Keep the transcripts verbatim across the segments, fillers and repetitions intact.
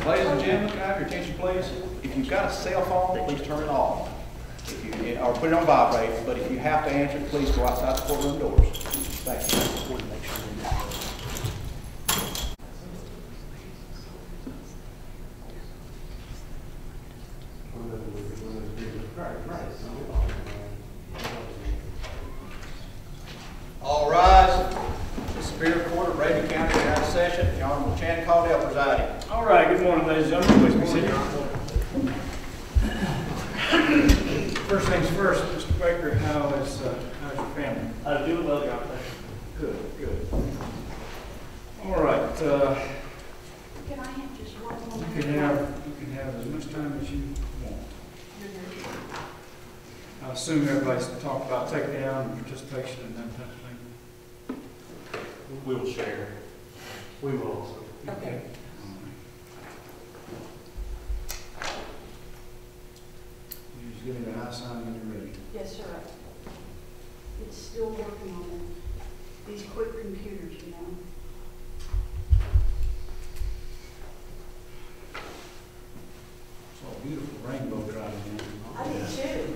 Ladies and gentlemen, can I have your attention, please? If you've got a cell phone, please turn it off. If you, or put it on vibrate, but if you have to answer it, please go outside the courtroom doors. Thank you. All rise. The Superior Court of Rabun County is now in session. The Honorable Caudell presiding. All right, good morning, ladies and gentlemen. Please be seated. First things first, Mister Baker, how is uh, how's your family? I do well, Your Honor. Good, good. All right. Uh, Can I have just one more? you can have you can have as much time as you want. I assume everybody's talked about takedown and participation and that type of thing. We will share. We will also. Okay. You just give me the high sign when you're ready. Yes, sir. It's still working on it. These quick computers, you know. It's all beautiful rainbow driving in. I did too.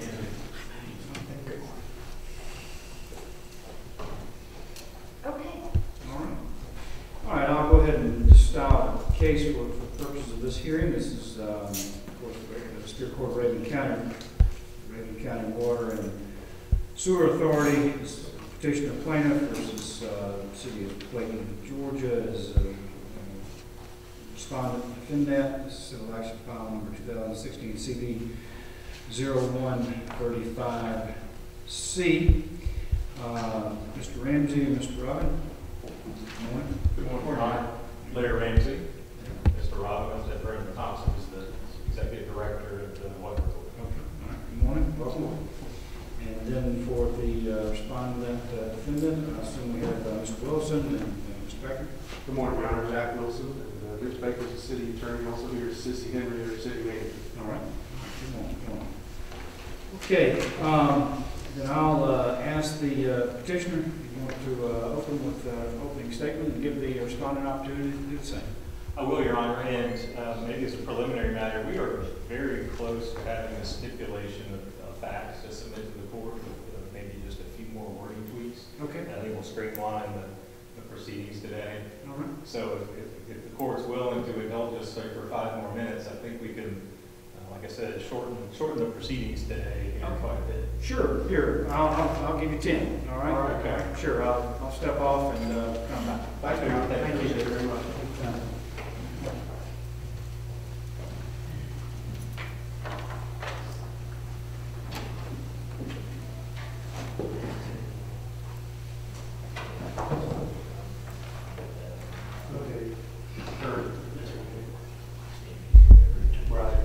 Okay. All right. All right, I'll go ahead and style a case for, for purposes of this hearing. This is, um, of course, the Superior Court of Rabun County, Rabun County Water and Sewer Authority. This is petitioner plaintiff versus uh, City of Clayton, Georgia, as a, uh, respondent defendant. This is civil action file number two thousand sixteen C B zero one thirty-five C. Uh, Mister Ramsey and Mister Rabun. Good morning. Good morning, Your Honor. Larry Ramsey. Mister Rabun, Representative Thompson is the Executive Director of the Water Authority. Okay. All right. Good morning. Good morning. And then for the uh, respondent uh, defendant, I assume we have uh, Mister Wilson and uh, Mister Baker. Good morning, Your Honor. Jack Wilson, and uh, Rich Baker's the city attorney. Also here is Sissy Henry, our city manager. All right. Good morning. Good morning. Okay. Um, then I'll uh, ask the uh, petitioner if you want to uh, open with an uh, opening statement and give the respondent an opportunity to do the same. I will, Your Honor, and uh, maybe as a preliminary matter, we are very close to having a stipulation of, of facts to submit to the court with uh, maybe just a few more wording tweaks. Okay. I think we'll streamline the, the proceedings today. All right. So if, if, if the court's willing to indulge us, say, for five more minutes, I think we can, uh, like I said, shorten shorten the proceedings today here Okay. quite a bit. Sure. Here, I'll, I'll, I'll give you ten. All right. All right. Okay. Sure. I'll, I'll step off and uh, come back. Thank you. Thank you. Thank you very much. Okay. Sure. Right.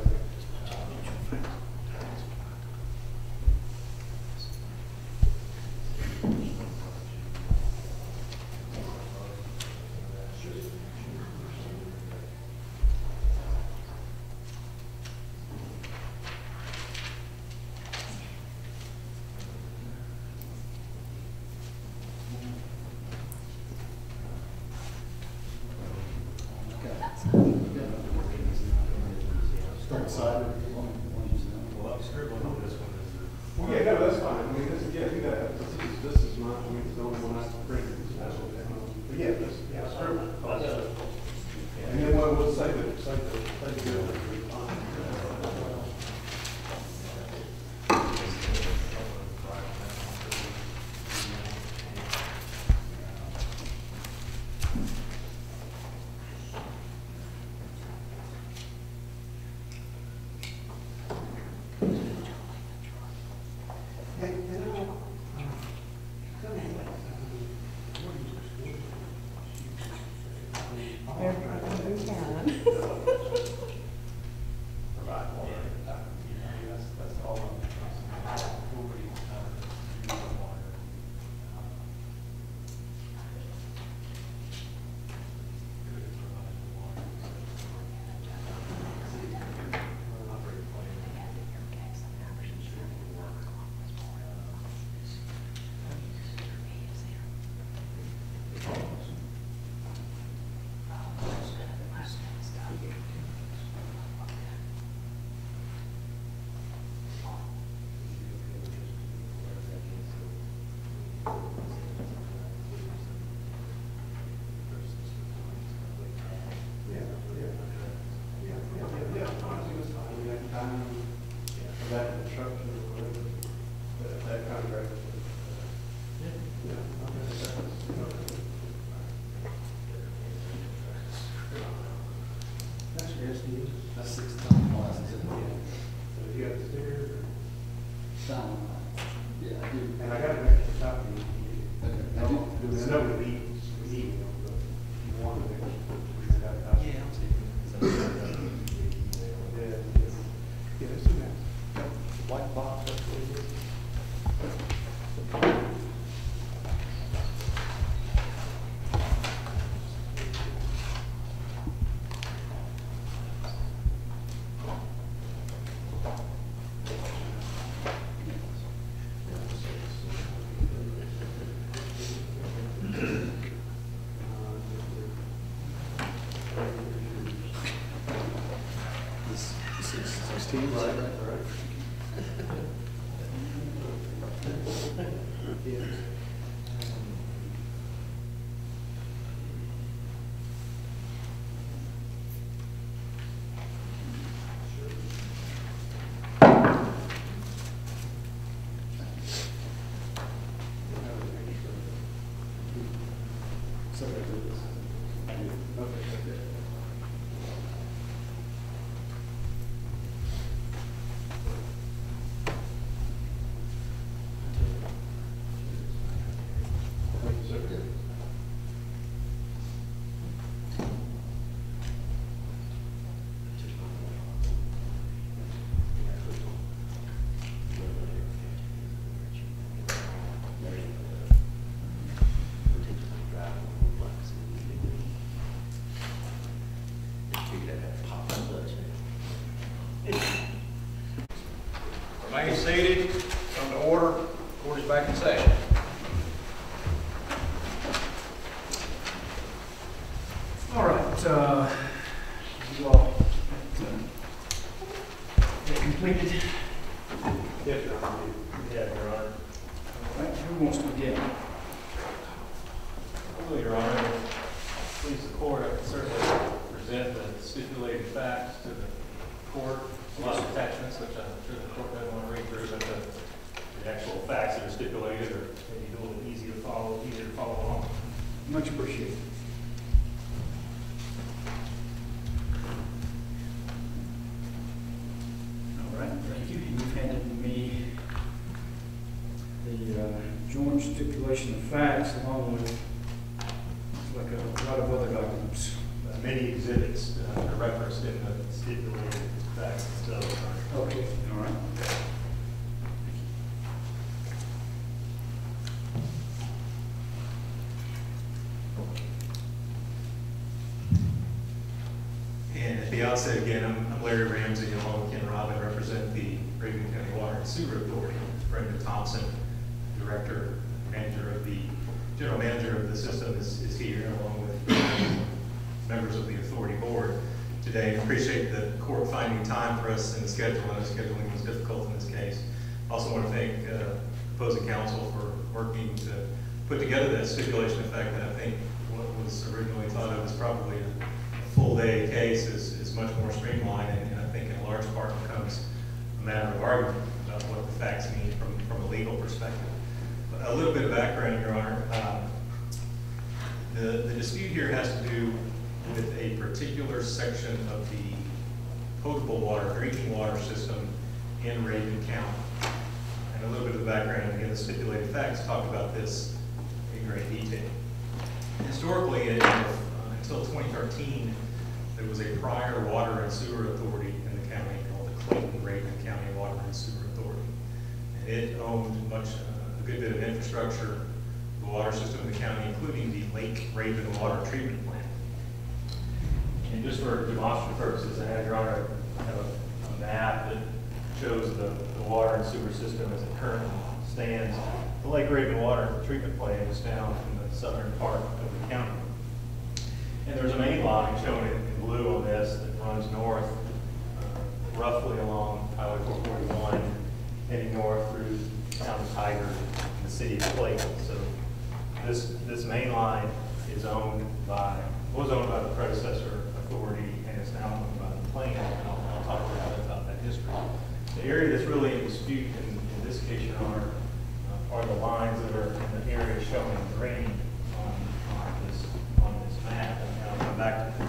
Start side. Well, I'm scribbling on this one. Well, yeah, no, that's fine. I mean, this, yeah, you got, this is, this is not, I mean, it's the only one I printed. But yeah, this, yeah, scribble. And then what we'll say that, say that, say that. Yes, it is. That's six ton license. So if you have the sticker, Sound. Yeah, I do. and I got an extra copy. Okay. I don't, I know we need, we need, but if you want it, we got a copy. Yeah, I'll take it. Yeah, yeah. Yeah, it's in there. White box, that's what it is. Sixteen, right, right. Remain seated, come to order, court is back in session. All right, uh, you all uh, completed. Yes, Your Honor. Yeah, Your Honor. All right, who wants to begin? Well, Your Honor, please the court, I can certainly present the stipulated facts to the court. A lot of attachments, which I'm sure the court doesn't want to read through, but the, the actual facts that are stipulated are maybe a little bit easier to follow, easier to follow along. Much appreciated. All right, thank you. You've handed me the uh, joint stipulation of facts along with like a lot of other documents. Uh, Many exhibits uh, are referenced in the stipulated facts itself, Your Honor. Okay, all right. And at the outset, again, I'm I'm Larry Ramsey, along with Ken Robin, represent the Rabun County Water and Sewer Authority. Brendan Thompson, director, manager of the, general manager of the system is, is here, along with members of the authority board today. I appreciate the court finding time for us in the schedule. I know scheduling was difficult in this case. Also want to thank uh, opposing counsel for working to put together that stipulation effect that I think what was originally thought of as probably a full day case is, is much more streamlined, and, and I think in a large part becomes a matter of argument about what the facts mean from, from a legal perspective. But a little bit of background, Your Honor. Um, the, the dispute here has to do with a particular section of the potable water, drinking water system in Rabun County. And a little bit of the background, again, the stipulated facts talk about this in great detail. Historically, it, uh, until twenty thirteen, there was a prior water and sewer authority in the county called the Clayton Rabun County Water and Sewer Authority. And it owned much, uh, a good bit of infrastructure, the water system in the county, including the Lake Rabun Water Treatment Plant. And just for demonstrative purposes, I have, Your Honor, I have a, a map that shows the, the water and sewer system as it currently stands. The Lake Rabun Water Treatment Plant is down in the southern part of the county. And there's a main line shown in, in blue on this that runs north, uh, roughly along Highway four forty-one, heading north through the town of Tiger and the city of Clayton. So this, this main line is owned by, was owned by the predecessor authority, and is now owned by the plaintiff, and I'll, I'll talk a little bit about that history. The area that's really in dispute in, in this case, Your Honor, uh, are the lines that are in the area shown in green on, on this on this map, and I'll come back to them.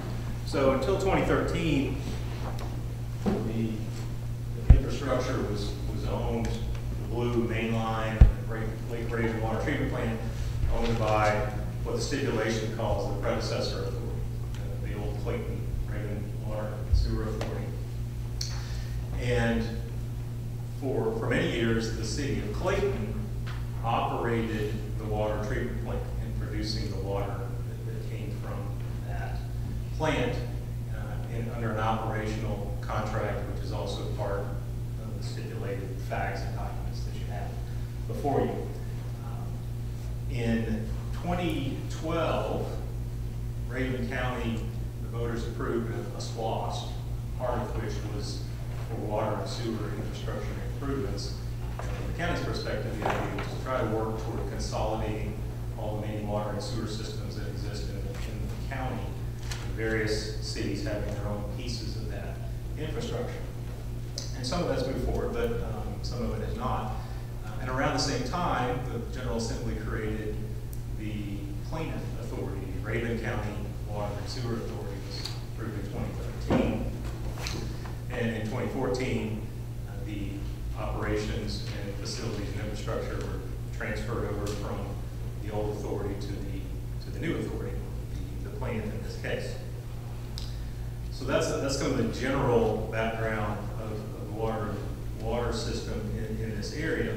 So until twenty thirteen, the, the infrastructure was, was owned, the blue main line, Lake Raven Water Treatment Plant, owned by what the stipulation calls the predecessor authority, uh, the old Clayton Raven Water and Sewer Authority. And for, for many years, the city of Clayton operated the water treatment plant and producing the water that, that came from that plant uh, in, under an operational contract, which is also part of the stipulated facts and documents that you have before you. Um, in twenty twelve, Rabun County, the voters approved a, a S W A S, part of which was for water and sewer infrastructure improvements. And from the county's perspective, the idea was to try to work toward consolidating all the main water and sewer systems that exist in the, in the county, and various cities having their own pieces of that infrastructure. And some of that's moved forward, but um, some of it has not. Uh, and around the same time, the General Assembly created the plaintiff authority, the Rabun County Water and Sewer Authority, was approved in twenty thirteen. And in twenty fourteen, uh, the operations and facilities and infrastructure were transferred over from the old authority to the to the new authority, the, the plaintiff in this case. So that's that's kind of the general background of, of the water water system in, in this area.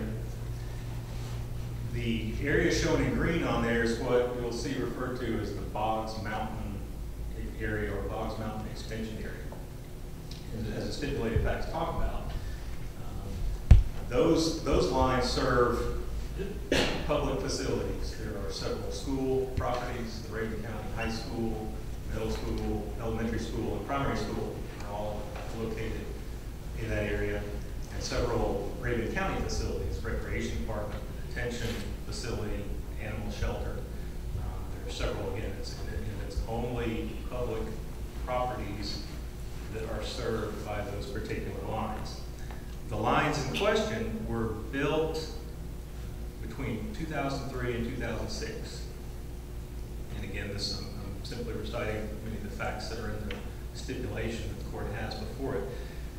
The area shown in green on there is what you'll see referred to as the Boggs Mountain area or Boggs Mountain extension area, as the stipulated facts talk about. Um, those, those lines serve public facilities. There are several school properties, the Rabun County High School, middle school, elementary school, and primary school are all located in that area, and several Rabun County facilities, recreation department, detention facility, animal shelter. Um, there are several, again, it's, it's only public properties that are served by those particular lines. The lines in question were built between two thousand three and two thousand six. And again, this I'm, I'm simply reciting many of the facts that are in the stipulation that the court has before it.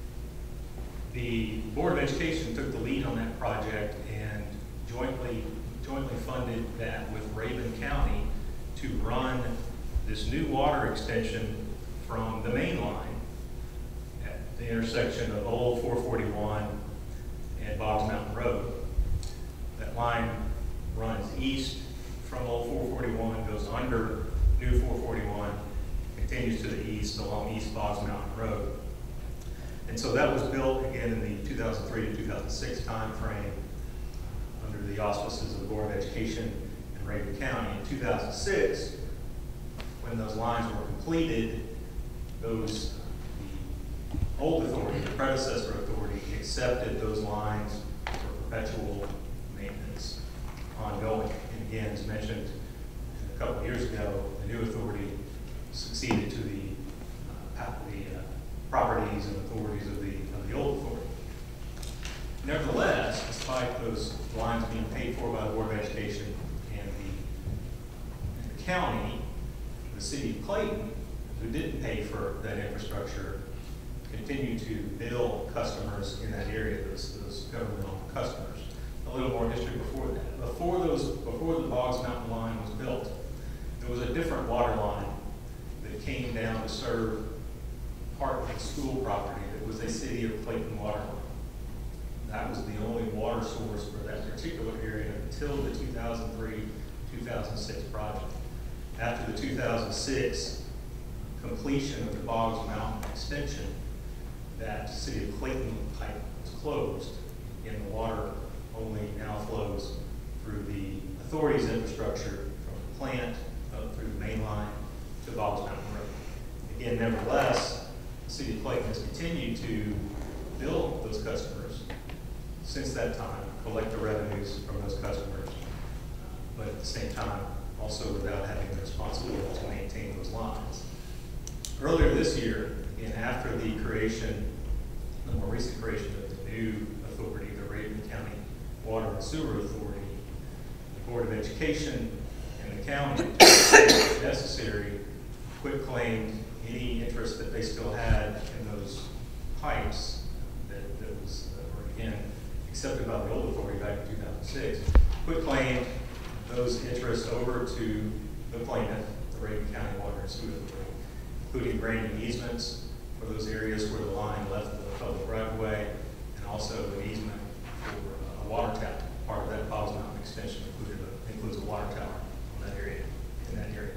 The Board of Education took the lead on that project and jointly jointly funded that with Rabun County to run this new water extension from the main line at the intersection of Old four forty-one and Boggs Mountain Road. That line runs east from Old four forty-one, goes under New four forty-one, continues to the east along East Boggs Mountain Road. And so that was built again in the two thousand three to two thousand six time frame under the auspices of the Board of Education in Rabun County. In two thousand six, when those lines were completed, those the old authority, the predecessor authority, accepted those lines for perpetual maintenance ongoing. And again, as mentioned a couple of years ago, the new authority succeeded to the, uh, the uh, properties and authorities of the, of the old authority. Nevertheless, despite those lines being paid for by the Board of Education and the, and the county, the City of Clayton, who didn't pay for that infrastructure, continued to bill customers in that area, those, those governmental customers. A little more history before that. Before those, before the Boggs Mountain line was built, there was a different water line that came down to serve part of the school property that was a City of Clayton water line. That was the only water source for that particular area until the two thousand three two thousand six project. After the two thousand six completion of the Boggs Mountain extension, that City of Clayton pipe was closed, and the water only now flows through the authority's infrastructure from the plant up through the main line to Boggs Mountain Road. Again, nevertheless, the City of Clayton has continued to bill those customers since that time, collect the revenues from those customers, uh, but at the same time, also without having the responsibility to maintain those lines. Earlier this year, again, after the creation, the more recent creation of the new authority, the Rabun County Water and Sewer Authority, the Board of Education and the county, if necessary, quitclaimed any interest that they still had in those pipes that, that was, uh, were again, accepted by the old authority back in two thousand six, quit claim those interests over to the plaintiff, the Rabun County Water and Sewer Authority, including granting easements for those areas where the line left the public right of way, and also an easement for a water tower. Part of that Boggs Mountain extension included a, includes a water tower on that area, in that area.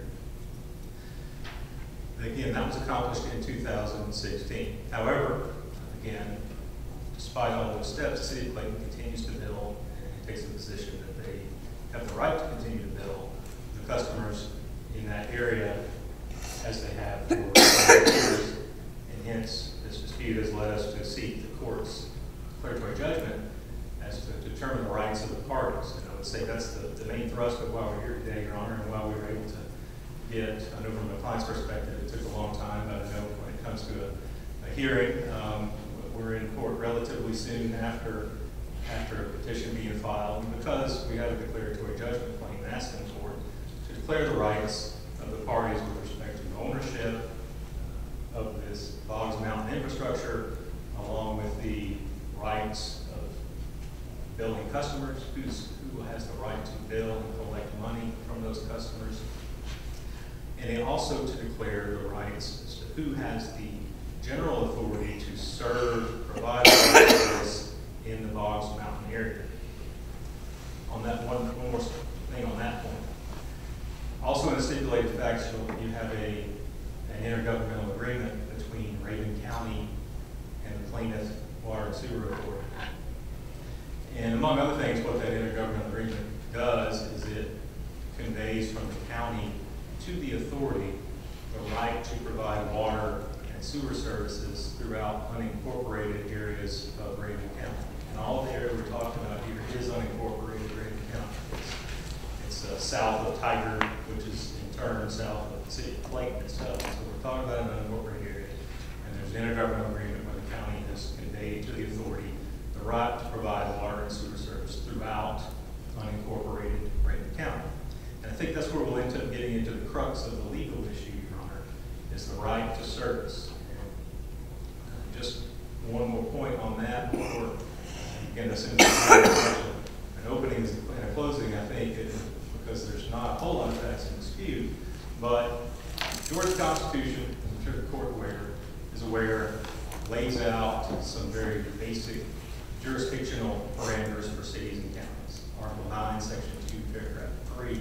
Again, that was accomplished in two thousand sixteen. However, again, despite all those steps, the City of Clayton continues to bill and takes the position that they have the right to continue to bill the customers in that area as they have for years. And hence, this dispute has led us to seek the court's declaratory judgment as to determine the rights of the parties. And I would say that's the, the main thrust of why we're here today, Your Honor, and why we were able to get, I know from the client's perspective, it took a long time, but I know when it comes to a, a hearing, um, we're in court relatively soon after after a petition being filed, and because we had a declaratory judgment claim asking the court to declare the rights of the parties with respect to ownership of this Boggs Mountain infrastructure, along with the rights of billing customers, who's, who has the right to bill and collect money from those customers, and then also to declare the rights as to who has the general authority to serve, provide service in the Boggs Mountain area. On that one, one more thing on that point. Also in the stipulated facts, you have a, an intergovernmental agreement between Rabun County and the plaintiff Water and Sewer Authority. And among other things, what that intergovernmental agreement does is it conveys from the county to the authority the right to provide water and sewer services throughout unincorporated areas of Rabun County. And all the area we're talking about here is unincorporated Rabun County. It's, it's uh, south of Tiger, which is in turn south of the City of Clayton itself. So we're talking about an unincorporated area. And there's an intergovernmental agreement where the county has conveyed to the authority the right to provide water and sewer service throughout unincorporated Rabun County. And I think that's where we'll end up getting into the crux of the legal issue, Your Honor, is the right to service. And just one more point on that before, again, this is an opening and a closing, I think, it, because there's not a whole lot of facts in dispute, but Georgia Constitution, I'm sure the court aware, is aware, lays out some very basic jurisdictional parameters for cities and counties. Article nine, section two, paragraph three.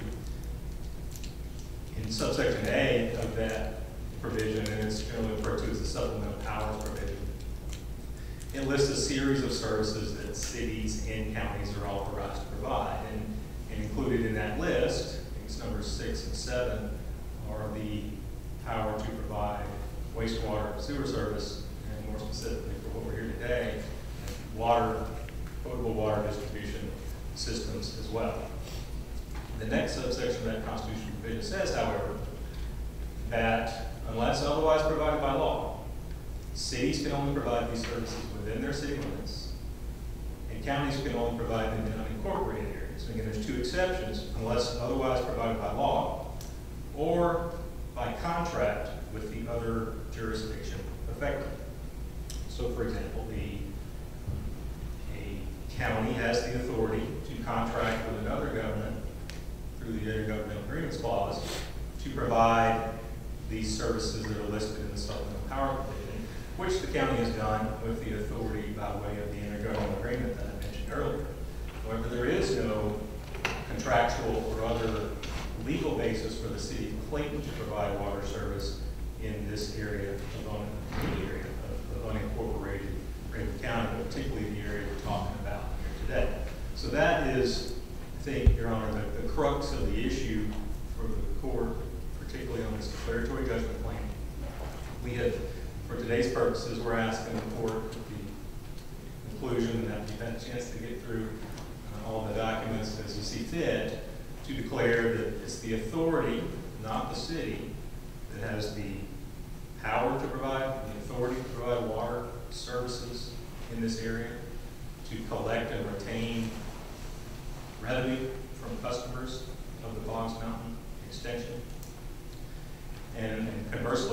In subsection A of that provision, and it's generally referred to as the supplemental powers provision, it lists a series of services that cities and counties are authorized to provide. And, and included in that list, I think it's numbers six and seven, are the power to provide wastewater sewer service, and more specifically for what we're here today, water, potable water distribution systems as well. The next subsection of that constitutional provision says, however, that unless otherwise provided by law, cities can only provide these services within their city limits, and counties can only provide them in unincorporated areas. And again, there's two exceptions: unless otherwise provided by law, or by contract with the other jurisdiction affected. So, for example, the a county has the authority to contract with another government through the Intergovernmental Agreements Clause to provide these services that are listed in the supplemental power provision, which the county has done with the authority by way of the intergovernmental agreement that I mentioned earlier. However, there is no contractual or other legal basis for the City of Clayton to provide water service in this area of, un the area of, of unincorporated Rabun County, but particularly the area we're talking about here today. So that is, I think, Your Honor, the, the crux of the issue for the court, particularly on this declaratory judgment claim. We have, for today's purposes, we're asking the court at the conclusion that we've had a chance to get through uh, all the documents as you see fit, to declare that it's the authority, not the city, that has the power to provide, the authority to provide water services in this area, to collect and retain revenue from customers of the Boggs Mountain extension. And, and conversely, the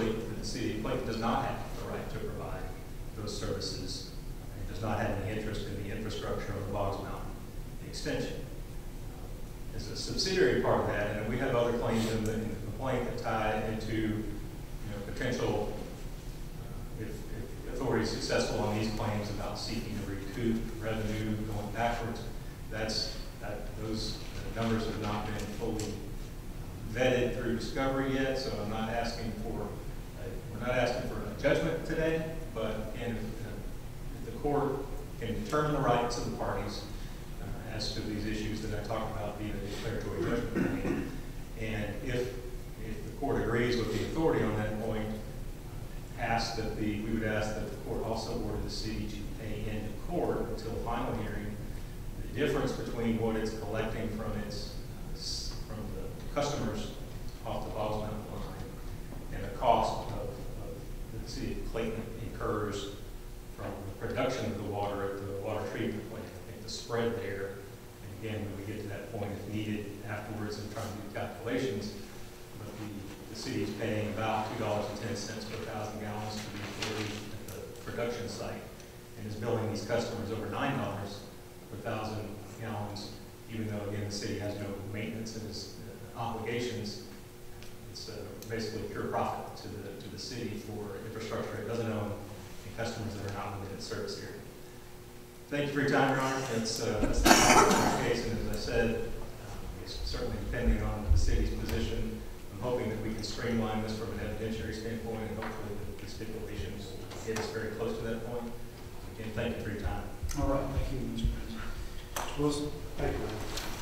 the city of Clayton does not have the right to provide those services. It does not have any interest in the infrastructure of the Boggs Mountain extension. As a subsidiary part of that, and we have other claims in the, in the complaint that tie into, you know, potential, uh, if, if the authority is successful on these claims about seeking to recoup revenue going backwards. That's that those numbers have not been fully vetted through discovery yet, so I'm not asking for uh, we're not asking for a judgment today. But again, if, if the court can determine the rights of the parties uh, as to these issues that I talked about via the declaratory judgment claim, and if if the court agrees with the authority on that point, ask that the we would ask that the court also order the city to pay into court until final hearing the difference between what it's collecting from its uh, from the customers off the Boggs Mountain line and the cost of, of the city of Clayton incurs from the production of the water at the water treatment plant. I think the spread there, and again, when we get to that point, if needed afterwards and trying to do calculations, but the, the city is paying about two dollars and ten cents per thousand gallons to the authority at the production site, and is billing these customers over nine dollars per thousand gallons, even though, again, the city has no maintenance and its uh, obligations. It's uh, basically pure profit to the to the city for infrastructure it doesn't own and customers that are not within its service area. Thank you for your time, Your Honor. That's, uh, that's the case, and as I said, um, it's certainly depending on the city's position. I'm hoping that we can streamline this from an evidentiary standpoint, and hopefully the, the stipulation will get us very close to that point. Again, thank you for your time. All right, thank you, Mister Ramsey. Mister Wilson? Thank you.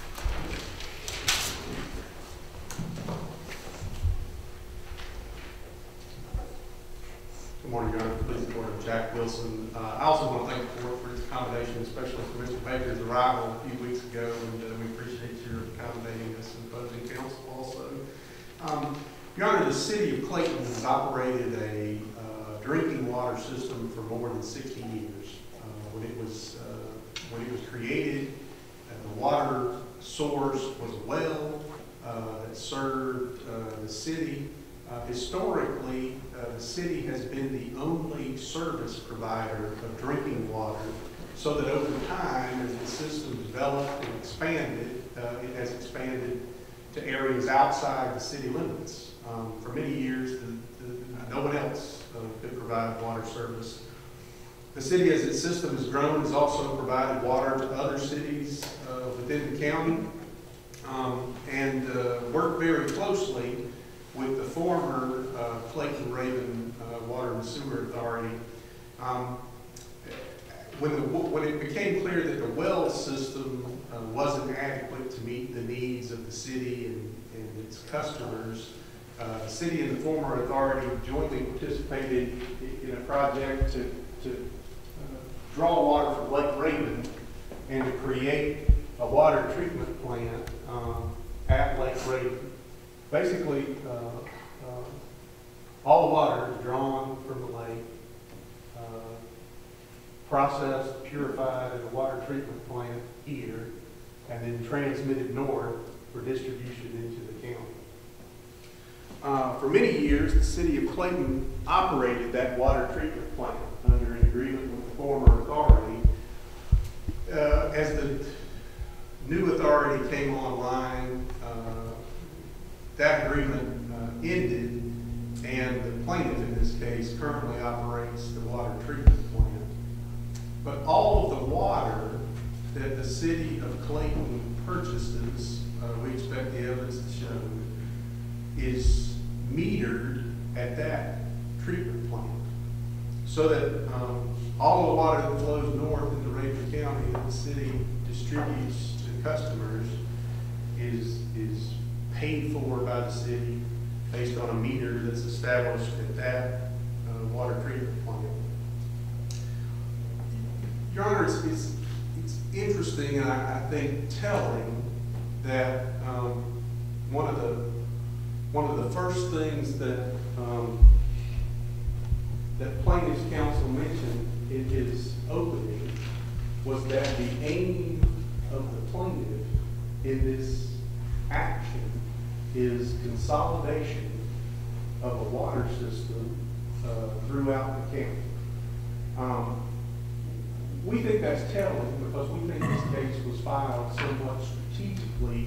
Good morning, Your Honor. Please report of Jack Wilson. Uh, I also want to thank the court for its accommodation, especially for Mister Baker's arrival a few weeks ago, and uh, we appreciate your accommodating us and opposing counsel also. Um, Your Honor, the City of Clayton has operated a uh, drinking water system for more than sixty years. Uh, when it was uh, when it was created, uh, the water source was a well uh, that served uh, the city. Uh, historically, uh, the city has been the only service provider of drinking water, so that over time, as the system developed and expanded, uh, it has expanded to areas outside the city limits. Um, for many years, the, the, no one else uh, could provide water service. The city, as its system has grown, has also provided water to other cities uh, within the county, um, and uh, worked very closely with the former uh, Clayton Raven uh, Water and Sewer Authority. Um, when, the, when it became clear that the well system uh, wasn't adequate to meet the needs of the city and, and its customers, uh, the city and the former authority jointly participated in a project to, to uh, draw water from Lake Raven and to create a water treatment plant um, at Lake Raven. Basically, uh, uh, all the water is drawn from the lake, uh, processed, purified in a water treatment plant here, and then transmitted north for distribution into the county. Uh, for many years, the City of Clayton operated that water treatment plant under an agreement with the former authority. Uh, as the new authority came online, uh, that agreement uh, ended, and the plaintiff in this case currently operates the water treatment plant. But all of the water that the City of Clayton purchases, uh, we expect the evidence to show, is metered at that treatment plant. So that um, all the water that flows north into Raven County that the city distributes to customers is, is paid for by the city based on a meter that's established at that uh, water treatment plant. Your Honor, it's, it's, it's interesting and I, I think telling that um, one of the one of the first things that um, that plaintiff's counsel mentioned in his opening was that the aim of the plaintiff in this action is consolidation of a water system uh, throughout the county. Um, we think that's telling because we think this case was filed somewhat strategically.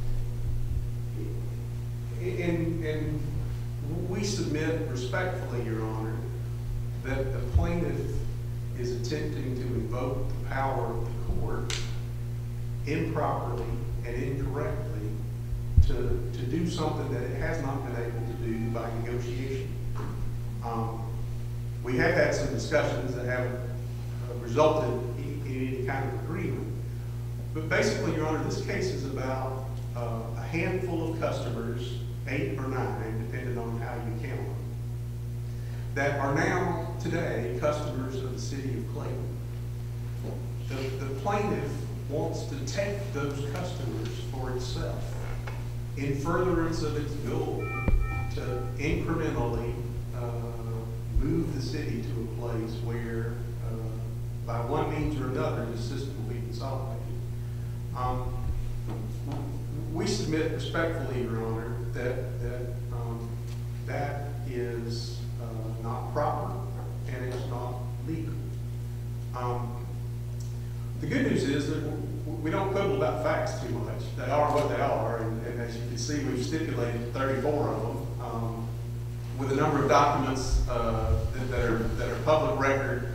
And, and we submit respectfully, Your Honor, that the plaintiff is attempting to invoke the power of the court improperly and incorrectly to, to do something that it has not been able to do by negotiation. Um, we have had some discussions that haven't uh, resulted in, in any kind of agreement. But basically, Your Honor, this case is about uh, a handful of customers, eight or nine, depending on how you count them, that are now today customers of the City of Clayton. The, the plaintiff wants to take those customers for itself in furtherance of its goal to incrementally uh, move the city to a place where, uh, by one means or another, the system will be consolidated. Um, we submit respectfully, Your Honor, that that, um, that is uh, not proper and it's not legal. Um, the good news is that we don't quibble about facts too much. They are what they are, and, and as you can see, we've stipulated thirty-four of them um, with a number of documents uh, that, that are that are public record.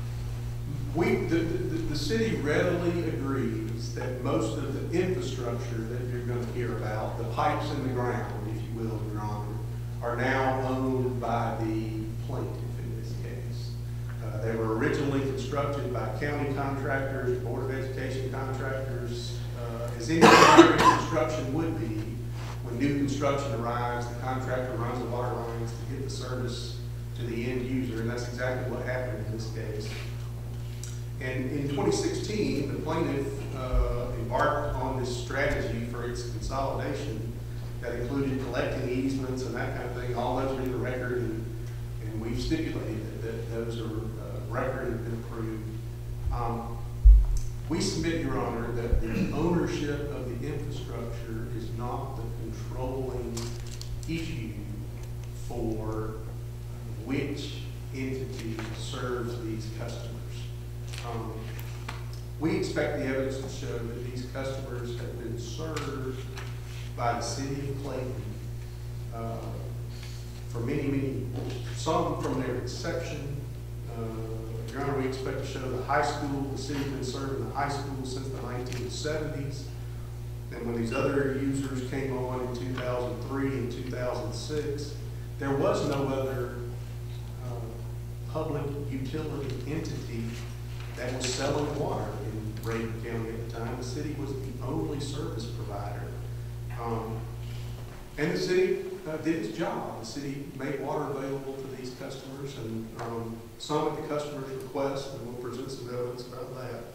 We, the, the, the city readily agrees that most of the infrastructure that you're going to hear about, the pipes in the ground, if you will, Your Honor, are now owned by the plaintiff in this case. Uh, they were originally constructed by county contractors, Board of Education contractors, uh, as any other construction would be. When new construction arrives, the contractor runs the water lines to get the service to the end user, and that's exactly what happened in this case. And in twenty sixteen, the plaintiff uh, embarked on this strategy for its consolidation that included collecting easements and that kind of thing. All those are in the record, and, and we've stipulated that, that those are uh, record and been approved. Um, we submit, Your Honor, that the ownership of the infrastructure is not the controlling issue for which entity serves these customers. Um, we expect the evidence to show that these customers have been served by the City of Clayton uh, for many, many years. Some from their inception. Uh, Your Honor, we expect to show the high school, the city's been serving the high school since the nineteen seventies. Then when these other users came on in two thousand three and two thousand six, there was no other uh, public utility entity that was selling water in Rabun County at the time. The city was the only service provider. Um, and the city uh, did its job. The city made water available to these customers, and um, some at the customer's request, and we'll present some evidence about that.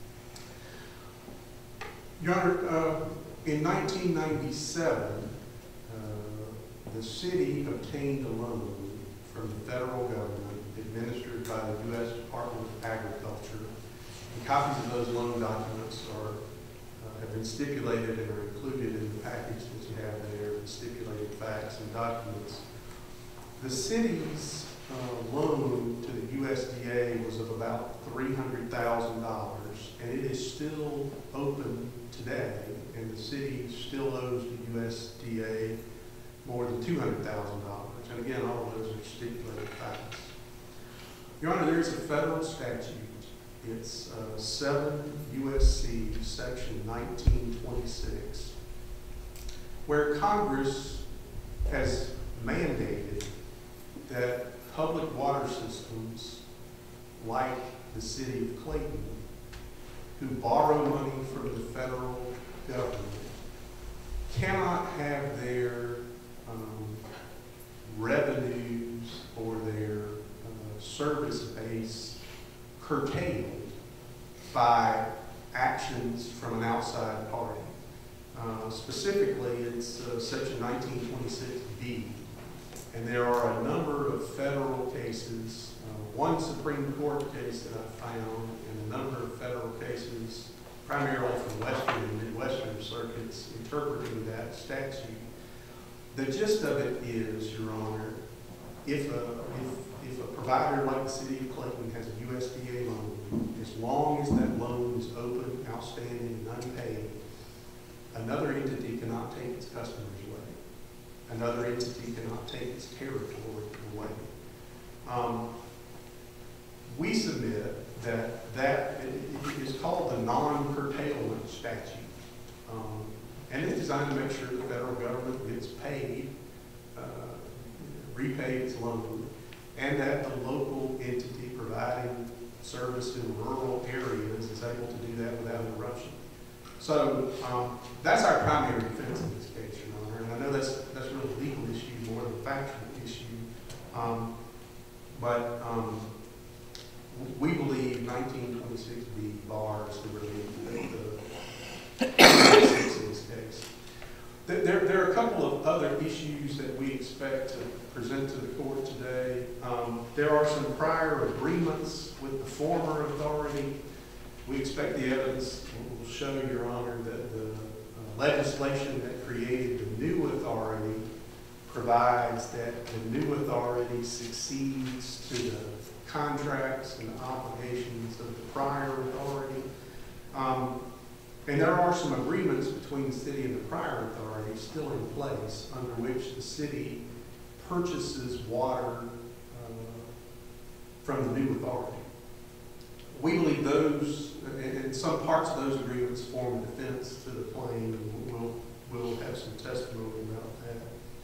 Your Honor, uh, in nineteen ninety-seven, uh, the city obtained a loan from the federal government administered by the U S Department of Agriculture. And copies of those loan documents are, uh, have been stipulated and are included in the package that you have there, the stipulated facts and documents. The city's uh, loan to the U S D A was of about three hundred thousand dollars, and it is still open today, and the city still owes the U S D A more than two hundred thousand dollars. And again, all of those are stipulated facts. Your Honor, there is a federal statute. It's uh, seven U S C section nineteen twenty-six, where Congress has mandated that public water systems like the City of Clayton, who borrow money from the federal government, cannot have their um, revenues or their uh, service base curtailed by actions from an outside party. Uh, specifically, it's uh, section nineteen twenty-six B. And there are a number of federal cases, uh, one Supreme Court case that I found, and a number of federal cases, primarily from Western and Midwestern circuits, interpreting that statute. The gist of it is, Your Honor, if, a, if if a provider like the City of Clayton has a U S D A loan, as long as that loan is open, outstanding, and unpaid, another entity cannot take its customers away. Another entity cannot take its territory away. Um, we submit that that it is called the non-curtailment statute. Um, and it's designed to make sure the federal government gets paid, uh, repay its loan, and that the local entity providing service in rural areas is able to do that without interruption. So um, that's our primary defense in this case, Your Honor. And I know that's that's really a legal issue more than a factual issue. Um, but um, we believe nineteen twenty-six B bars the relief the in this case. There, there are a couple of other issues that we expect to present to the court today. Um, there are some prior agreements with the former authority. We expect the evidence will show, Your Honor, that the uh, legislation that created the new authority provides that the new authority succeeds to the contracts and obligations of the prior authority. Um, and there are some agreements between the city and the prior authority still in place under which the city purchases water uh, from the new authority. We believe those, and some parts of those agreements form a defense to the claim, and we'll, we'll have some testimony about that.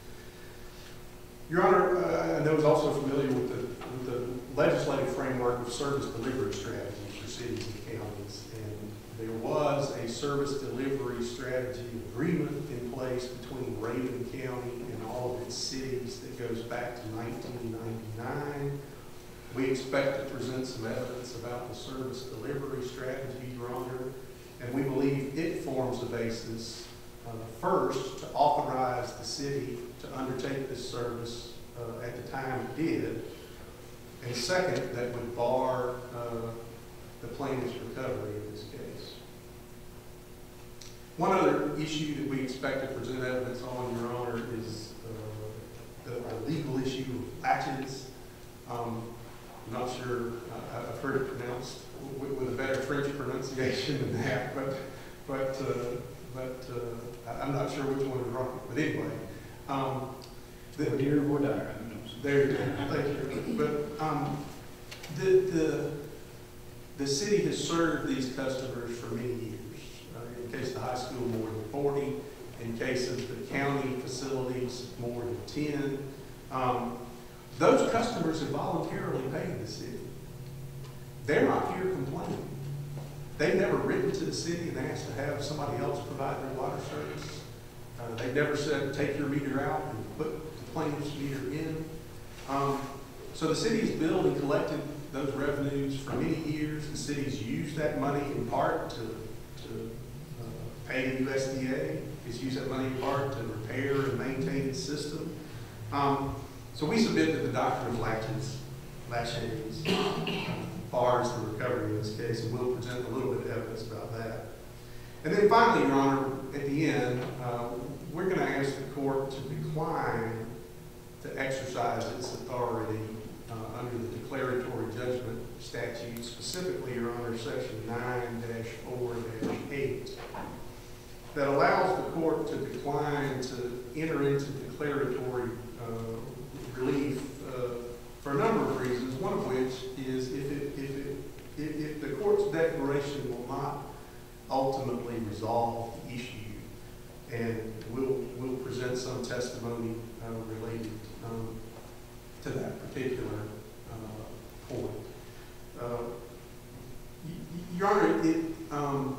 Your Honor, uh, I know is also familiar with the, with the legislative framework of service delivery strategies for cities and counties. And there was a service delivery strategy agreement in place between Rabun County and all of its cities that goes back to nineteen ninety-nine. We expect to present some evidence about the service delivery strategy, Your Honor, and we believe it forms the basis, uh, first, to authorize the city to undertake this service uh, at the time it did, and second, that would bar uh, the plaintiff's recovery in this case. One other issue that we expect to present evidence on, Your Honor, is uh, the, the legal issue of latches. Um, I'm not sure, uh, I've heard it pronounced with, with a better French pronunciation than that, but but uh, but uh, I'm not sure which one is right. But anyway, um, the, Dear Vodire, there you go. Thank you. But um, the the the city has served these customers for many years. Uh, in case of the high school, more than forty. In case of the county facilities, more than ten. Um, Those customers have voluntarily paid the city. They're not here complaining. They've never written to the city and asked to have somebody else provide their water service. Uh, they've never said, take your meter out and put the plaintiff's meter in. Um, so the city has billed and collected those revenues for many years. The city's used that money in part to, to uh, pay the U S D A. It's used that money in part to repair and maintain its system. Um, So we submit that the doctrine of latches, latches, bars the recovery in this case, and we'll present a little bit of evidence about that. And then finally, Your Honor, at the end, uh, we're going to ask the court to decline to exercise its authority uh, under the declaratory judgment statute, specifically, Your Honor, section nine dash four dash eight, that allows the court to decline to enter into declaratory uh, relief uh, for a number of reasons, one of which is if, it, if, it, if, if the court's declaration will not ultimately resolve the issue, and we'll, we'll present some testimony uh, related um, to that particular uh, point. Uh, Your Honor, it, um,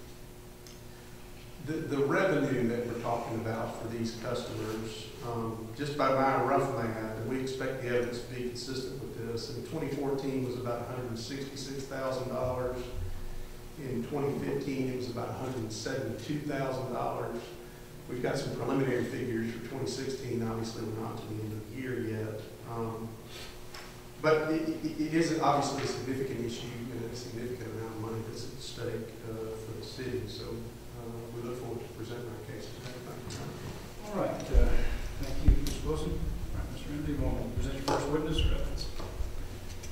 the, the revenue that we're talking about for these customers, um, just by my rough math, and we expect the evidence to be consistent with this, in twenty fourteen was about one hundred sixty-six thousand dollars. In twenty fifteen, it was about one hundred seventy-two thousand dollars. We've got some preliminary figures for twenty sixteen. Obviously, we're not to the end of the year yet. Um, but it, it, it is obviously a significant issue and a significant amount of money that's at stake uh, for the city. So uh, we look forward to presenting our case today. Thank you. all right. Uh, thank you, Mister Wilson. All right, Mister Ramsey, you want to present your first witness or evidence?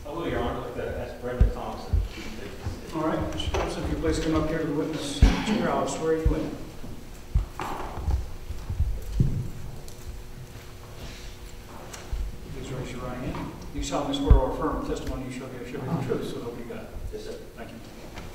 Hello, Your Honor. I'd like to ask Brendan Thompson. All right, Mister Thompson, if you please come up here to the witness chair, I'll swear you in. Please raise your right hand. You solemnly swear or affirm the testimony you shall give shall be the truth, so help you God. Yes, sir. Thank you.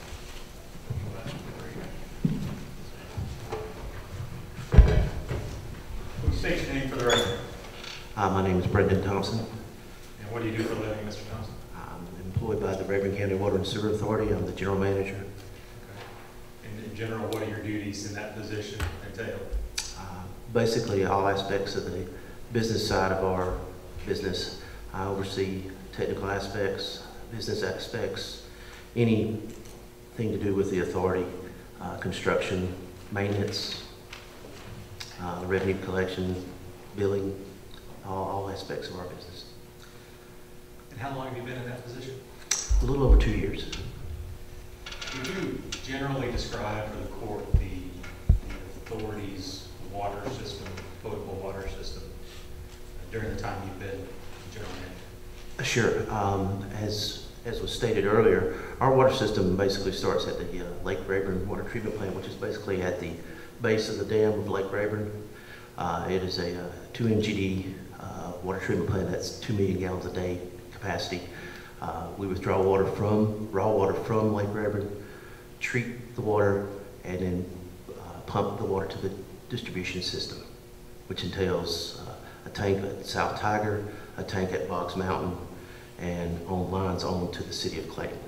Please state your name for the record. Uh, my name is Brendan Thompson. And what do you do for a living, Mister Thompson? I'm employed by the Rabun County Water and Sewer Authority. I'm the general manager. Okay. And in general, what are your duties in that position entail? Uh, basically, all aspects of the business side of our business. I oversee technical aspects, business aspects, anything to do with the authority, uh, construction, maintenance, uh, revenue collection, billing, all, all aspects of our business. And how long have you been in that position? A little over two years. Could you generally describe for the court the, the authority's water system, potable water system, during the time you've been general manager? Sure. Um, as as was stated earlier, our water system basically starts at the uh, Lake Rayburn Water Treatment Plant, which is basically at the base of the dam of Lake Rayburn. Uh, it is a uh, two M G D uh, water treatment plant that's two million gallons a day capacity. Uh, we withdraw water from, raw water from Lake Rayburn, treat the water, and then uh, pump the water to the distribution system, which entails uh, a tank at South Tiger, a tank at Boggs Mountain, and on lines on to the City of Clayton.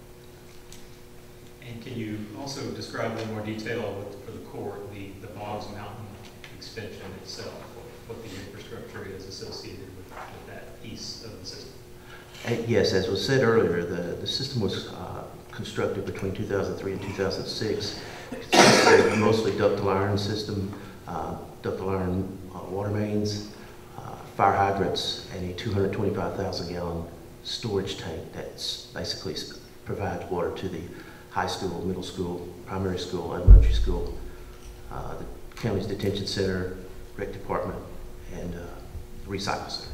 And can you also describe in more detail with, for the court the, the Boggs Mountain extension itself, what, what the infrastructure is associated with, with that piece of the system? Uh, yes, as was said earlier, the, the system was uh, constructed between two thousand three and two thousand six. It's mostly ductile iron system, uh, ductile iron uh, water mains, uh, fire hydrants, and a two hundred twenty-five thousand gallon storage tank that basically provides water to the high school, middle school, primary school, elementary school, uh, the county's detention center, rec department, and uh, the recycle center.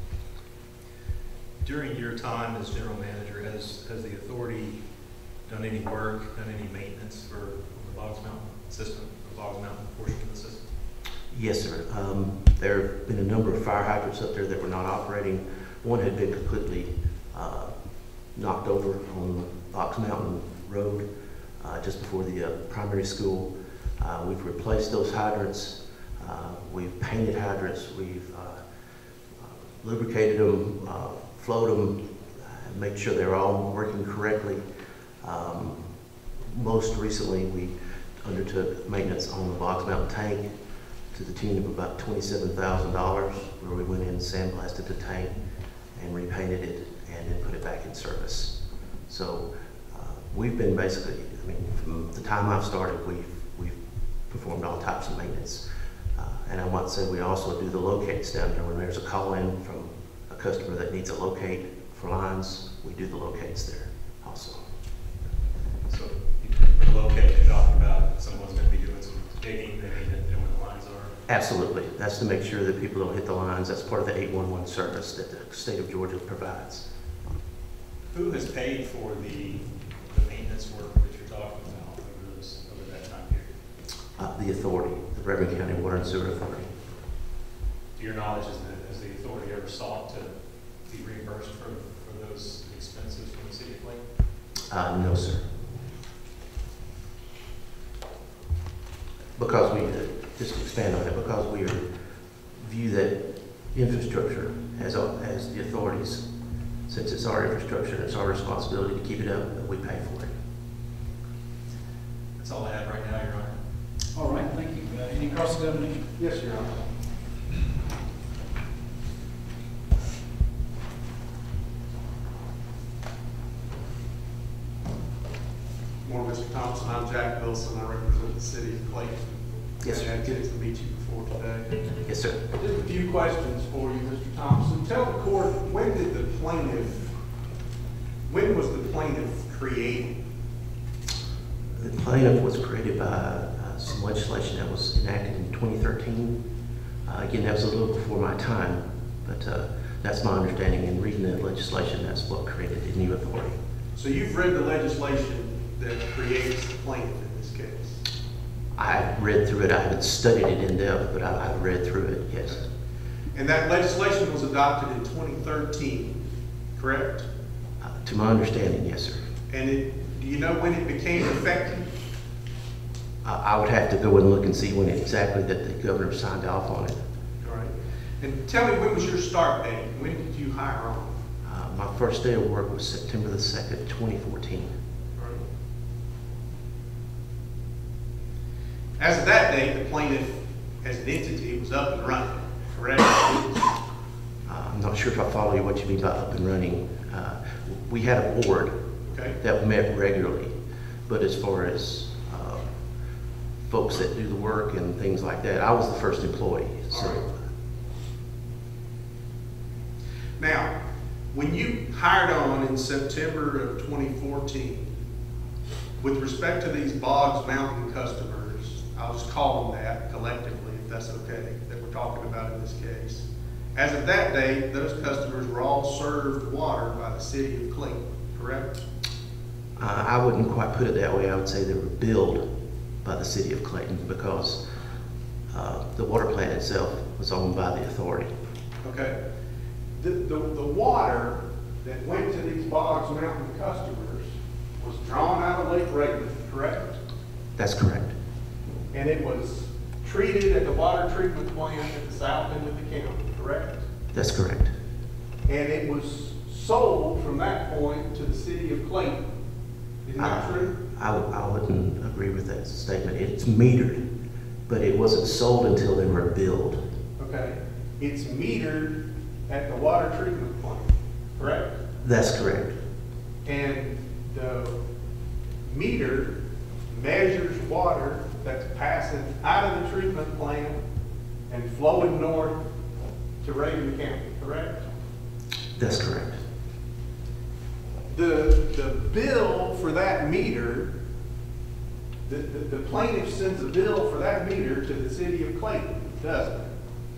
During your time as general manager, has, has the authority done any work, done any maintenance for the Boggs Mountain system, the Boggs Mountain portion of the system? Yes, sir. Um, there have been a number of fire hydrants up there that were not operating. One had been completely uh, knocked over on Boggs Mountain Road uh, just before the uh, primary school. Uh, we've replaced those hydrants. Uh, we've painted hydrants. We've uh, uh, lubricated them, uh, flowed them, uh, made sure they're all working correctly. Um, most recently, we undertook maintenance on the Boggs Mountain tank to the tune of about twenty-seven thousand dollars, where we went in and sandblasted the tank and repainted it and then put it back in service. So uh, we've been basically, I mean, from the time I've started, we've, we've performed all types of maintenance. Uh, and I want to say we also do the locates down there. When there's a call in from a customer that needs a locate for lines, we do the locates there also. So for the locate, you're talking about someone's going to be doing some digging, they need to know where the lines are? Absolutely. That's to make sure that people don't hit the lines. That's part of the eight one one service that the state of Georgia provides. Who has paid for the, the maintenance work that you're talking about over, this, over that time period? Uh, the authority, the Rabun County Water and Sewer Authority. To your knowledge, has the, has the authority ever sought to be reimbursed for, for those expenses from the City of Clayton? Uh, no, sir. Because we, uh, just to expand on it, because we view that infrastructure as, a- as the authorities, since it's our infrastructure, it's our responsibility to keep it up, we pay for it. That's all I have right now, Your Honor. All right, thank you. Uh, any cross-examination? Yes, Your Honor. Morning, Mister Thompson. I'm Jack Wilson. I represent the City of Clayton. Yes, sir. I had a chance to meet you before today. Yes, sir. Just a few questions for you, Mister Thompson. Tell the court, when did the plaintiff, when was the plaintiff created? The plaintiff was created by uh, some legislation that was enacted in twenty thirteen. Uh, again, that was a little before my time, but uh, That's my understanding. In reading the legislation, that's what created the new authority. So you've read the legislation that creates the plaintiff in this case? I read through it. I haven't studied it in depth, but I, I've read through it, yes. And that legislation was adopted in twenty thirteen, correct? Uh, to my understanding, yes, sir. And it, do you know when it became effective? I, I would have to go and look and see when exactly that the governor signed off on it. All right. And tell me, when was your start date? When did you hire on? Uh, my first day of work was September the second, twenty fourteen. All right. As of that date, the plaintiff as an entity was up and running, correct? Uh, I'm not sure if I follow you what you mean by up and running. Uh, we had a board Okay. that met regularly, but as far as uh, folks that do the work and things like that, I was the first employee. So. All right. Now, when you hired on in September of twenty fourteen, with respect to these Boggs Mountain customers, I'll just call them that collectively, if that's okay, that we're talking about in this case. As of that date, those customers were all served water by the City of Clayton, correct? Uh, I wouldn't quite put it that way. I would say they were billed by the City of Clayton because uh, the water plant itself was owned by the authority. Okay. The, the, the water that went to these Boggs Mountain customers was drawn out of Lake Raven, correct? That's correct. And it was treated at the water treatment plant at the south end of the county, correct? That's correct. And it was sold from that point to the City of Clayton. Isn't that I, true? I, I wouldn't agree with that statement. It's metered, but it wasn't sold until they were billed. Okay. It's metered at the water treatment plant, correct? That's correct. And the meter measures water that's passing out of the treatment plant and flowing north to Rabun County, correct? That's correct. The, the bill for that meter, the, the, the plaintiff sends a bill for that meter to the City of Clayton, doesn't it?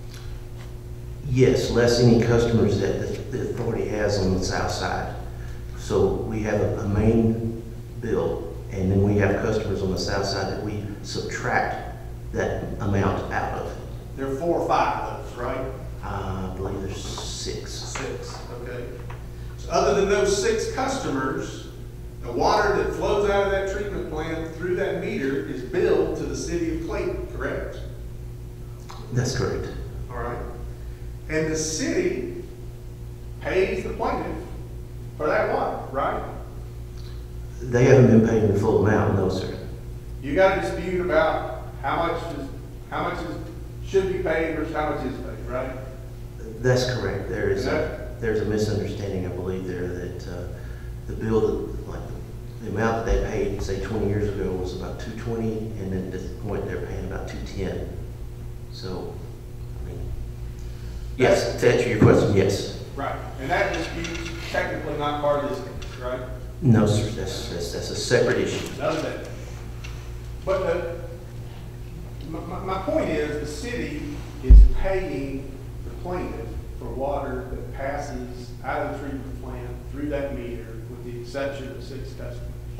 Yes, less any customers that the, the authority has on the south side. So we have a, a main bill, and then we have customers on the south side that we subtract that amount out of. There are four or five of those, right? Uh, I believe there's six. Six, okay. So other than those six customers, the water that flows out of that treatment plant through that meter is billed to the City of Clayton, correct? That's correct. All right. And the city pays the plaintiff for that water, right? They haven't been paid the full amount, no, sir. You got a dispute about how much is, how much is, should be paid versus how much is paid, right? That's correct. There is, Is a, that- there's a misunderstanding, I believe, there that uh, the bill, that, like the amount that they paid, say twenty years ago, was about two twenty, and then at this point they're paying about two ten. So, I mean, yes, to answer your question, yes. Right. And that dispute's technically not part of this case, right? No, sir. That's that's, that's a separate issue. None of that. But the, my, my my point is, the city is paying the plaintiff for water that passes out of the treatment plant through that meter, with the exception of six customers.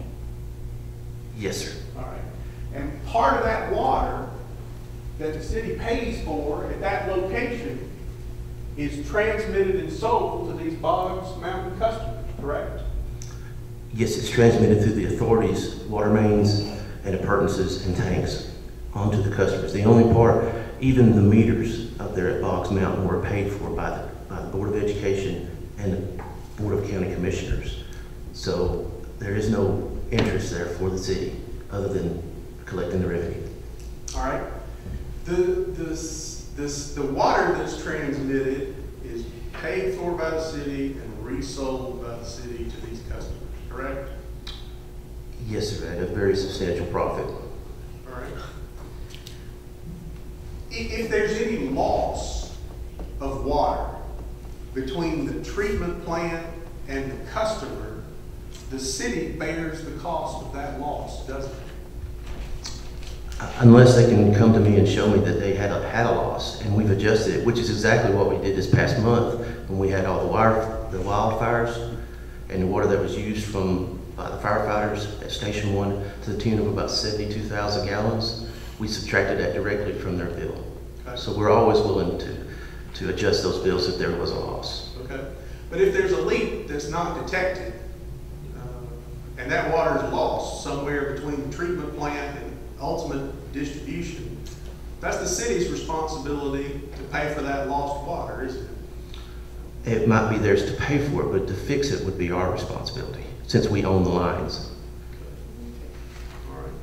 Yes, sir. All right. And part of that water that the city pays for at that location is transmitted and sold to these Boggs Mountain customers, correct? Yes, it's transmitted through the authorities, water mains, and appurtenances and tanks onto the customers. The only part, even the meters up there at Boggs Mountain were paid for by the, by the Board of Education and the Board of County Commissioners. So there is no interest there for the city other than collecting the revenue. All right. The, this, this, the water that's transmitted is paid for by the city and resold by the city to these customers, correct? Yes, sir, at a very substantial profit. All right. If, if there's any loss of water between the treatment plant and the customer, the city bears the cost of that loss, doesn't it? Unless they can come to me and show me that they had a, had a loss, and we've adjusted it, which is exactly what we did this past month when we had all the wire, the wildfires, and the water that was used from uh, the firefighters at Station One to the tune of about seventy-two thousand gallons. We subtracted that directly from their bill. Okay. So we're always willing to, to adjust those bills if there was a loss. Okay. But if there's a leak that's not detected, uh, and that water is lost somewhere between the treatment plant and ultimate distribution, that's the city's responsibility to pay for that lost water, isn't it? It might be theirs to pay for it, but to fix it would be our responsibility, since we own the lines. All right.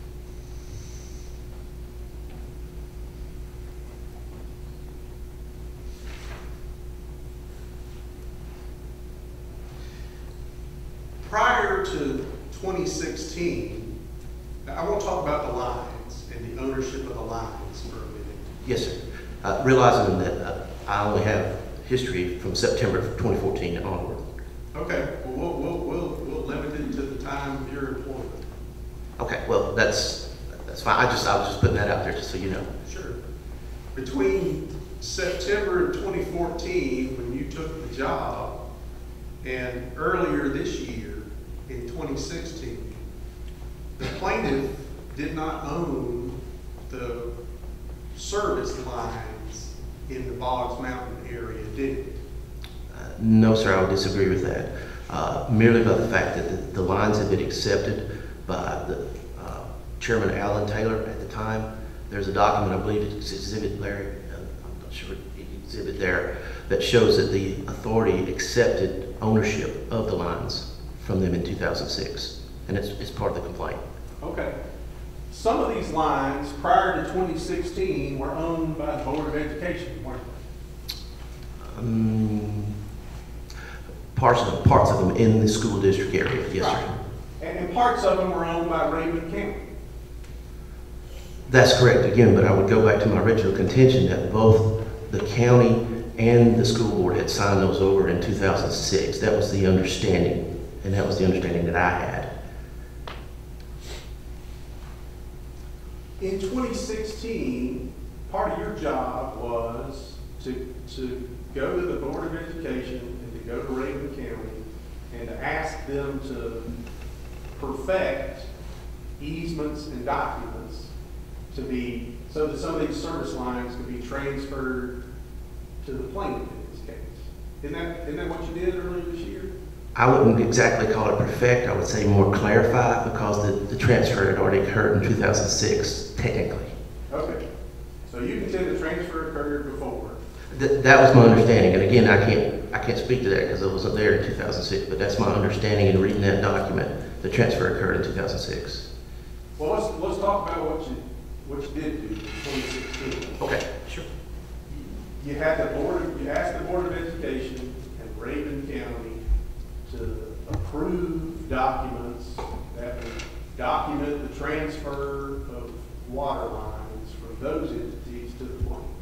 Prior to twenty sixteen, I want to talk about the lines and the ownership of the lines for a minute. Yes, sir. Uh, realizing that uh, I only have history from September of twenty fourteen onward. Okay, well, we'll, we'll, we'll, we'll limit it to the time of your employment. Okay, well, that's, that's fine. I just, I was just putting that out there just so you know. Sure. Between September of twenty fourteen, when you took the job, and earlier this year, in twenty sixteen, the plaintiff did not own the service lines in the Boggs Mountain area, did it? Uh, no, sir, I would disagree with that. Uh, merely by the fact that the, the lines had been accepted by the uh, Chairman Alan Taylor at the time. There's a document, I believe it's exhibit, Larry, uh, I'm not sure, exhibit there, that shows that the authority accepted ownership of the lines from them in two thousand six, and it's, it's part of the complaint. Okay. Some of these lines prior to twenty sixteen were owned by the Board of Education, weren't they? Um, parts of them, parts of them in the school district area, yes, Right. sir. And, and parts of them were owned by Rabun County. That's correct again, but I would go back to my original contention that both the county and the school board had signed those over in two thousand six. That was the understanding, and that was the understanding that I had. In twenty sixteen, part of your job was to, to go to the Board of Education and to go to Rabun County and to ask them to perfect easements and documents to be, so that some of these service lines could be transferred to the plaintiff in this case. Isn't that, isn't that what you did earlier this year? I wouldn't exactly call it perfect. I would say more clarify, because the, the transfer had already occurred in two thousand six, technically. Okay. So you contend the transfer occurred before. Th that was my understanding, and again, I can't, I can't speak to that because I wasn't there in two thousand six, but that's my understanding in reading that document. The transfer occurred in two thousand six. Well, let's, let's talk about what you, what you did do in twenty sixteen. Okay, sure. You had the board, you asked the Board of Education and Rabun County to approve documents that would document the transfer of water lines from those entities to the plaintiff.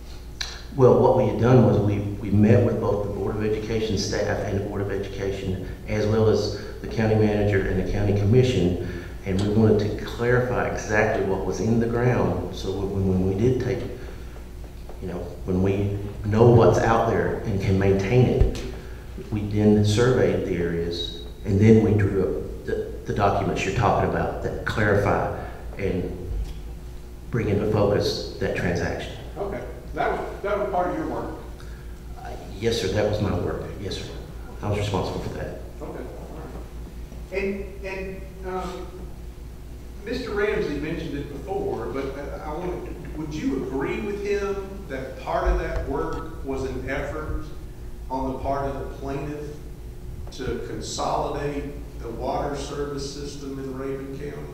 Well, what we had done was we, we met with both the Board of Education staff and the Board of Education, as well as the county manager and the county commission, and we wanted to clarify exactly what was in the ground, so when, when we did take, you know, when we know what's out there and can maintain it, we then surveyed the areas, and then we drew up the, the documents you're talking about that clarify and bring into focus that transaction. Okay, that was, that was part of your work. Uh, yes, sir, that was my work. Yes, sir. I was responsible for that. Okay, all right. And, and, um, Mister Ramsey mentioned it before, but I want, would you agree with him that part of that work was an effort on the part of the plaintiff to consolidate the water service system in Rabun County?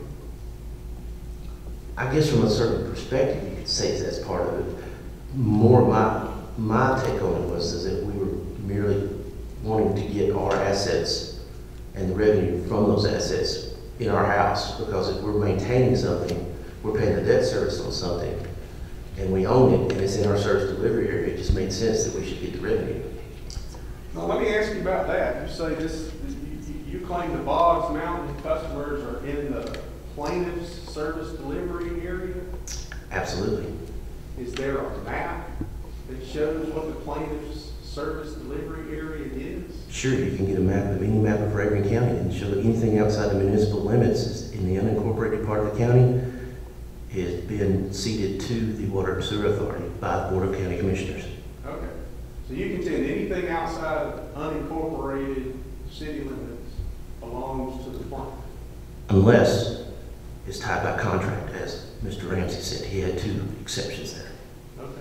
I guess from a certain perspective, you could say that's part of it. More my, my take on it was is that we were merely wanting to get our assets and the revenue from those assets in our house, because if we're maintaining something, we're paying the debt service on something, and we own it, and it's in our service delivery area, it just made sense that we should get the revenue. Now, let me ask you about that. You say this, you, you claim the Boggs Mountain customers are in the plaintiff's service delivery area? Absolutely. Is there a map that shows what the plaintiff's service delivery area is? Sure, you can get a map of any map of Rabun County and show that anything outside the municipal limits is in the unincorporated part of the county has been ceded to the Water and Sewer Authority by the Board of County Commissioners. Okay, so you contend anything outside of unincorporated city limits belongs to the plaintiff? Unless it's tied by contract, as Mister Ramsey said. He had two exceptions there. Okay.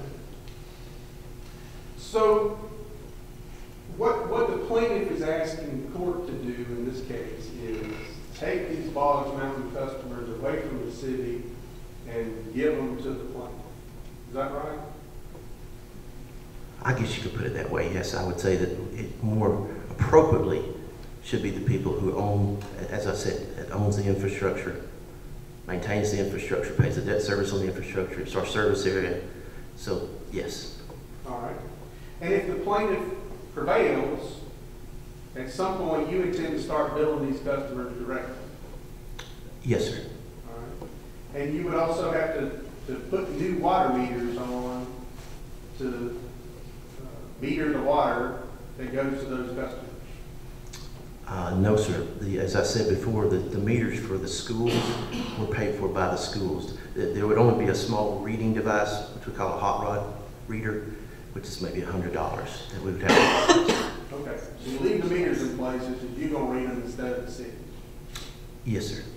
So, what, what the plaintiff is asking the court to do in this case is take these Boggs Mountain customers away from the city and give them to the plaintiff. Is that right? I guess you could put it that way, yes. I would say that it more appropriately should be the people who own, as I said, that owns the infrastructure, maintains the infrastructure, pays the debt service on the infrastructure. It's our service area. So, yes. All right. And if the plaintiff prevails, at some point you intend to start billing these customers directly? Yes, sir. All right. And you would also have to, to put new water meters on to uh, meter the water that goes to those customers? Uh, no, sir. The, as I said before, the, the meters for the schools were paid for by the schools. There there would only be a small reading device, which we call a hot rod reader, which is maybe one hundred dollars that we would have. Okay, so you leave the meters in place, so you're going to read them instead of the city? Yes, sir.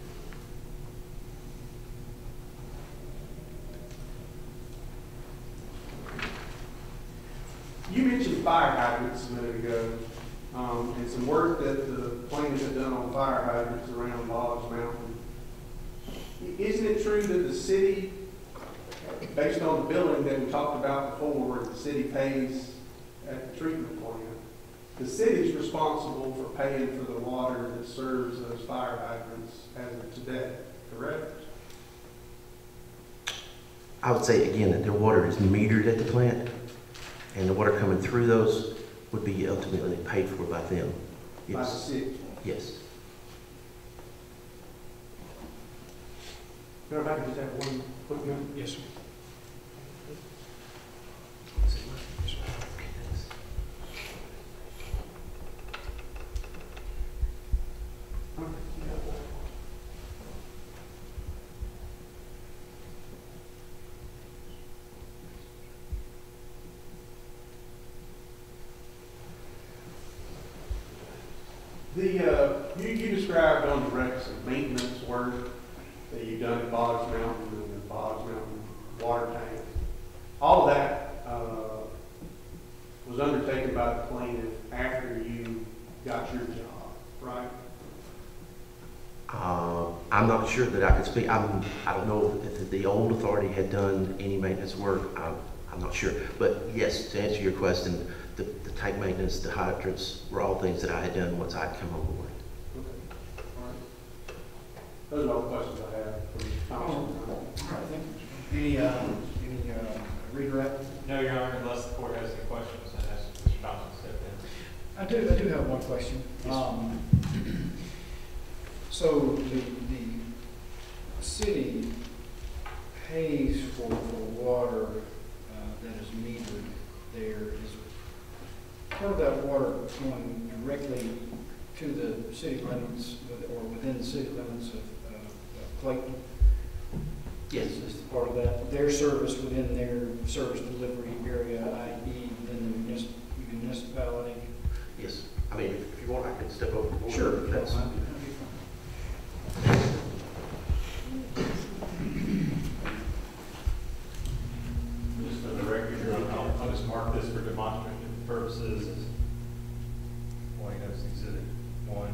You mentioned fire hydrants a minute ago, um, and some work that the plaintiff had done on fire hydrants around Boggs Mountain. Isn't it true that the city, based on the billing that we talked about before, where the city pays at the treatment plant, the city's responsible for paying for the water that serves those fire hydrants as of today, correct? I would say again that their water is metered at the plant, and the water coming through those would be ultimately paid for by them. By the Yes. city? Yes. Mayor, if I could just have one quick minute? Yes, sir. The, uh, you, you described on the record some maintenance work that you've done at Boggs Mountain and the Boggs Mountain water tank. All of that, uh, was undertaken by the plaintiff after you got your job, right? Uh, I'm not sure that I can speak. I'm, I don't know if the old authority had done any maintenance work. I'm, I'm not sure. But yes, to answer your question, the, the tank maintenance, the hydrants were all things that I had done once I'd come on board. Okay, all right. Those are all the questions I have for Mister Thompson. All right, thank you. Any, uh, any, uh, redirect? No, Your Honor, unless the court has any questions, I ask Mister Thompson to step in. I do, I do have one question. Um, so the, the city pays for, for water, uh, that is metered there. Is part of that water going directly to the city limits, with- or within the city limits of, uh, of Clayton? Yes. Is this part of that, their service within their service delivery area, that is within the munis- municipality? Yes. I mean, if you want, I can step over the board. Sure. That's, That'd be fine. Just for the record, Your Honor, I'll, I'll just mark this for demonstrative purposes as Plaintiff's Exhibit One.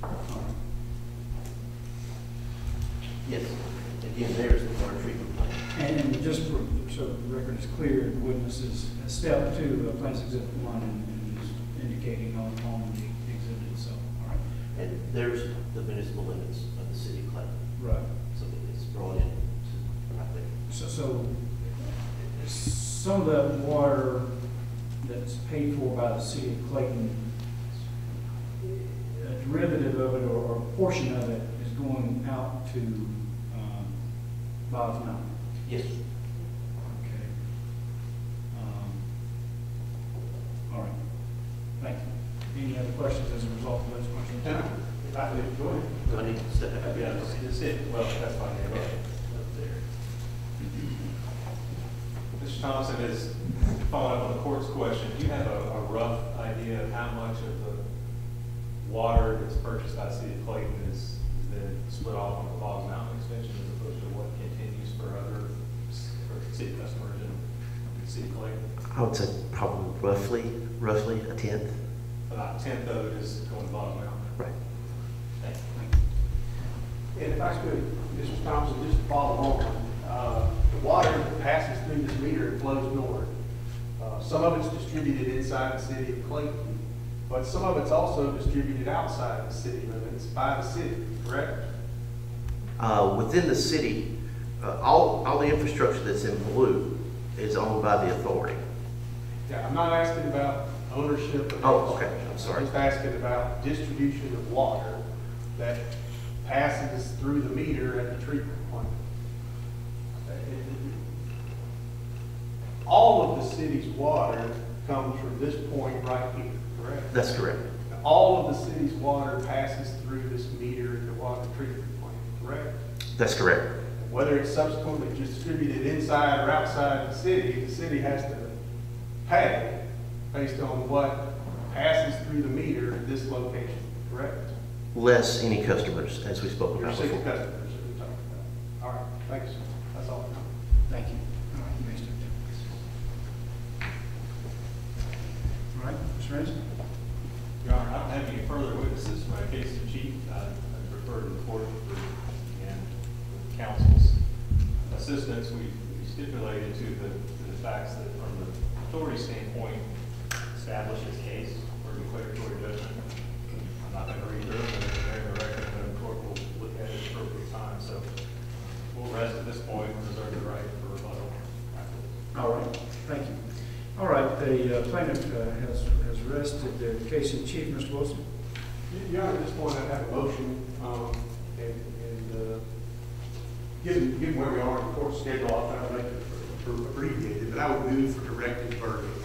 yes. Again, there's the water treatment plant. And, and just for, so the record is clear, the witness is, uh, step two, uh, Plaintiff's Exhibit one, and, and is indicating on, on the exhibit itself, all right? And there's the municipal limits of the city of Clayton. Right. So it's brought in to right there. So, so some of that water that's paid for by the city of Clayton, a derivative of it or, or a portion of it is going out to um, Bob's Mountain? Yes. Okay. Um, All right. Thank you. Any other questions as a result of those questions? Yeah, if I could, go ahead. I need to set that. Yeah, that's, that's it. Well, that's fine. Yeah, go ahead. Mister Thompson, is following up on the court's question, do you have a, a rough idea of how much of the water that's purchased by the City of Clayton is, is then split off on the Boggs Mountain extension as opposed to what continues for other for city customers in the City of Clayton? I would say probably roughly, roughly a tenth. About a tenth of it is going to Boggs Mountain. Right. Thank you. And if I could, Mister Thompson, just to follow on, uh, the water that passes through this meter and flows north. Uh, some of it's distributed inside the City of Clayton, but some of it's also distributed outside the city limits by the city, correct? Uh, within the city, uh, all, all the infrastructure that's in blue is owned by the authority. Yeah, I'm not asking about ownership of Oh, okay. infrastructure. I'm sorry. I'm just asking about distribution of water that passes through the meter at the treatment plant. All of the city's water comes from this point right here, correct? That's correct. All of the city's water passes through this meter at the water treatment plant, correct? That's correct. Whether it's subsequently distributed inside or outside the city, the city has to pay based on what passes through the meter at this location, correct? Less any customers, as we spoke Your about six before. customers that we talked about. All right, thanks. That's all I know. Thank you. All right, you may step down. All right, Mister Ramsey? Your Honor, I don't have any further witnesses. My case in chief, I I refer to the court for, and with counsel's assistance, we we stipulated to the, to the facts that from the authority standpoint, establish this case for declaratory judgment. I'm not going to read through it, but they're in the record, and the court will look at it at the appropriate time. So we'll rest at this point and reserve the right for rebuttal afterwards. All right, thank you. All right, the uh, plaintiff uh, has, has rested the case in chief, Mister Wilson. Your Honor, at this point, I have a motion, um, and, and, uh, given, given where we are in the court schedule, I'll try to make it for- for abbreviated, but I would move for directed verdict,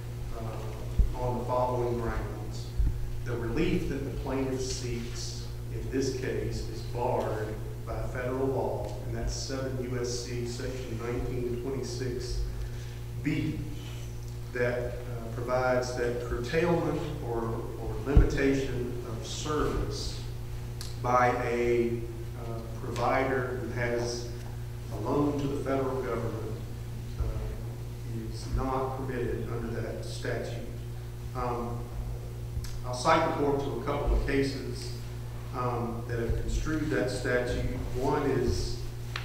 uh, on the following grounds. The relief that the plaintiff seeks in this case is barred by federal law, and that's seven U S C section nineteen twenty-six B, that uh, provides that curtailment or, or limitation of service by a uh, provider who has a loan to the federal government uh, is not permitted under that statute. Um, I'll cite the court to a couple of cases um, that have construed that statute. One is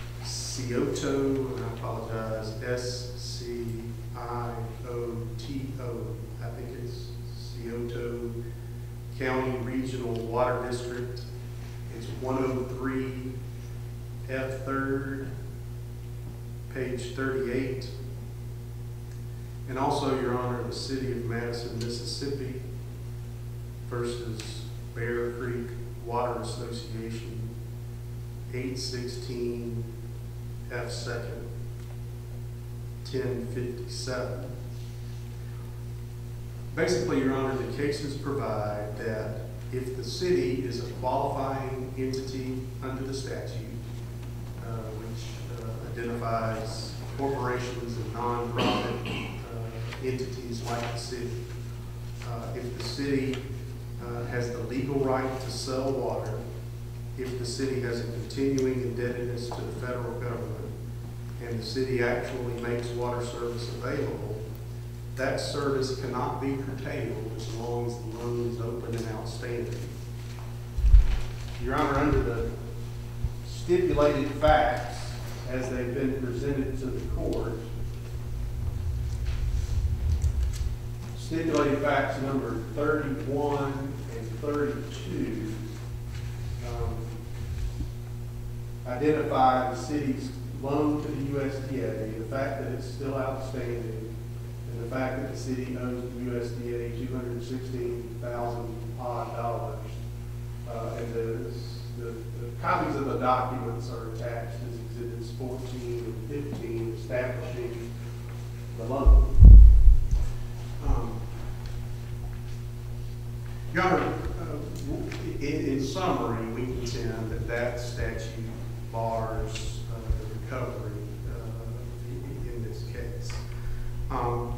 Cioto, and I apologize, S C I O T O. I think it's Scioto County Regional Water District. It's one oh three F third, page thirty-eight. And also, Your Honor, the City of Madison, Mississippi versus Bear Creek Water Association, eight sixteen F second, ten fifty-seven. Basically, Your Honor, the cases provide that if the city is a qualifying entity under the statute, uh, which uh, identifies corporations and nonprofit uh, entities like the city, uh, if the city uh, has the legal right to sell water, if the city has a continuing indebtedness to the federal government, and the city actually makes water service available, that service cannot be curtailed as long as the loan is open and outstanding. Your Honor, under the stipulated facts as they've been presented to the court, stipulated facts number thirty-one and thirty-two um, identify the city's loan to the U S D A, the fact that it's still outstanding, and the fact that the city owes the U S D A two hundred sixteen thousand odd dollars. Uh, and the, the, the copies of the documents are attached as exhibits fourteen and fifteen, establishing the loan. Um, Your Honor, uh, in, in summary, we contend that that statute bars uh, the recovery uh, in, in this case. Um,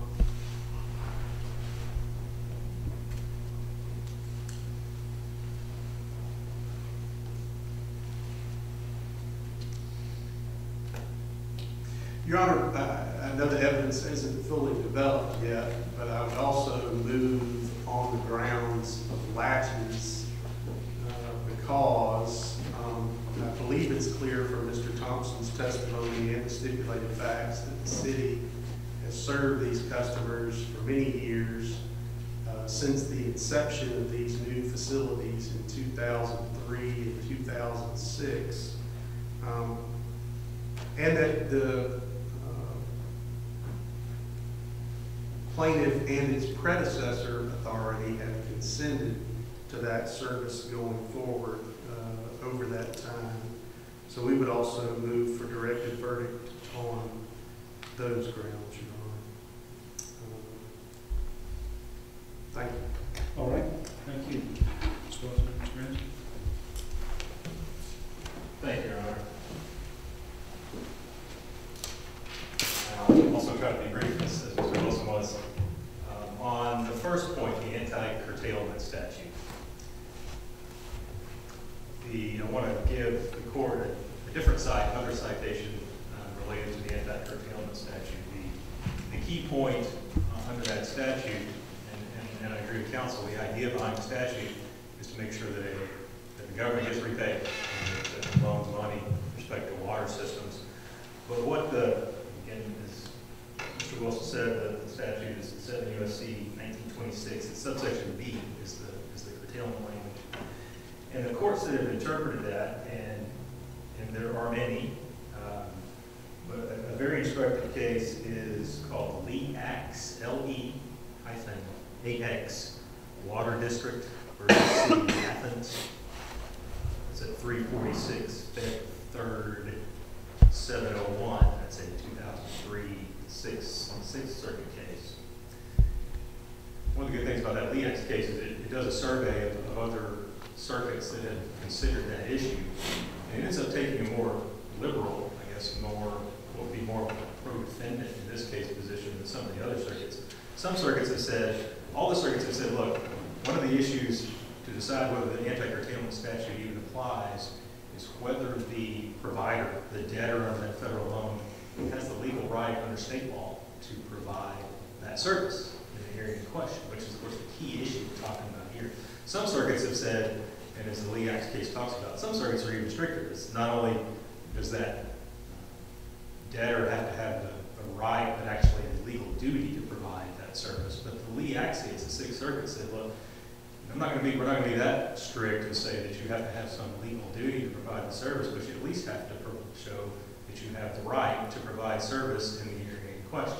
Your Honor, I, I know the evidence isn't fully developed yet, but I would also move on the grounds of latches uh, because um, I believe it's clear from Mister Thompson's testimony and the stipulated facts that the city has served these customers for many years uh, since the inception of these new facilities in two thousand three and two thousand six. Um, and that the plaintiff and its predecessor authority have consented to that service going forward uh, over that time. So we would also move for directed verdict on those grounds, Your Honor. Um, thank you. All right, thank you. Miz Wilson, Miz Ramsey? Thank you, Your Honor. I'll also try to be brief, as as Mister Wilson was. Um, on the first point, the anti-curtailment statute. The, I want to give the court a, a different side, another citation uh, related to the anti-curtailment statute. The, the key point uh, under that statute, and, and, and I agree with counsel, the idea behind the statute is to make sure that, a, that the government gets repaid, and that it loans money with respect to water systems. But what the, again, as Mister Wilson said, the, the statute is seven U S C nineteen twenty-six, and subsection B is the, is the curtailment language. And the courts that have interpreted that, and, and there are many, um, but a, a very instructive case is called Lee X, L E hyphen A X, Water District versus City of Athens. It's at three forty-six, Fifth, Third, seven oh one. That's a two thousand three, six, Sixth Circuit case. One of the good things about that Lee X case is it, it does a survey of, of other circuits that have considered that issue, and it ends up taking a more liberal, I guess, more, what would be more pro-defendant in this case position than some of the other circuits. Some circuits have said, all the circuits have said, look, one of the issues to decide whether the anti-curtailment statute even applies is whether the provider, the debtor on that federal loan, has the legal right under state law to provide that service in the area in question, which is, of course, the key issue we're talking about here. Some circuits have said, and as the Lee Act case talks about, some circuits are even stricter. It's not only does that debtor have to have the, the right, but actually the legal duty to provide that service. But the Lee Act case, the Sixth Circuit said, look, I'm not going to be, we're not going to be that strict and say that you have to have some legal duty to provide the service, but you at least have to show that you have the right to provide service in the area in question.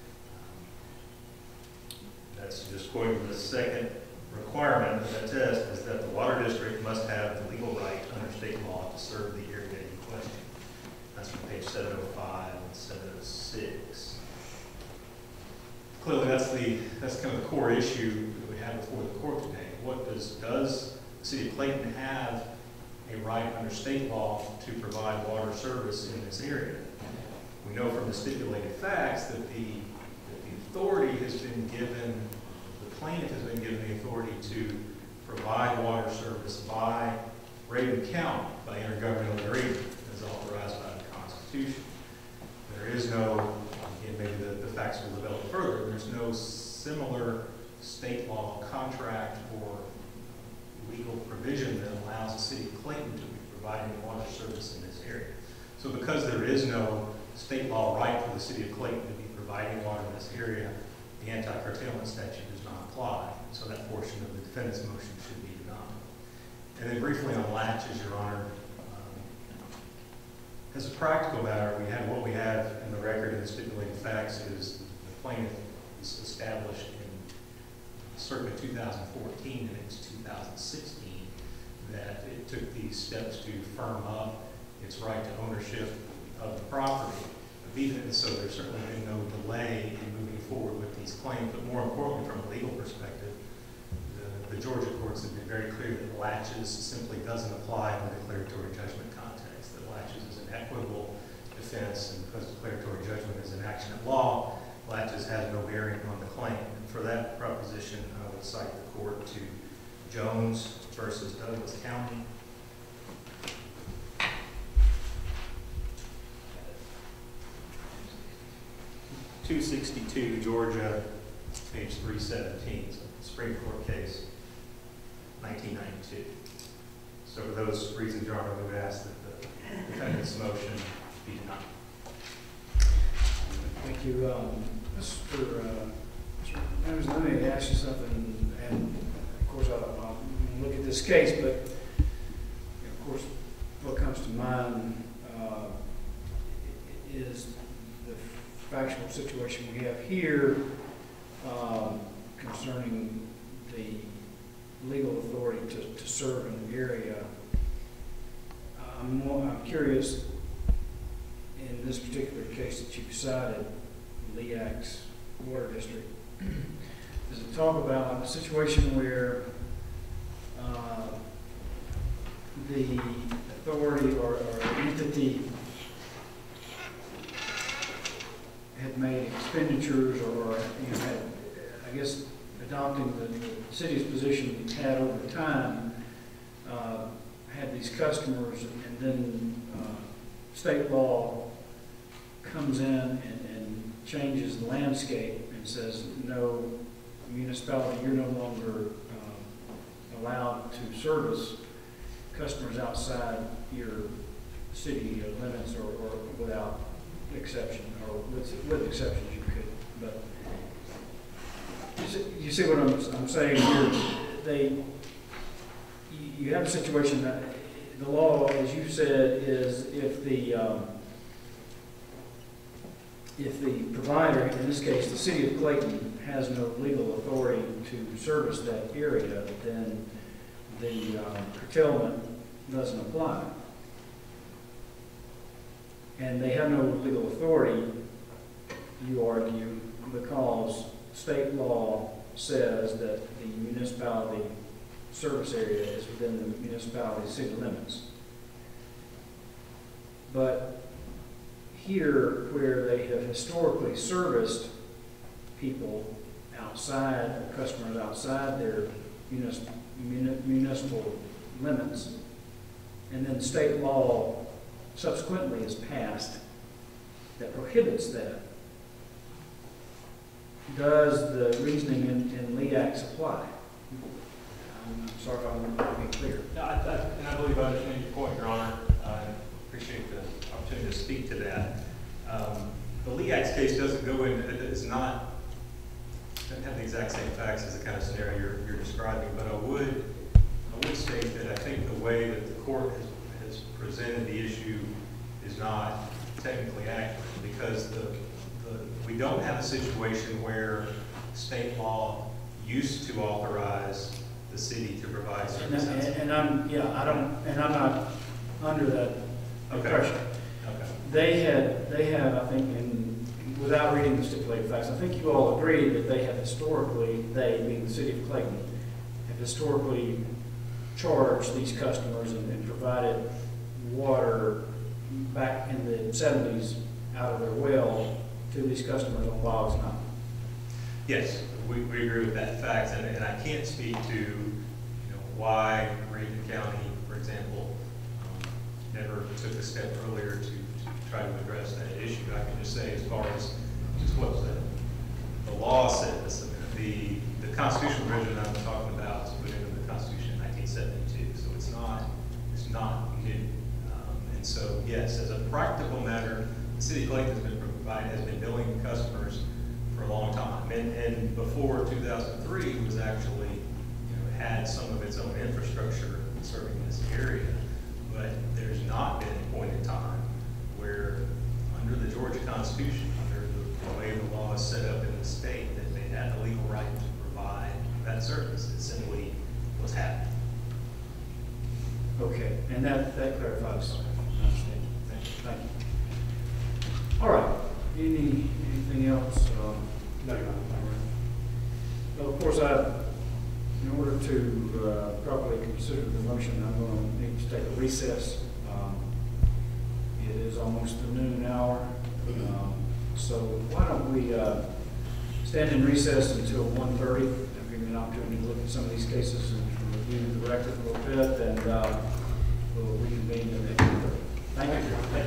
Um, that's just quoting the second requirement of that test is that the water district must have the legal right under state law to serve the area in question. That's from page seven oh five and seven oh six. Clearly, that's the that's kind of the core issue that we have before the court today. What does does the City of Clayton have a right under state law to provide water service in this area? We know from the stipulated facts that the that the authority has been given. The plaintiff has been given the authority to provide water service by Rabun County by intergovernmental agreement as authorized by the Constitution. There is no, again, maybe the, the facts will develop further, there's no similar state law contract or legal provision that allows the City of Clayton to be providing water service in this area. So because there is no state law right for the City of Clayton to be providing water in this area, the anti-curtailment statute does not apply. So that portion of the defendant's motion should be denied. And then briefly on latches, Your Honor, um, as a practical matter, we have what we have in the record in the stipulated facts is the plaintiff is established in circa two thousand fourteen and it's two thousand sixteen that it took these steps to firm up its right to ownership of the property. Even so, there's certainly been no delay in moving forward with these claims, but more importantly, from a legal perspective, the, the Georgia courts have been very clear that laches simply doesn't apply in the declaratory judgment context. That laches is an equitable defense, and because declaratory judgment is an action of law, laches has no bearing on the claim. And for that proposition, I would cite the court to Jones versus Douglas County. two sixty-two, Georgia, page three seventeen, Supreme Court case, nineteen ninety-two. So for those reasons, Your Honor, we would ask that the defendant's motion be denied. Thank you. Um, Mister Uh, Mister Ramsey, let me ask you something, and of course I'll, I'll look at this case, but you know, of course what comes to mind uh, is the factual situation we have here um, concerning the legal authority to, to serve in the area. I'm, more, I'm curious, in this particular case that you've cited, Leax Water District, does it talk about a situation where uh, the authority or, or entity had made expenditures or, you know, had, I guess, adopting the, the city's position had over time, uh, had these customers, and then uh, state law comes in and, and changes the landscape and says, no, municipality, you're no longer uh, allowed to service customers outside your city limits or, or without exception, or with, with exceptions you could, but you see, you see what I'm, I'm saying here? They, you, you have a situation that the law, as you said, is if the um, if the provider, in this case the City of Clayton, has no legal authority to service that area, then the um, curtailment doesn't apply. And they have no legal authority, you argue, because state law says that the municipality service area is within the municipality's city limits. But here, where they have historically serviced people outside, customers outside their municipal, municipal limits, and then state law subsequently is passed that prohibits that, does the reasoning in, in Leax apply? I'm sorry if I'm not being clear. No, I, I, and I believe I understand your point, Your Honor. I appreciate the opportunity to speak to that. Um, the Leax case doesn't go into, it is not, doesn't have the exact same facts as the kind of scenario you're, you're describing, but I would, I would state that I think the way that the court has, has presented the issue is not technically accurate, because the, the, we don't have a situation where state law used to authorize the city to provide services. And, and, and I'm, yeah, I don't, and I'm not under that impression. Okay. They had, they have, I think, in, without reading the stipulated facts, I think you all agree that they have historically, they, being the City of Clayton, have historically charged these customers and, and provided water back in the seventies out of their well to these customers on Boggs Mountain. Yes, we, we agree with that fact, and, and I can't speak to, you know, why Rabun County, for example, um, never took a step earlier to, to try to address that issue. I can just say, as far as just what the, the law says, the the constitutional provision I'm talking about was put into the Constitution in nineteen seventy-two, so it's not it's not new. Um, and so, yes, as a practical matter, the City of Clayton has been provide, has been billing customers for a long time, and, and before two thousand three was actually, you know, had some of its own infrastructure serving this area, but there's not been a point in time where, under the Georgia Constitution, under the, the way the law is set up in the state, that they had the legal right to provide that service. It simply was happening. and that, that clarifies. I understand. Thank you. All right, any, anything else? Um, No, you're not. Well, of course, I, in order to uh, properly consider the motion, I'm going to need to take a recess. Um, It is almost the noon hour, um, so why don't we uh, stand in recess until one thirty, give me an opportunity to look at some of these cases and review the record a little bit, and uh, we'll reconvene at one thirty. Thank you. Thank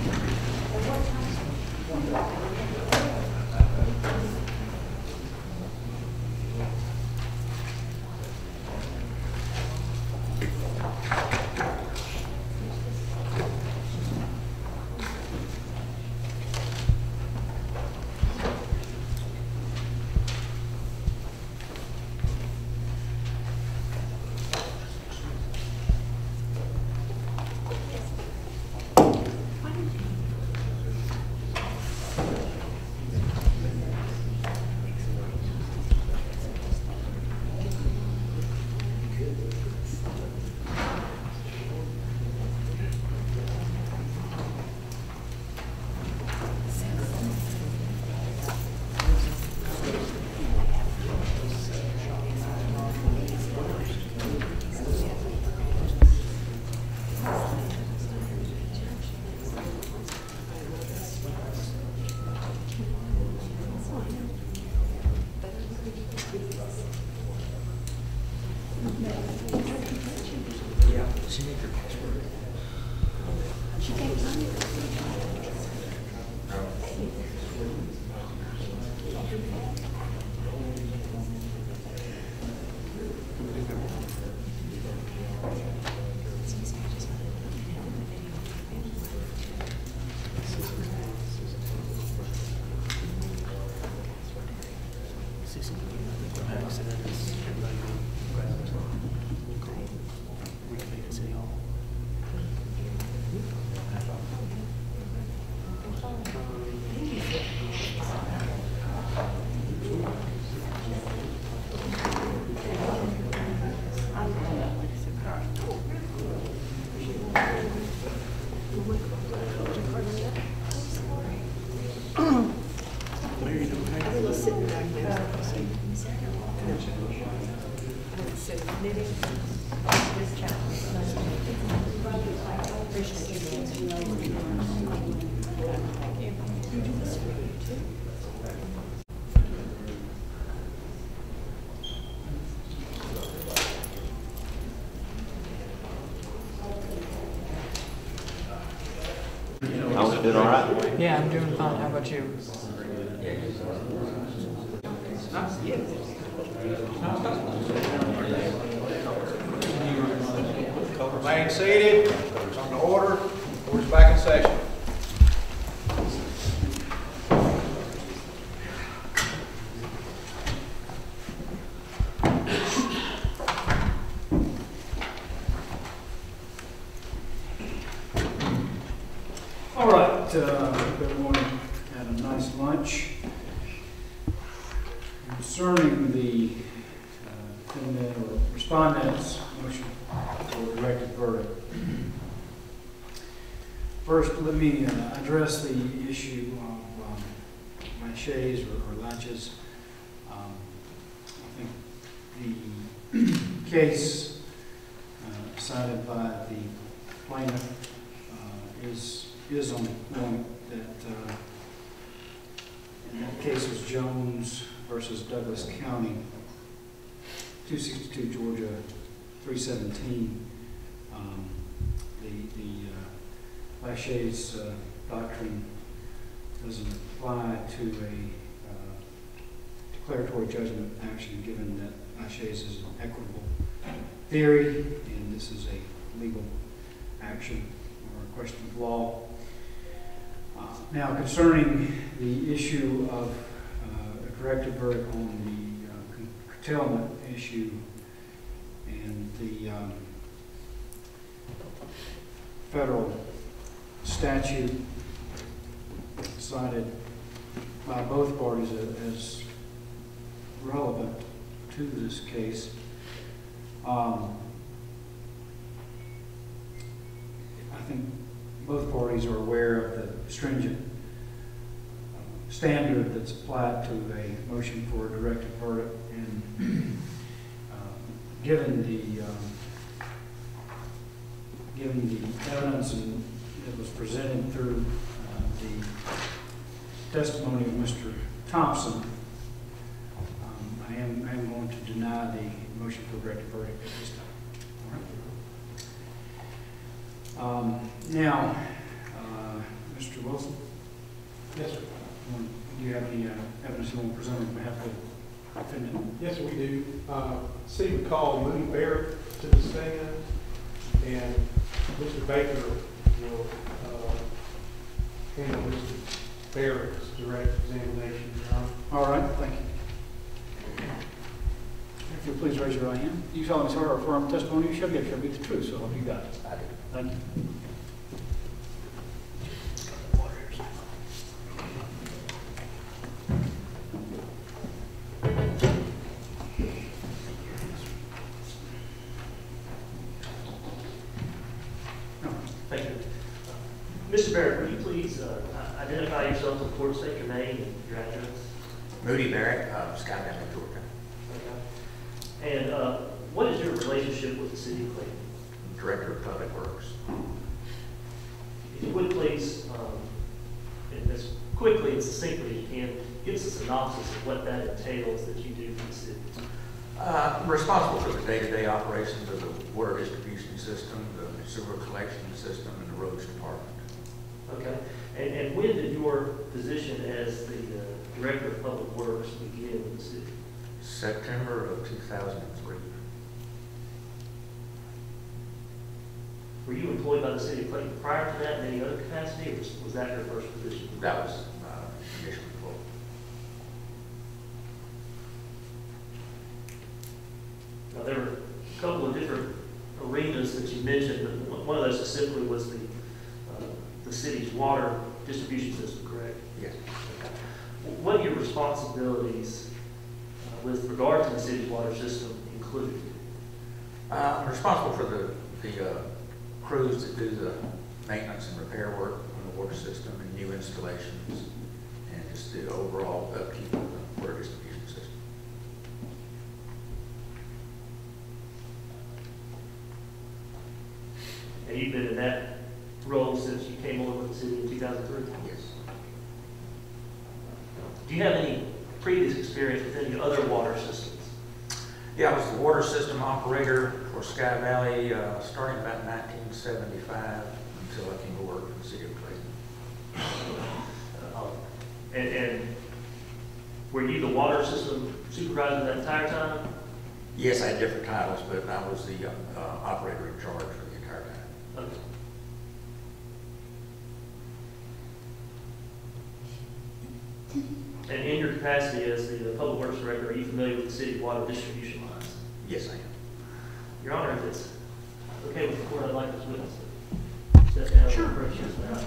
you. Doing all right? Yeah, I'm doing fine. How about you? Remain seated. It's on the order. Court's back in session. All right, uh, hope everyone had a nice lunch. Concerning the uh, defendant or respondent's motion for directed verdict. First, let me uh, address the issue of um, laches or, or latches. Um, I think the case uh, cited by the plaintiff uh, is is on the point that uh, in that case was Jones versus Douglas County, two sixty-two Georgia, three seventeen. Um, the the uh, laches uh, doctrine doesn't apply to a uh, declaratory judgment action, given that laches is an equitable theory and this is a legal action or a question of law. Uh, now, concerning the issue of uh, a directed verdict on the uh, curtailment issue and the um, federal statute cited by both parties as relevant to this case, um, I think both parties are aware of the stringent standard that's applied to a motion for a directed verdict. And uh, given the um, given the evidence and that was presented through uh, the testimony of Mister Thompson, um, I am I am going to deny the motion for directed verdict at this time. All right. Um, now, uh, Mister Wilson. Yes, sir. Um, Do you have any uh, evidence you want to present on behalf of the defendant? Yes, we do. Uh, City would call Moody Barrett to the stand, and Mister Baker will uh, handle Mister Barrett's direct examination. All right, thank you. If you'll please raise your right hand. You solemnly swear or affirm testimony you shall give shall be the truth, so help you God. I do. Thank you. Thank you. Mister Barrett, would you please uh, identify yourself to the court, state your name and your address? Moody Barrett, uh, Sky Valley, Georgia. Okay. And uh, what is your relationship with the City of Clayton? Director of Public Works. If you would please, um, and as quickly and succinctly as you can, give us a synopsis of what that entails that you do for the city. Uh, I'm responsible for the day-to-day operations of the water distribution system, the sewer collection system, and the roads department. Okay. And, and when did your position as the uh, Director of Public Works begin with the city? September of two thousand three. Were you employed by the City of Clayton prior to that in any other capacity, or was, was that your first position? That was uh, initial employment. Now, there were a couple of different arenas that you mentioned, but one of those specifically was the uh, the city's water distribution system, correct? Yes. Okay. What are your responsibilities uh, with regard to the city's water system include? Uh, I'm responsible for the, the uh, crews that do the maintenance and repair work on the water system and new installations and just the overall upkeep of the water distribution system. And you've been in that role since you came on with the city in two thousand three? Yes. Do you have any previous experience with any other water systems? Yeah, I was the water system operator for Sky Valley uh, starting about nineteen seventy-five until I came to work for the City of Clayton. Uh, and, and were you the water system supervisor that entire time? Yes, I had different titles, but I was the uh, uh, operator in charge for the entire time. Okay. And in your capacity as the uh, Public Works Director, are you familiar with the city water distribution lines? Yes, I am. Your Honor, if it's okay with the court, I'd like this witness to step down and approach this now.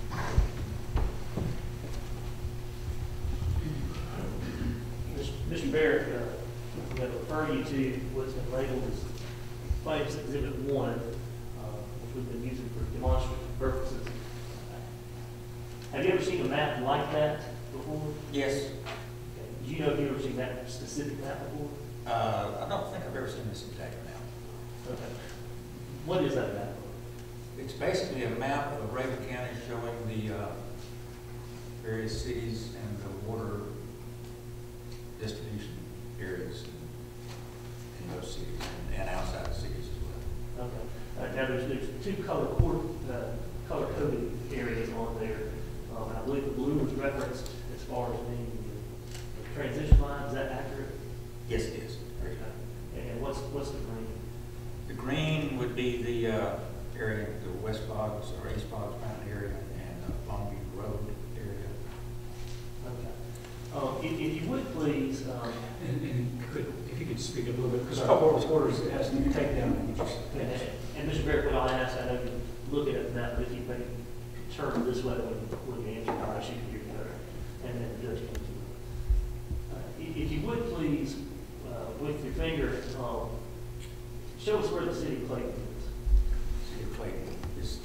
Mister Barrett, uh, I'm going to refer you to what's been labeled as Plaintiff's Exhibit one, uh, which we've been using for demonstrative purposes. Have you ever seen a map like that before? Yes. Okay. Do you know if you've ever seen that specific map before? Uh, I don't think I've ever seen this exact map. Okay. What is that map? It's basically a map of Rabun County showing the uh, various cities and the water distribution areas in those cities and, and outside the cities as well. Okay. Uh, now there's, there's two color court, uh, color coded areas on there. Um, and I believe the blue was referenced as far as being the, the transition line. Is that accurate? Yes, it is. Okay. And, and what's what's the green? The green would be the uh, area, the West Boggs or East Boggs Mountain area and uh, Longview Road area. Okay. Um, if, if you would please, um, And, and could, if you could speak up a little bit, because our public orders has to be taken down. And just, and, and Mister Barrett, what I'll ask, I know you look at it now, but if you may turn this way when, when you answer, I'll shoot you better, and then the judge can do it. Uh, if, if you would please, uh, with your finger, um, show us where the city of Clayton is. City of Clayton is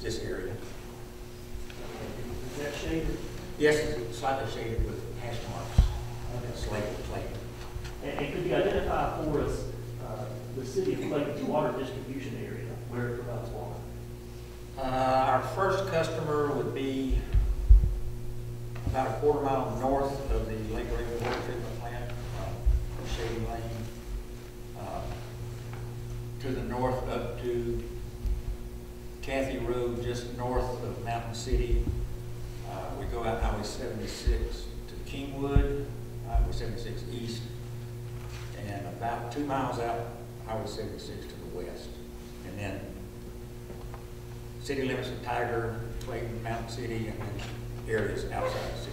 this area. Is that shaded? Yes, it's slightly shaded with hash marks. It's labeled Clayton. And, and could you identify for us uh, the City of Clayton's water distribution area, where it provides water? Uh, our first customer would be about a quarter mile north of the Lake Raven Water Treatment Plant, uh, from Shady Lane, uh, to the north up to Cathy Road, just north of Mountain City. Uh, we go out Highway seventy-six to Kingwood, Highway seventy-six east, and about two miles out, Highway seventy-six to the west. And then city limits of Tiger, Clayton, Mountain City, and then areas outside the city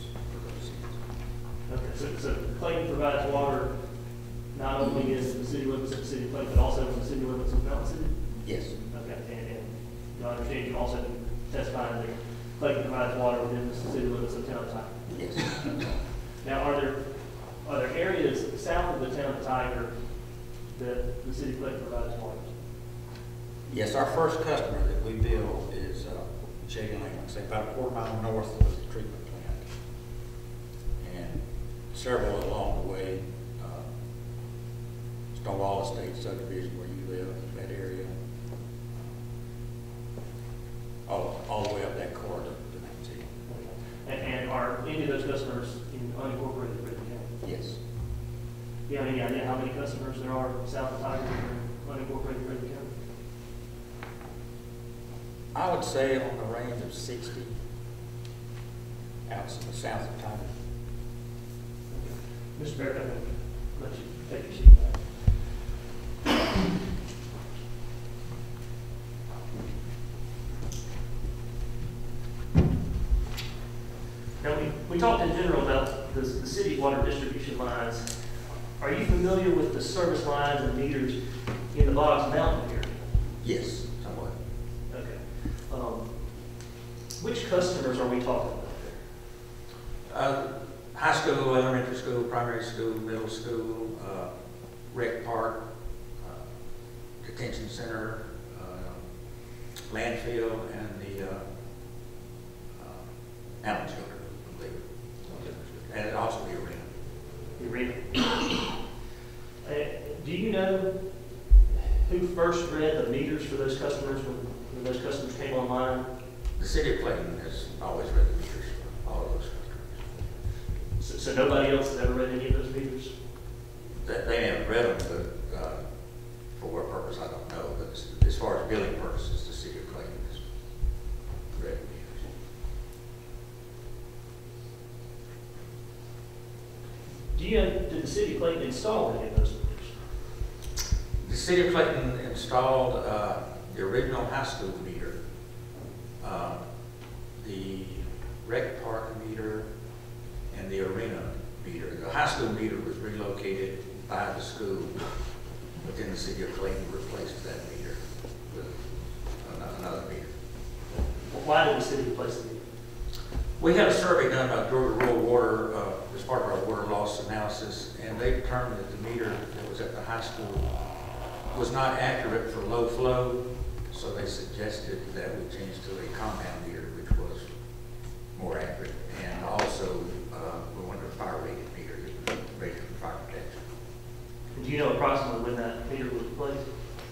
limits for those cities. Okay, so, so Clayton provides water not only in the city limits of the city of Clayton, but also in the city limits of Mountain City? Yes. Okay, and, and I understand you also testifying that Clayton provides water within the city limits of town of Tiger? Yes. Now, are there, are there areas south of the town of Tiger that the city of Clayton provides water? Yes, our first customer that we bill is uh, Shady Lane, like I say, about a quarter mile north of the treatment plant. And several along the way, uh, Stonewall Estate subdivision where you live, that area. All, all the way up that corridor to Mountain City. And, and are any of those customers in unincorporated Rabun County? Yes. Do you have any idea how many customers there are south of Tiger in unincorporated Rabun County? I would say on the range of sixty out in the south of Tiger. Mister Barrett, I'm going to let you take your seat back. Now, we, we talked in general about the, the city water distribution lines. Are you familiar with the service lines and meters in the Boggs Mountain area? Yes, somewhat. Okay. Um, which customers are we talking about there? Uh, high school, elementary school, primary school, middle school, uh, rec park, uh, detention center, uh, landfill, and the uh, uh, Allen children, I believe. And also the arena. The arena. uh, do you know who first read the meters for those customers when, when those customers came online? The city of Clayton has always read the meters for all of those customers. So, so nobody else has ever read any of those meters? That they haven't read them, but uh, for what purpose, I don't know. But as, as far as billing purposes, the city of Clayton has read the meters. Do you know, did the city of Clayton install any of those meters? The city of Clayton installed uh, the original high school meter, uh, the rec park meter, and the arena meter. The high school meter was relocated by the school, but then the city of Clayton replaced that meter with another meter. Why did the city replace the meter? We had a survey done by Georgia Rural Water uh, as part of our water loss analysis, and they determined that the meter that was at the high school was not accurate for low flow, so they suggested that we change to a compound meter, which was more accurate. And also, uh, we wanted a fire rated meter that was rated for fire protection. Do you know approximately when that meter was replaced?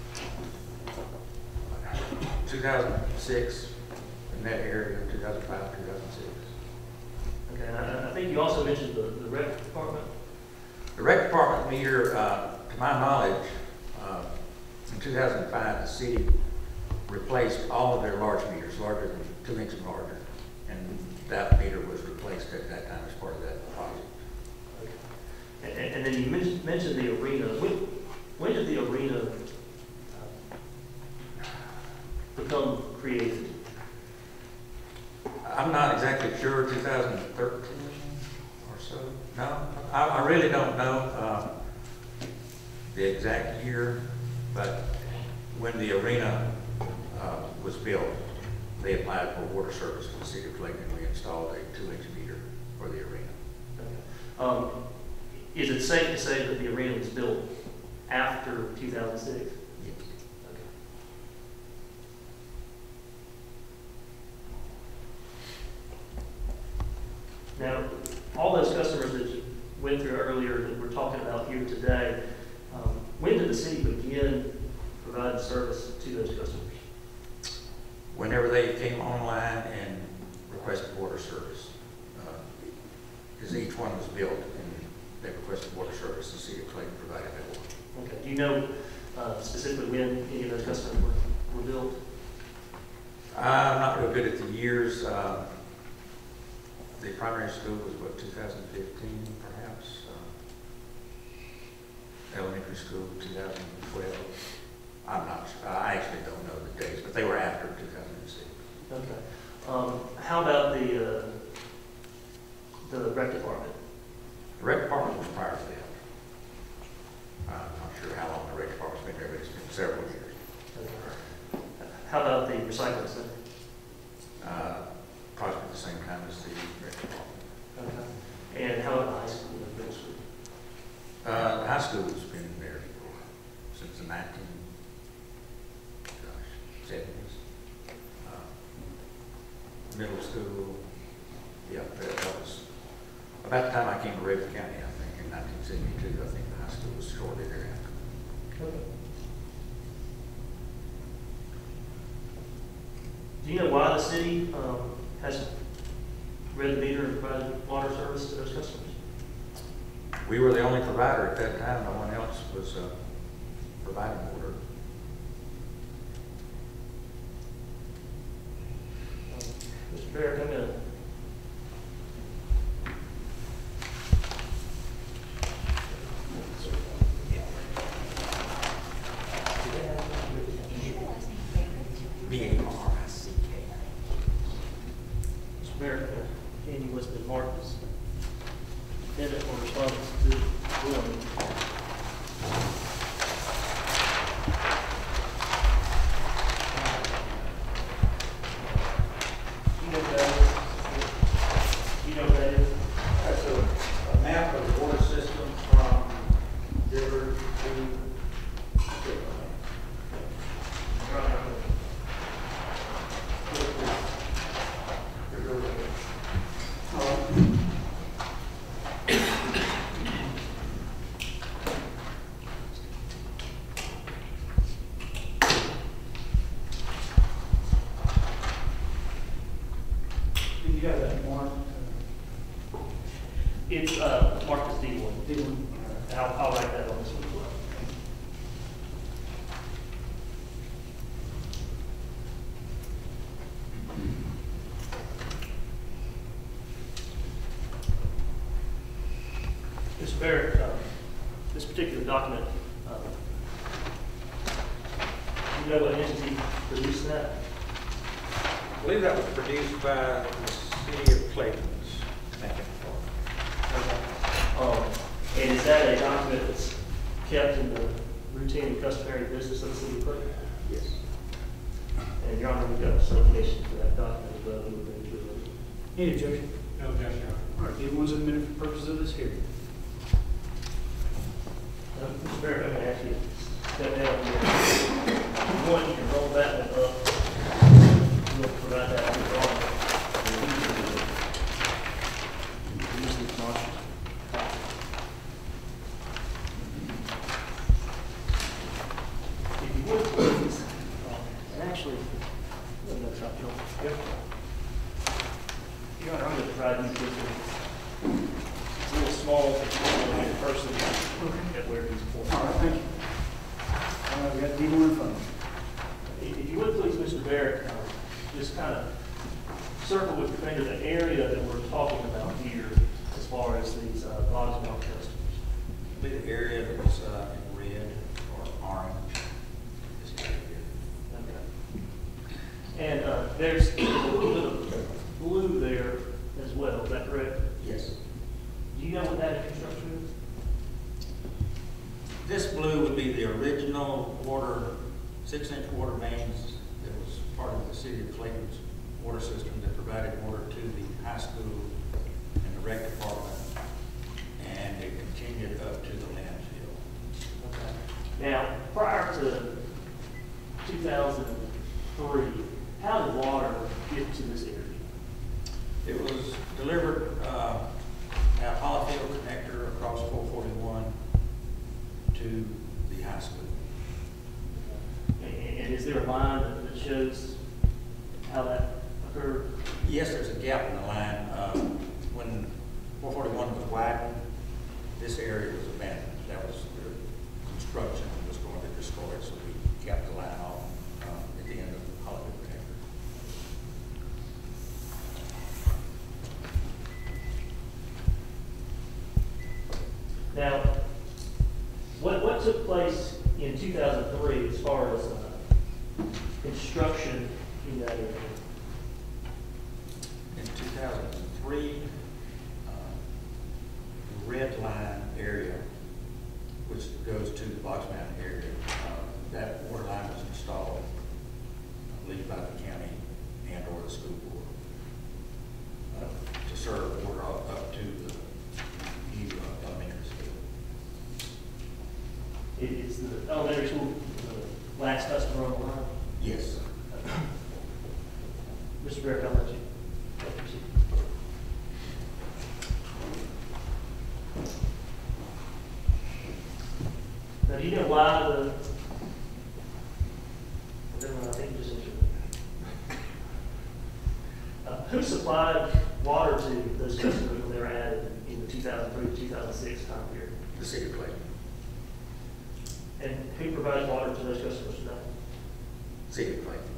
two thousand six, in that area, two thousand five, two thousand six. Okay, and I, I think you also mentioned the, the rec department. The rec department meter, uh, to my knowledge, uh, in two thousand five, the city replaced all of their large meters, larger than two inches and larger, and that meter was replaced at that time as part of that project. Okay. And, and then you mentioned, mentioned the arena. When, when did the arena uh, become created? I'm not exactly sure, two thousand thirteen or so. No, I, I really don't know uh, the exact year, but when the arena uh, was built, they applied for water service for the city of Clayton, and we installed a two-inch meter for the arena. Okay. Um, is it safe to say that the arena was built after two thousand six? Yes. Okay. here today. Um, when did the city begin providing service to those customers? Whenever they came online and requested water service, because each one was built and they requested water service, the City of Clayton provided that water. Okay. Do you know uh, specifically when any of those customers were, were built? I'm not real good at the years. Uh, the primary school was what, two thousand fifteen perhaps? Uh, elementary school, two thousand twelve. I'm not sure. I actually don't know the dates, but they were after two thousand six. Okay. Um, how about the uh, the rec department? The rec department was prior to that. I'm not sure how long the rec department's been there, but it's been several years. Okay. How about the recycling center? Uh, approximately the same time as the rec department. Okay. And how about the high school and middle school? Uh, the high school has been there for, since the nineteen seventies. Uh, middle school, yeah, that, that was about the time I came to Rabun County, I think, in nineteen seventy-two. I think the high school was shortly thereafter. Okay. Do you know why the city um, has read the meter and provided water service to those customers? We were the only provider at that time. No one else was uh, providing water. Um, Mister Barrett, I'm going to B A R C K. Mister Barrett, can you list the markers? Defendant or response to the ruling. You know what that is? You know what that is? That's a, a map of the water system from river to Do you have that marked? It's uh, marked as D one. D one. I'll, I'll write that on this one as well. Mister Barrett, uh, this particular document, uh, you know what entity produced that? I believe that was produced by the City of Clayton's mapping department. Um, and is that a document that's kept in the routine and customary business of the city of Clayton? Yes. And Your Honor, we've got a citation for that document as well. We were going to do it. Any objection? No objection, Your Honor. All right, D one's admitted for purposes of this hearing. Uh, Mister Barrett, I'm going to ask you to step down here. One, you can roll that one up. We'll provide that to Your Honor. Use these markers. If you would, please, uh, and actually, let me know, drop you off. Yep. Your Honor, I'm going to provide you with a, it's a little small, in person, at where he's pointing. All right, thank you. All right, we got D one in front of us. If if you would please, Mister Barrett, uh, just kind of circle with your finger the area that we're talking about here as far as these uh, bogs milk customers. Be the area that was uh, in red or orange. This area here. Okay. And uh, there's a little bit of blue there as well, is that correct? Yes. Do you know what that construction is? This blue would be the original water, six-inch water mains that was part of the City of Clayton's water system that provided water to the high school and the rec department, and it continued up to the landfill. Okay. Now, prior to two thousand three, how did water get to this area? It was delivered uh, at Hollyfield connector across four forty-one there a line that that shows how that occurred? Yes, there's a gap in the line. Um, When four forty-one was widened, this area was abandoned. That was the construction was going to destroy it, so we kept the line off um, at the end of Hollywood Connector. Now, what, what took place in two thousand three as far as uh, construction in that area? In two thousand three, uh, the red line area, which goes to the Box Mountain area, uh, that water line was installed, I believe, by the county and or the school board uh, to serve water up up to the new uh, elementary school. It is the elementary school, the last customer on the line? Yes. Mister Barrett, I'll let you. Now, do you know why the, never mind, I think you just answered that. Uh, who supplied water to those customers when they were added in the two thousand three to two thousand six time period? The City of Clayton. And who provided water to those customers today? City of Clayton.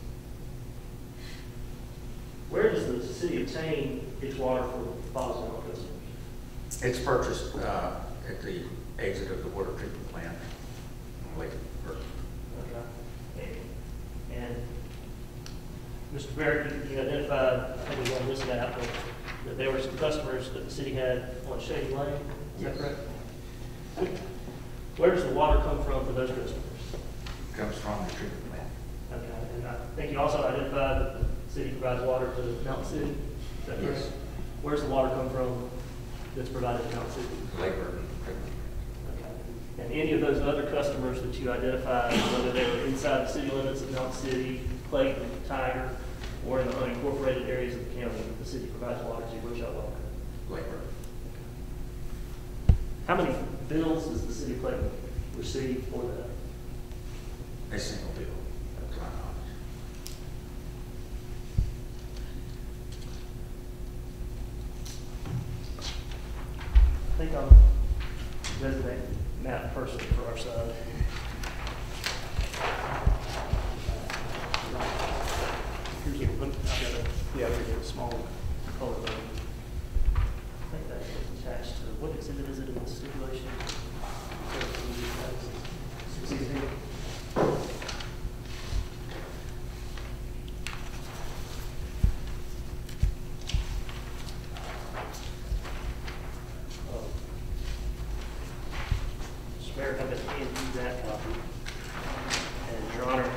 Where does the city obtain its water for Boston customers? It's purchased uh, at the exit of the water treatment plant. Wait, or- Okay. And, and Mister Barrett, you- you identified, I think it was on this map, that- that there were some customers that the city had on Shady Lane, is that Yes. correct? Where does the water come from for those customers? Comes from the treatment plant. Okay, and I think you also identified that the city provides water to Mountain City, is that correct? Yes. Where's the water come from that's provided to Mountain City? Labor treatment. Okay. And any of those other customers that you identified, whether they were inside the city limits of Mountain City, Clayton, Tiger, or in the unincorporated areas of the county, the city provides water to, where's y'all water? Labor. How many bills does the city of Clayton receive for that? A single bill, to my knowledge. I think I'm designated map person for our side. Here's your, let me- I've got a, yeah, here's a small color code. I think that is attached to, what exhibit is it in the stipulation? sixteen. Mayor, I'm going to hand you that copy. And Your Honor,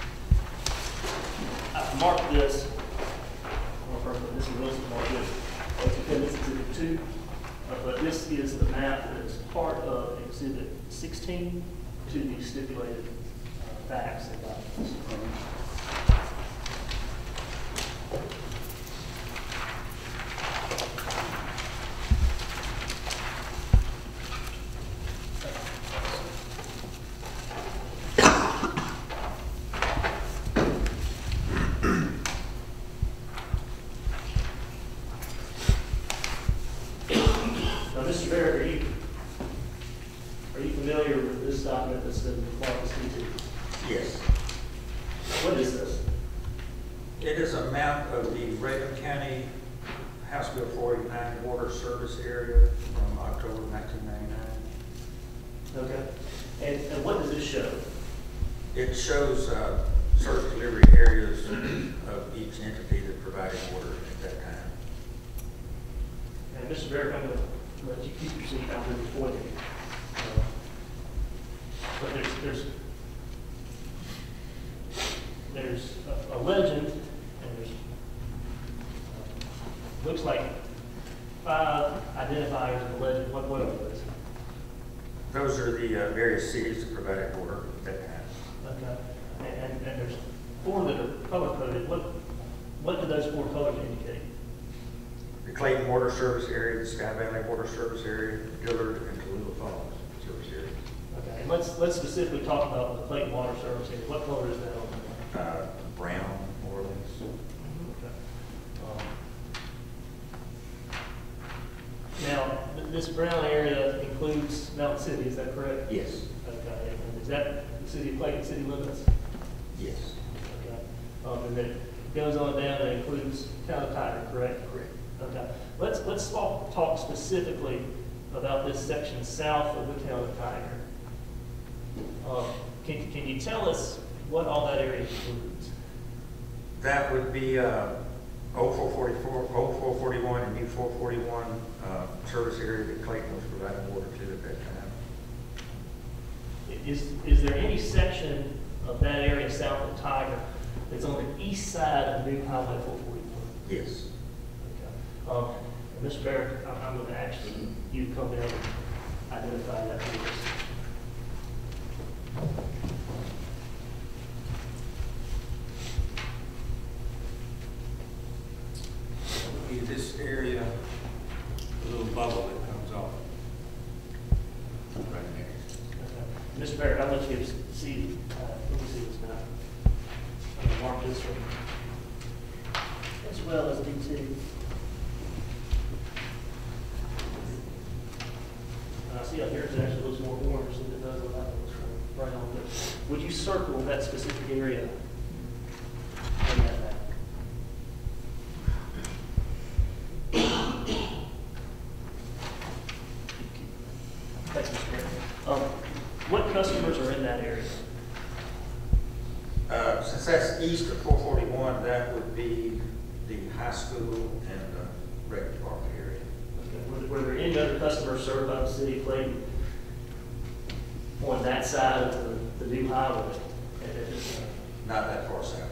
I've marked this, well, first, this is Wilson marked this, it's Appendix Exhibit two, uh, but this is the map that is part of Exhibit sixteen to the stipulated uh, facts and documents. Now, Mister Barrett, are you, are you familiar with this document that's been marked as T two? Yes. What is this? It is a map of the Rabun County House Bill four eighty-nine water service area from October nineteen ninety-nine. Okay. And, and what does this show? It shows uh, certain delivery areas of each entity that provided water at that time. And Mister Barrett, I'm going to let you keep your seat out there before you. Uh, But there's, there's, there's a, a legend, and there's, uh, looks like five identifiers in the legend. What, what are those? Those are the uh, various cities that provided water at that time. Okay. And, and there's four that are color coded. What, what do those four colors indicate? The Clayton Water Service Area, the Sky Valley Water Service Area, Dillard, and Tallulah Falls Service Area. Okay, and let's, let's specifically talk about the Clayton Water Service here. What color is that on there? Uh, brown, more or less. Okay. Um, Now, th- this brown area includes Mountain City, is that correct? Yes. Okay, and is that the city of Clayton city limits? Yes. Okay. Um, and then it goes on down and includes Town of Tiger, correct? Correct. Okay. Let's, let's talk, talk specifically about this section south of the Town of Tiger. Um, can, can you tell us what all that area includes? That would be, uh, oh four forty-four, oh four forty-one and U four forty-one, uh, service area that Clayton was providing water to at that time. Is, is there any section of that area south of Tiger that's on the east side of New Highway four forty-one? Yes. Okay. Um, and Mister Barrett, I'm, I'm going to ask you to come down and identify that for us. This area, a little bubble that comes off. Right there. Okay. Mister Barrett, I'll let you see, uh, let me see this map. I'm going to mark this one. As well as D two. I see out here it actually looks more orange than it does on that one, right on. But would you circle that specific area on that map? Thanks, Mister Barrett. Um, what customers are in that area? Uh, since that's east of four forty-one, that would be the high school and the rec department area. Okay. Were, were there any other customers served by the city of Clayton on that side of the, the new highway at this time? Not that far south.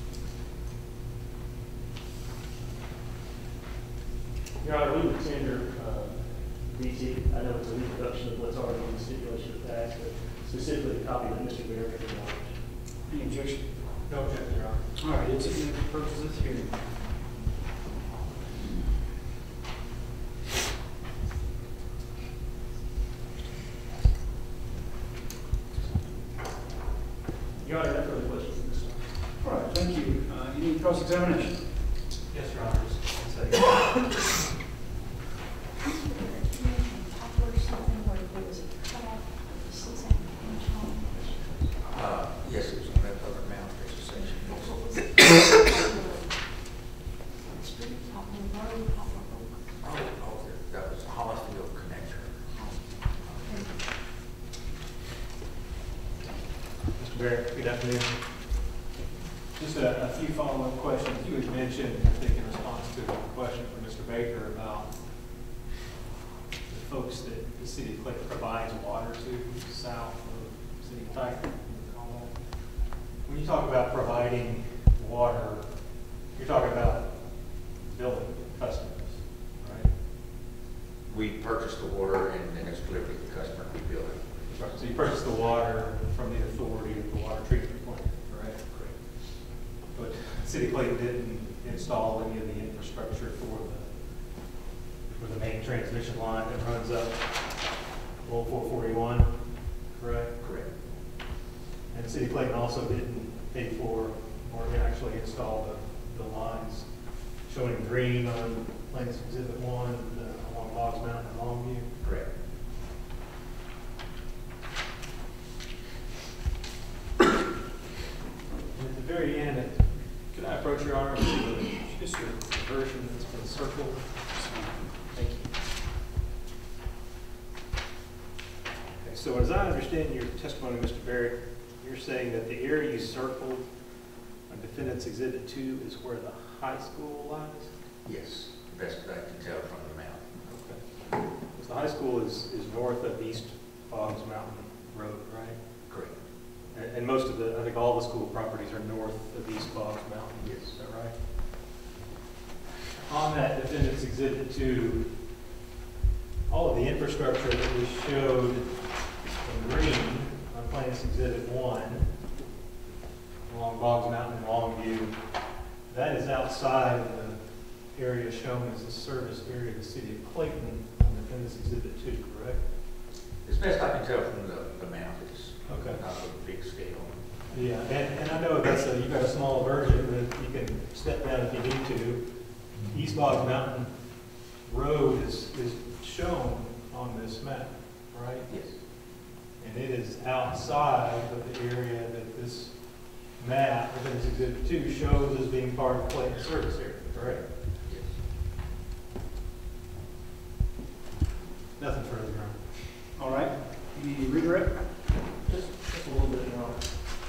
Your Honor, we would tender uh, D T, I know it's a reproduction of what's already in the stipulation of facts, but specifically a copy that Mister Barrett had acknowledged. Any objection? No objection, Your Honor. All right, it's in the purpose of this hearing. Your Honor, I have further questions at this time. All right, thank you. Uh, any cross-examination? Yes, Your Honor. Just one second. Uh, yes, it was on that other mount, there's a section. Oh, oh, that was Hollisfield connector. Mister Barrett, good afternoon. Just a, a few follow-up questions. You had mentioned, I think in response to a question from Mister Baker about the folks that the city of Clayton provides water to south of City of Tiger. When you talk about providing water, you're talking about billing customers, right? We purchased the water and then it's delivered to the customer, we bill it. So you purchase the water from the authority of the water treatment plant, correct? Correct. But City of Clayton didn't install any of the infrastructure for the, for the main transmission line that runs up Old four forty-one, correct? Correct. And City of Clayton also didn't pay for or actually install the, the lines showing green on Plaintiff's Exhibit one uh, along Boggs Mountain and Longview. Correct. And at the very end, it- could I approach Your Honor with just a version that's been circled? Thank you. Okay, so as I understand your testimony, Mister Barrett, you're saying that the area you circled on Defendant's Exhibit two is where the high school lies? Yes, best I can tell from the map. Okay. Because the high school is, is north of East Boggs Mountain Road, right? Correct. And, and most of the, I think all the school properties are north of East Boggs Mountain. Yes. Is that right? On that Defendant's Exhibit two, all of the infrastructure that was showed in green on Plaintiff's Exhibit one, along Boggs Mountain and Longview, that is outside of the area shown as the service area of the city of Clayton on Defendant's Exhibit two, correct? As best I can tell from the, the map, it's Okay. not a big scale. Yeah, and, and I know that's a, you've got a small version that you can step down if you need to. East Boggs Mountain Road is, is shown on this map, right? Yes. And it is outside of the area that this map, Evidence Exhibit two, shows as being part of Clayton service area, correct? Yes. Nothing further, Your Honor. All right, any redirect? Just, just a little bit, Your Honor.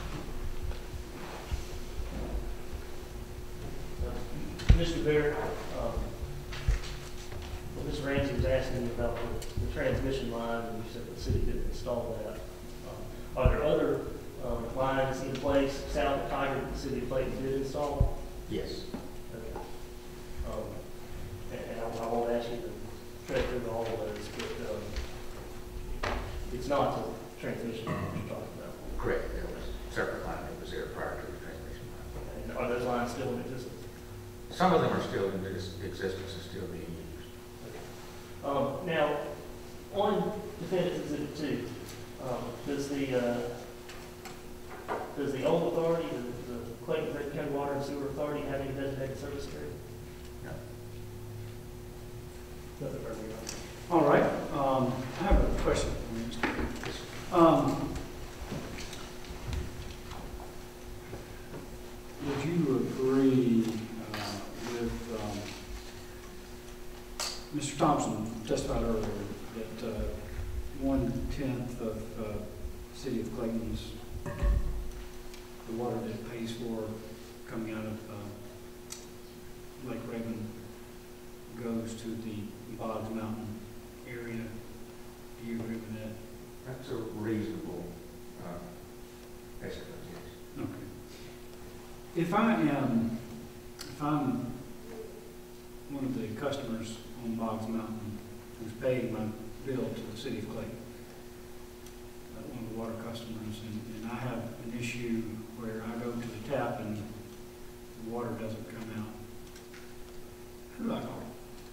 Uh, Mister Barrett, um, well, Miz Ramsey was asking you about the, the transmission line, and you said the city didn't install that. Um, Are there other um, lines in place south of Tiger that the city of Clayton did install? Yes. Okay. Um, and, and I, I won't ask you to tread through all of those, but, um, it's not the transmission line you're talking about. Correct. There was a separate line that was there prior to the transmission line. And are those lines still in existence? Some of them are still in this existence and still being used. Um, now, on defendant's exhibit two, um, does the, uh, does the old authority, the, the Clayton Great County Water and Sewer Authority have any designated service area? No. Nothing further, Your Honor. All right, um, I have a question for you, Mister Um, would you agree uh, with um, Mister Thompson testified earlier that uh, one-tenth of uh, City of Clayton's, the water that it pays for coming out of uh, Lake Raven goes to the Boggs Mountain area? Do you agree with that? That's a reasonable uh, estimate, yes. Okay. If I am, if I'm one of the customers on Boggs Mountain who's paying my bill to the City of Clayton, uh, one of the water customers, and, and I have an issue where I go to the tap and the water doesn't come out, who do I call?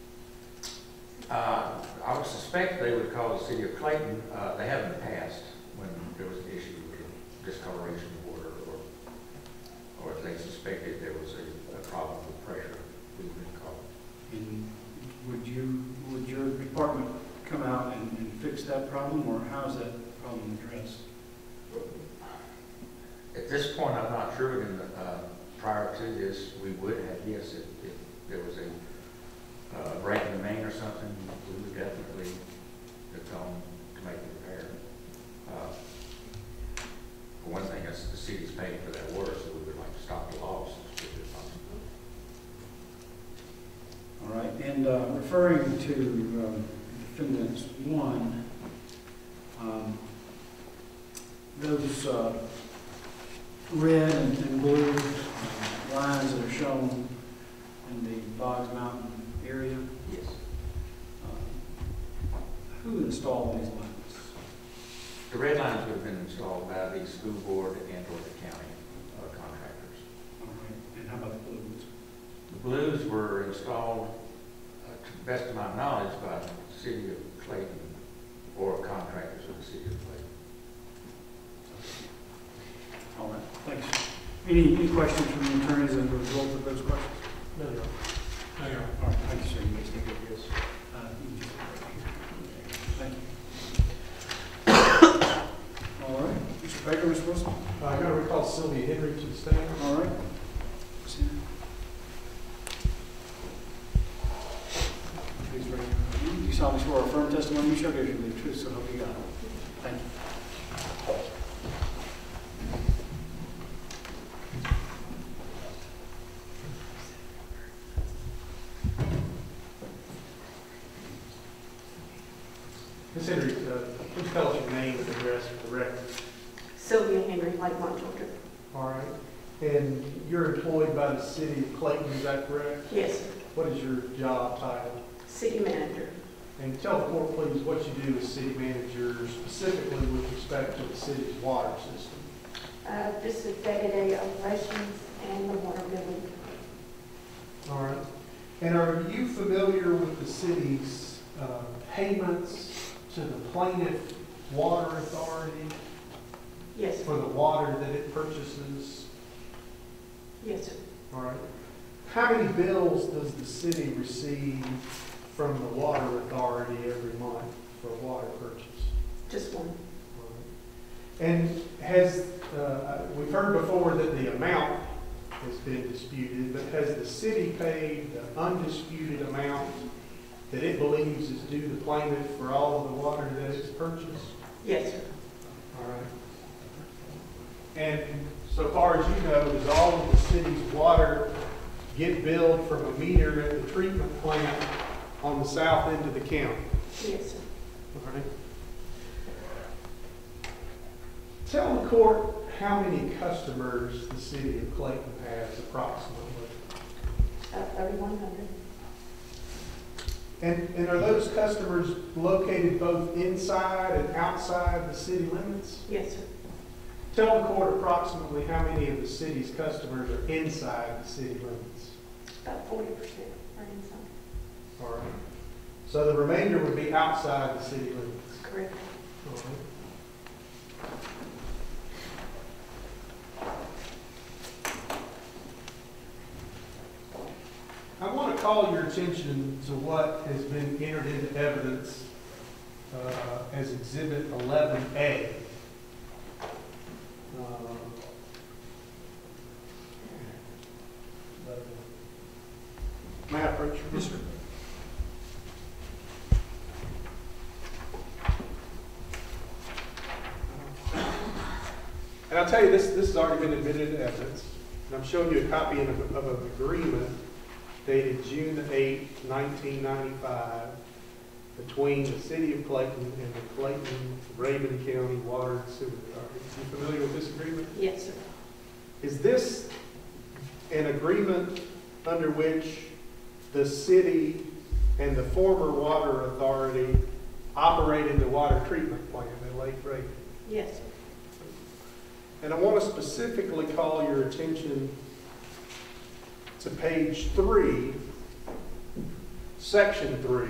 Uh, I would suspect they would call the City of Clayton. Uh, they have in the past when there was an issue with discoloration of water, or or if they suspected there was a, a problem with pressure, we would call. And would you, would your department come out and, and fix that problem, or how is that problem addressed? At this point, I'm not sure. In the, uh, prior to this, we would have, yes, if, if there was a uh, break in the main or something, we would definitely have gone to make the repair. Uh, for one thing, that's the city's paying for that water, so we would like to stop the loss as quickly as possible. All right, and uh, referring to um, defendants one, um, those uh, red and, and blue uh, lines that are shown in the Boggs Mountain area, Yes. uh, who installed these lines? The red lines would have been installed by the school board and or the county uh, contractors. All right, and how about the blues? The blues were installed, uh, to the best of my knowledge, by the City of Clayton or contractors of the City of Clayton. All right, thanks. Any, any questions from the attorneys as a result of those questions? No, Your Honor. No, Your Honor. All right, thank you, sir. You may stay here. Yes. Uh, you just- Thank you. All right, Mister Baker, Mister Wilson? Uh, I gotta recall Sylvia Henry to the stand. All right. Please raise your hand. Do you solemnly swear or affirm testimony you shall give you the truth, so help you God? Thank you. Miz Henry, uh, please tell us your name and address for the record. Sylvia Henry, Lakemont, Georgia. All right. And you're employed by the City of Clayton, is that correct? Yes, sir. What is your job title? City manager. And tell the court, please, what you do as city manager, specifically with respect to the city's water system. Uh, just the day-to-day operations and the water billing. All right. And are you familiar with the city's uh, payments to the plaintiff water authority Yes, sir. for the water that it purchases? Yes, sir. All right. How many bills does the city receive from the water authority every month for water purchase? Just one. All right. And has, uh, we've heard before that the amount has been disputed, but has the city paid the undisputed amount that it believes is due the plaintiff for all of the water that it's purchased? Yes, sir. All right. And so far as you know, does all of the city's water get billed from a meter at the treatment plant on the south end of the county? Yes, sir. All right. Tell the court how many customers the city of Clayton has approximately. About thirty-one hundred. And, and are those customers located both inside and outside the city limits? Yes, sir. Tell the court approximately how many of the city's customers are inside the city limits. About forty percent are inside. All right. So the remainder would be outside the city limits. Correct. All right. I want to call your attention to what has been entered into evidence uh, as Exhibit eleven A. Uh, May I approach you? Yes, sir. And I'll tell you, this, this has already been admitted into evidence. And I'm showing you a copy of, of an agreement dated June the eighth, nineteen ninety-five, between the City of Clayton and the Clayton Rabun County Water and Sewer Authority. Are you familiar with this agreement? Yes, sir. Is this an agreement under which the city and the former water authority operated the water treatment plant at Lake Rabun? Yes, sir. And I want to specifically call your attention to page three, section three,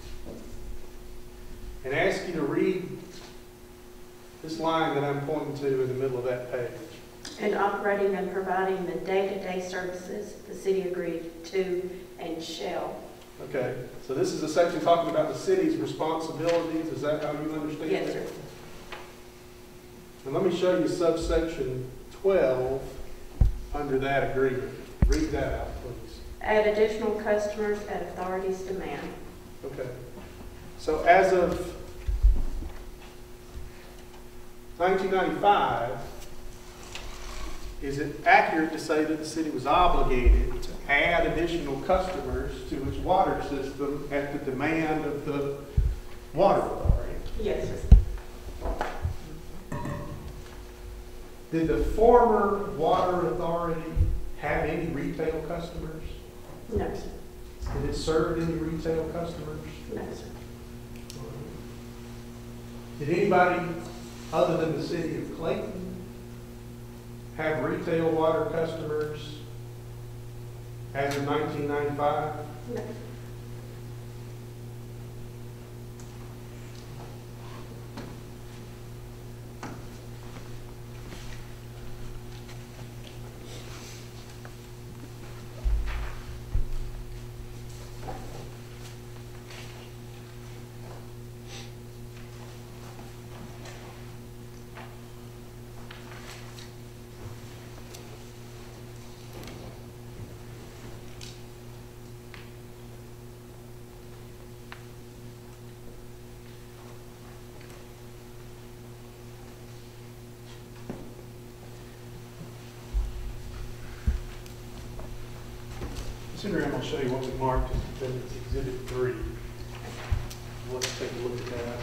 and ask you to read this line that I'm pointing to in the middle of that page. And operating and providing the day-to-day services the city agreed to and shall. Okay, so this is a section talking about the city's responsibilities. Is that how you understand it? Yes, sir. And let me show you subsection twelve under that agreement. Read that out, please. Add additional customers at authority's demand. Okay. So as of nineteen ninety-five, is it accurate to say that the city was obligated to add additional customers to its water system at the demand of the water authority? Yes, sir. Did the former water authority have any retail customers? No, sir. Did it serve any retail customers? No, sir. Did anybody other than the City of Clayton have retail water customers as of nineteen ninety-five? No. Sooner I'm going to show you what we marked as Defendant's Exhibit three. Let's take a look at that.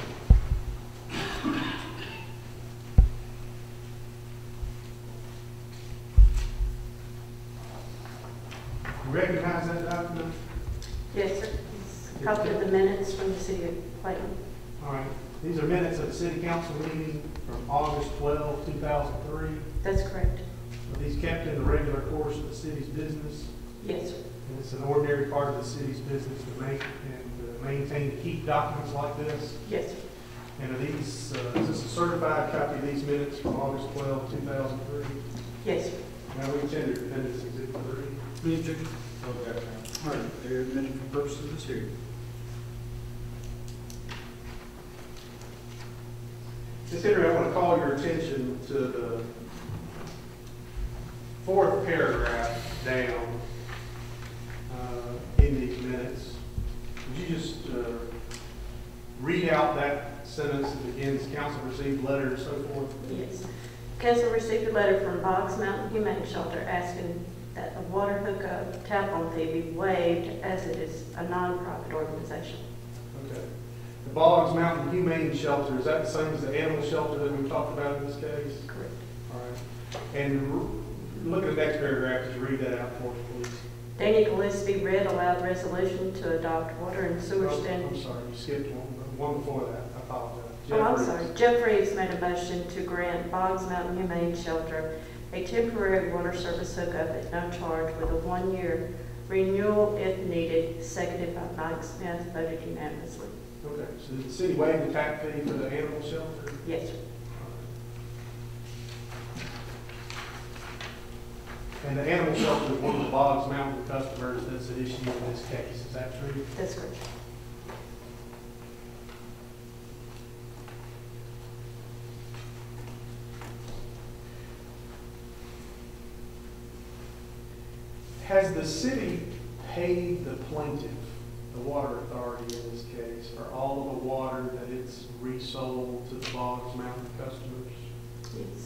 You recognize that document? Yes, sir. It's a copy of the minutes from the City of Clayton. All right. These are minutes of the City Council meeting from August twelfth, two thousand three. That's correct. Are these kept in the regular course of the city's business? Yes, sir. And it's an ordinary part of the city's business to make and uh, maintain, to keep documents like this? Yes, sir. And are these, uh, is this a certified copy of these minutes from August twelfth, two thousand three? Yes, sir. Now we tender defendants exhibit three. Any objection? No objection. All right, they're admitted for purposes of this hearing. Miz Henry, I want to call your attention to the fourth paragraph down uh, in these minutes. Would you just uh, read out that sentence that begins, council received letter and so forth? Yes. Council received a letter from Boggs Mountain Humane Shelter asking that the water hookup tap-on fee be waived as it is a nonprofit organization. Okay. The Boggs Mountain Humane Shelter, is that the same as the animal shelter that we talked about in this case? Correct. All right. And r- look at the next paragraph, just read that out for us, please. Danny Gillespie read aloud resolution to adopt water and sewer Oh, standards. I'm sorry, you skipped one, one before that, I apologize. Oh, I'm Jeff sorry. Reeves. Jeff Reeves made a motion to grant Boggs Mountain Humane Shelter a temporary water service hookup at no charge with a one-year renewal if needed, seconded by Mike Smith, voted unanimously. Okay, so did the city waive the tap fee for the animal shelter? Yes, sir. And the animal shelter is one of the Boggs Mountain customers that's at issue in this case, is that true? That's correct. Has the city paid the plaintiff, the water authority in this case, for all of the water that it's resold to the Boggs Mountain customers? Yes.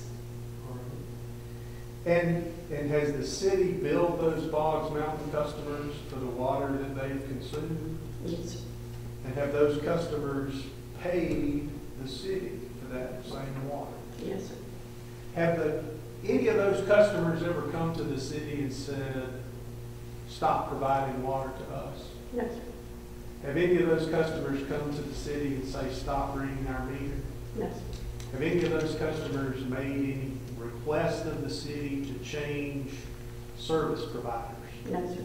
And, and has the city billed those Boggs Mountain customers for the water that they've consumed? Yes, sir. And have those customers paid the city for that same water? Yes, sir. Have the, any of those customers ever come to the city and said, stop providing water to us? No, sir. Have any of those customers come to the city and say, stop reading our meter? No, sir. Have any of those customers made any request of the city to change service providers? No, sir.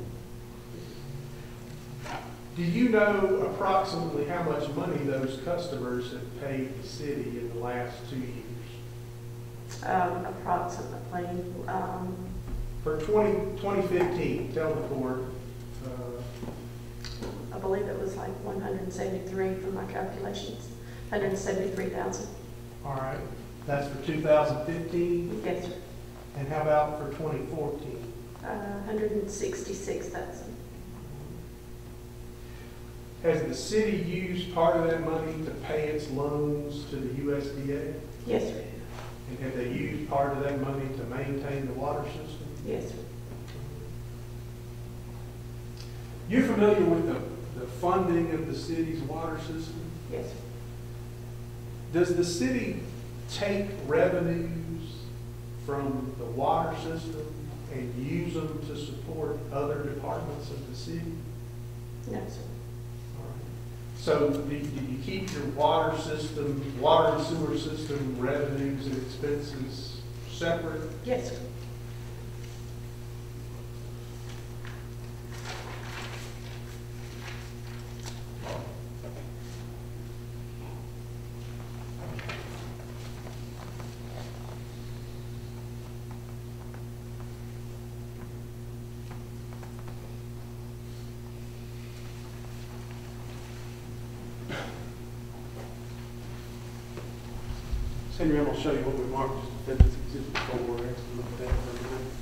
Do you know approximately how much money those customers have paid the city in the last two years? Um, approximately, um, For twenty, twenty fifteen, tell the court, uh, I believe it was like one hundred seventy-three from my calculations, one hundred seventy-three thousand. all right, that's for two thousand fifteen, Yes, sir. and how about for twenty fourteen? Uh, one hundred sixty-six thousand. Has the city used part of that money to pay its loans to the U S D A? Yes, sir. And have they used part of that money to maintain the water system? Yes, sir. You familiar with the, the funding of the city's water system? Yes, sir. Does the city take revenues from the water system and use them to support other departments of the city? No, sir. All right. So do, do you keep your water system, water and sewer system revenues and expenses separate? Yes, sir. Henry, I'm going to show you what we marked as defendant's exhibit four. We're actually looking at that for a minute.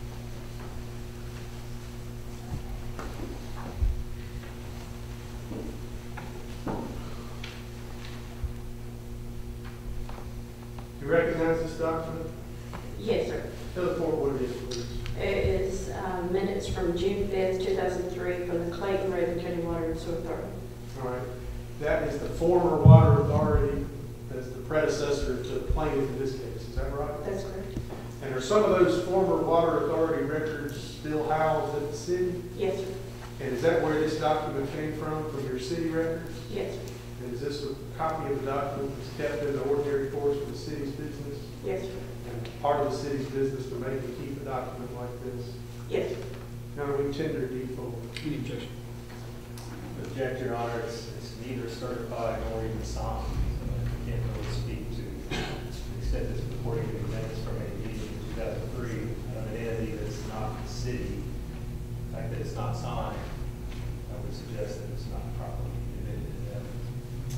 Do you recognize this document? Yes, sir. Tell the court what it is, please. It is um, minutes from June fifth, two thousand three, from the Clayton, Rabun County Water and Sewer Authority. All right. That is the former water authority as the predecessor to the plaintiff in this case. Is that right? That's correct. And are some of those former water authority records still housed at the city? Yes, sir. And is that where this document came from, from your city records? Yes, sir. And is this a copy of the document that's kept in the ordinary course of the city's business? Yes, sir. And part of the city's business to make and keep a document like this? Yes, sir. Now, we tender default. Any objection? Object, Your Honor, it's, it's neither certified nor even signed. said this before, you can minutes from a meeting in two thousand three, of an entity that's not the city. The fact that it's not signed, I would suggest that it's not properly admitted in evidence.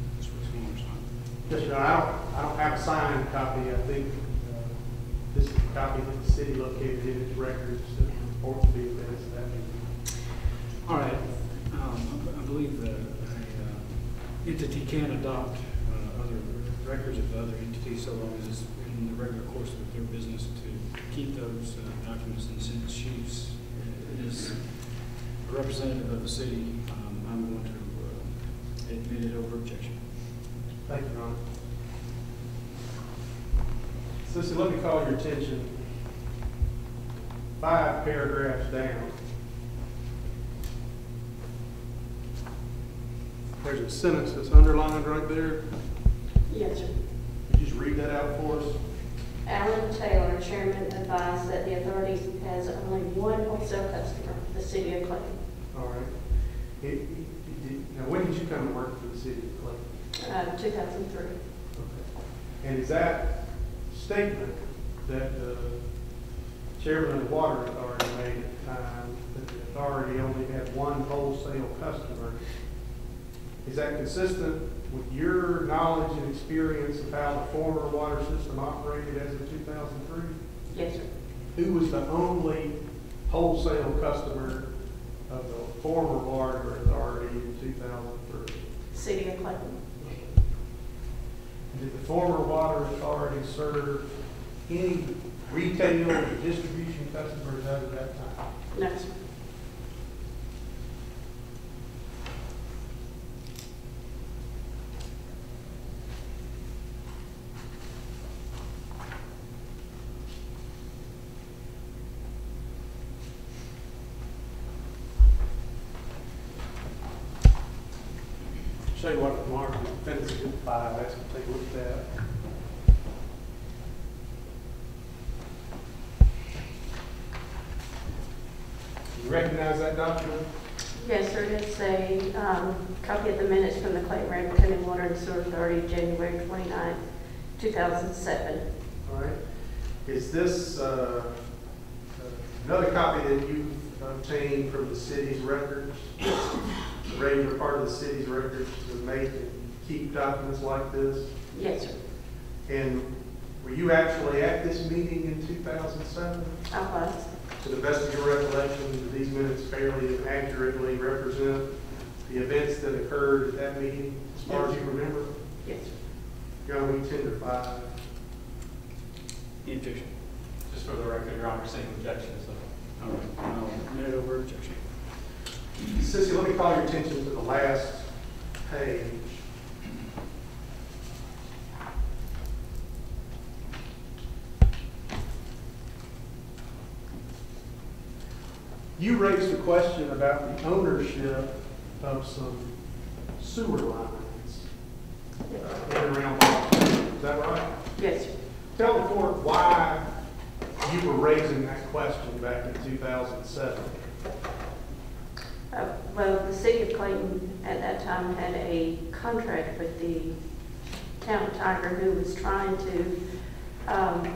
Yes, sir, I don't, I don't have a signed copy. I think uh, this is a copy that the city located in its records that report to be advanced to that meeting. All right, um, I believe that a uh, entity can adopt uh, other records of other entities so long as it's in the regular course of their business to keep those uh, documents in the city's chiefs. It is a representative of the city. Um, I'm going to uh, admit it over objection. Thank you, Your Honor. Sissy, let me call your attention five paragraphs down. There's a sentence that's underlined right there. Yes, sir. Could you just read that out for us? Alan Taylor, chairman, advised that the authority has only one wholesale customer, the city of Clayton. All right. It, it, it, now, when did you come to work for the city of Clayton? Uh, two thousand three. Okay. And is that statement that the chairman of the water authority made at the time, that the authority only had one wholesale customer, is that consistent with your knowledge and experience of how the former water system operated as of two thousand three? Yes, sir. Who was the only wholesale customer of the former water authority in two thousand three? City of Clayton. Did the former water authority serve any retail or distribution customers as of that time? No, sir. Show you what the market defendants exhibit five, let's take a look at that. You recognize that document? Yes, sir. It's a um, copy of the minutes from the Clayton Rabun County Water and Sewer Authority, January twenty-ninth, two thousand seven. All right. Is this uh, another copy that you obtained from the city's records? A regular part of the city's records to make and keep documents like this? Yes, sir. And were you actually at this meeting in two thousand seven? I was. To the best of your recollection, do these minutes fairly and accurately represent the events that occurred at that meeting, as far as you remember? Yes, sir. Your Honor, we tender five. Any objection? Just for the record, Your Honor, same objection, so. All right, I'll admit it over objection. Sissy, let me call your attention to the last page. You raised a question about the ownership of some sewer lines uh, in and around Boston. Is that right? Yes, sir. Tell the court why you were raising that question back in two thousand seven. Uh, well, the city of Clayton at that time had a contract with the town of Tiger, who was trying to um,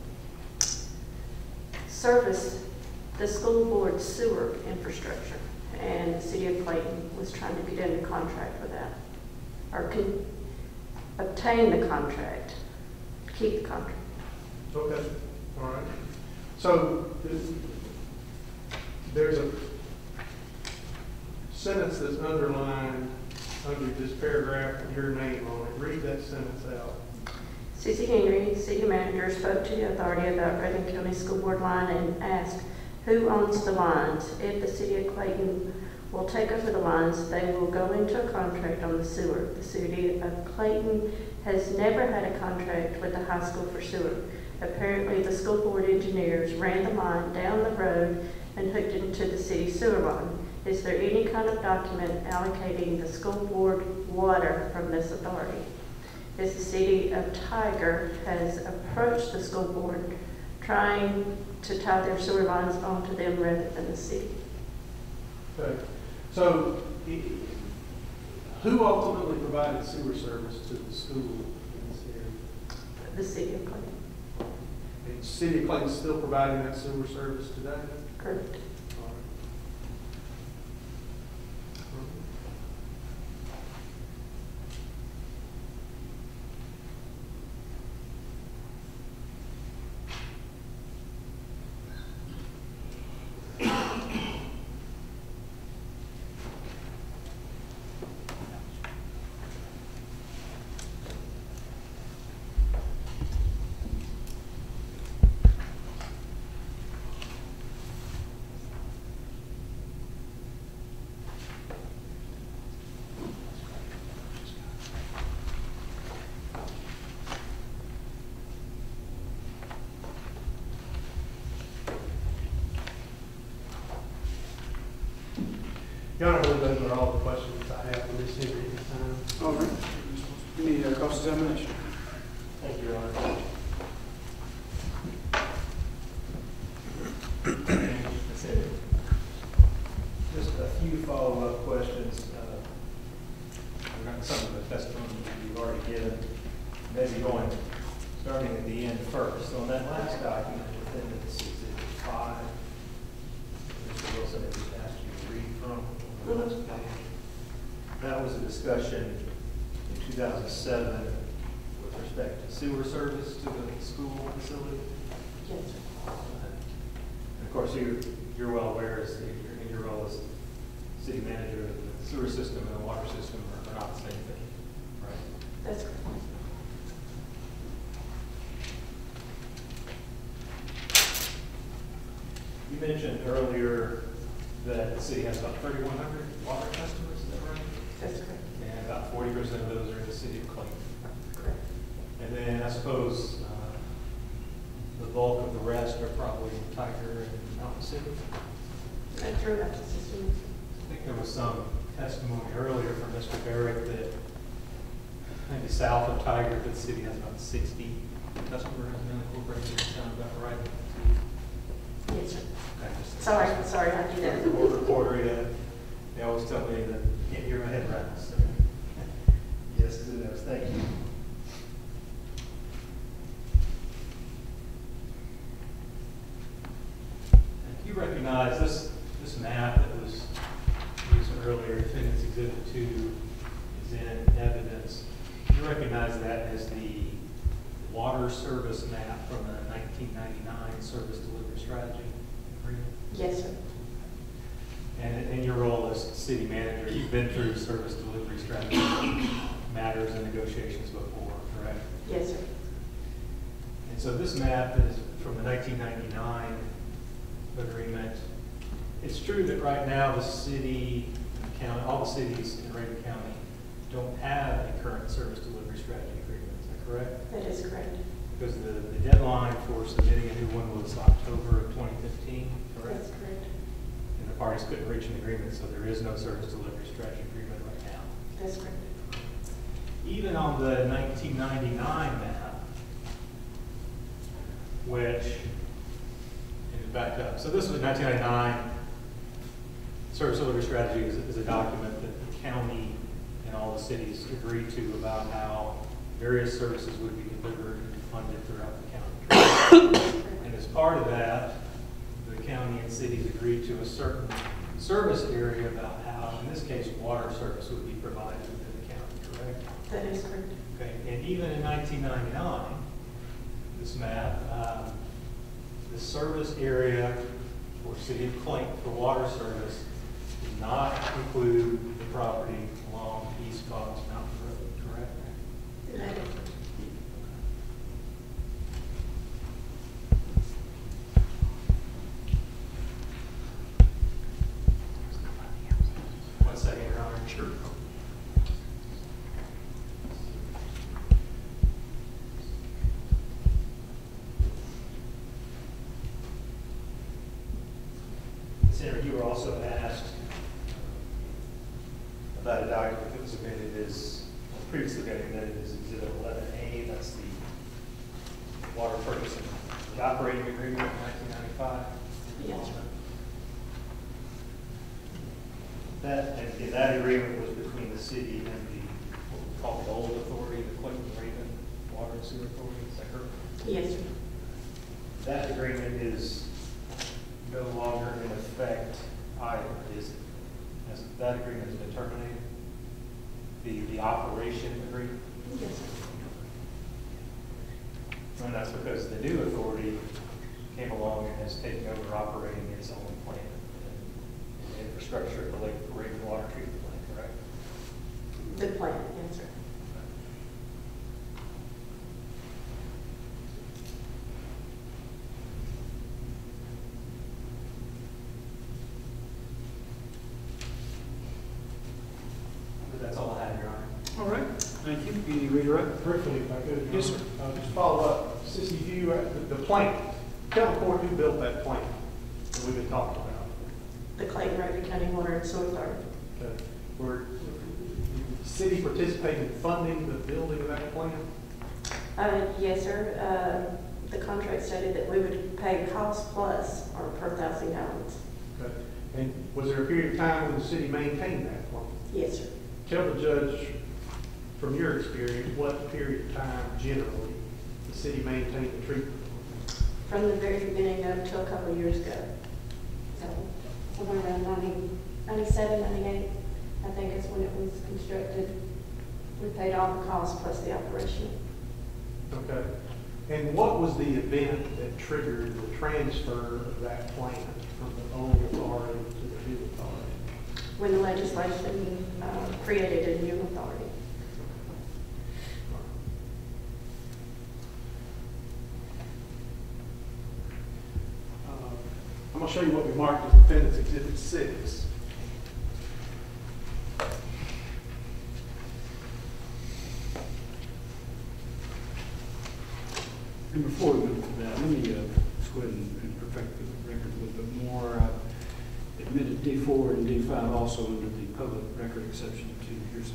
service the school board sewer infrastructure, and the city of Clayton was trying to get into contract with that, or con obtain the contract, keep the contract. Okay, all right. So there's a sentence that's underlined under this paragraph with your name on it. Read that sentence out. Susie Henry, city manager, spoke to the authority about Rabun County School Board line and asked who owns the lines. If the city of Clayton will take over the lines, they will go into a contract on the sewer. The city of Clayton has never had a contract with the high school for sewer. Apparently, the school board engineers ran the line down the road and hooked it into the city sewer line. Is there any kind of document allocating the school board water from this authority? Is the city of Tiger has approached the school board trying to tie their sewer lines onto them rather than the city? Okay. So who ultimately provided sewer service to the school in this area? the City of Clayton. The City of Clayton still providing that sewer service today? Correct. Your Honor, I believe those are all the questions I have for this hearing at this time. All right. Any uh, cross-examination? Thank you, Your Honor. Just a few follow-up questions. uh, Regarding some of the testimony that you've already given, maybe going, starting at the end first. On that last document, defendant's exhibit five, Mister Wilson had just asked you to read from, on the last page. That was a discussion in two thousand seven with respect to sewer service to the school facility. Yes, sir. And of course, you, you're well aware, as in your role as city manager, the sewer system and the water system are, are not the same thing, right? That's correct. You mentioned earlier that the city has about thirty-one hundred water customers, is that right? That's correct. And about forty percent of those are in the city of Clayton. Correct. And then I suppose uh, the bulk of the rest are probably Tiger and Mountain City. That's true, that's the system. I think there was some testimony earlier from Mister Barrett that maybe south of Tiger, that the city has about sixty customers in incorporated. Does that sound about right? Yes, sir. Okay, just- Sorry, sorry, I did that. The board reporter, uh, they always tell me that can't hear my head right. So yes, it is. Thank you. You recognize this this map that was used earlier, Defendant's Exhibit Two, is in evidence. You recognize that as the water service map from the nineteen ninety-nine Service Delivery Strategy Agreement? Yes, sir. And in your role as city manager, you've been through service delivery strategy matters and negotiations before, correct? Yes, sir. And so this map is from the nineteen ninety-nine agreement. It's true that right now the city and the county, all the cities in Rabun County don't have a current service delivery strategy agreement. Is that correct? That is correct. Because the, the deadline for submitting a new one was October of twenty fifteen, correct? That's correct. And the parties couldn't reach an agreement, so there is no service delivery strategy agreement right now. That's correct. Even on the nineteen ninety-nine map, which, and to back up, so this was nineteen ninety-nine, service delivery strategy is, is a document that the county and all the cities agreed to about how various services would be delivered and funded throughout the county. And as part of that, the county and cities agreed to a certain service area about how, in this case, water service would be provided within the county, correct? That is correct. Okay, and even in nineteen ninety-nine, this map, um, the service area for City of Clayton for water service did not include the property along East Cox Mountain Road, correct? That is correct. One second, Your Honor. Sure. Senator, you were also asked about a document that was submitted as, previously been admitted as Exhibit eleven A. That's the water purchase and the operating agreement of nineteen ninety-five. Yes, sir. That, and and that agreement was between the city and the, what we call the old authority, the Clayton Raven Water and Sewer Authority, is that correct? Yes, sir. That agreement is no longer in effect either, is it? Has that agreement has been terminated? The, the operation agreement? Yes, sir. And that's because the new authority came along and has taken over operating its own plant and infrastructure at the Lake Raven Water Treatment Plant, correct? The plan, yes, sir. But that's all I have, Your Honor. All right, thank you. Any redirect? Briefly, if I could. Yes, sir. Uh, just follow up, Sissy, you, uh, the, the plant, tell the court who built that plant that we've been talking about. The Clayton Rabun County Water and Sewer Authority. Okay. Were the city participating in funding the building of that plant? Uh, yes, sir. Uh, the contract stated that we would pay cost plus or per thousand gallons. Okay. And was there a period of time when the city maintained that plant? Yes, sir. Tell the judge, from your experience, what period of time generally the city maintained the treatment plant? From the very beginning until a couple of years ago. So somewhere around ninety, ninety-seven, ninety-eight, I think is when it was constructed. We paid all the costs plus the operation. Okay. And what was the event that triggered the transfer of that plant from the old authority to the new authority? When the legislation uh, created a new authority. Uh, I'm going to show you what we marked as Defendant's Exhibit six. And before we move to that, let me uh, just go ahead and and perfect the record a little bit more. Uh, Admitted D four and D five also under the public record exception to hearsay.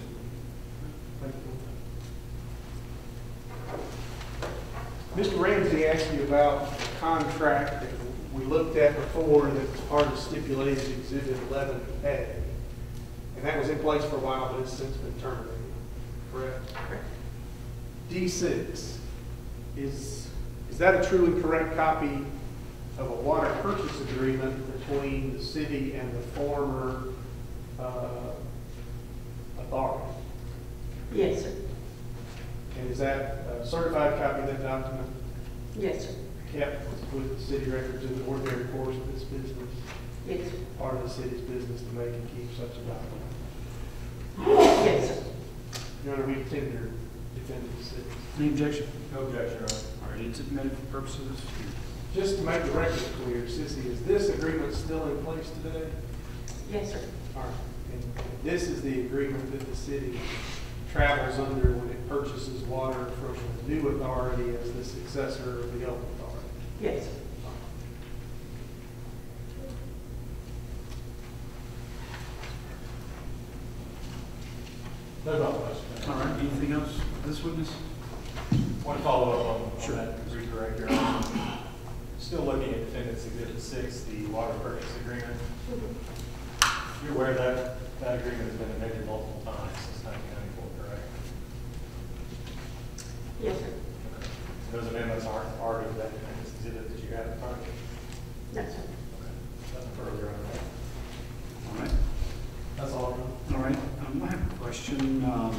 Mister Ramsey asked you about the contract that we looked at before that was part of Stipulated Exhibit eleven A. And that was in place for a while, but it's since been terminated, correct? Correct. D six, is, is that a truly correct copy of a water purchase agreement between the city and the former uh, authority? Yes, sir. And is that a certified copy of that document Yes, sir. kept with the city records in the ordinary course of its business? Yes, sir. Part of the city's business to make and keep such a document? Yes, sir. Your Honor, we tender defendant six. Any objection? No objection, Your Honor. All right, it's admitted for purposes. Just to make the record clear, Sissy, is this agreement still in place today? Yes, sir. All right. And this is the agreement that the city travels under when it purchases water from the new authority as the successor of the old authority? Yes, sir. No doubt. All right, anything else for this witness? Want to follow up on Sure. on that redirect, Your Honor? Still looking at Defendant's Exhibit six, the water purchase agreement. You're aware that that agreement has been amended multiple times since nineteen ninety-four, correct? Yes, sir. Those amendments aren't part of that Defendant's Exhibit that you have in front of you? No, sir. Nothing further on that. All right. That's all. All right, um, I have a question. Um,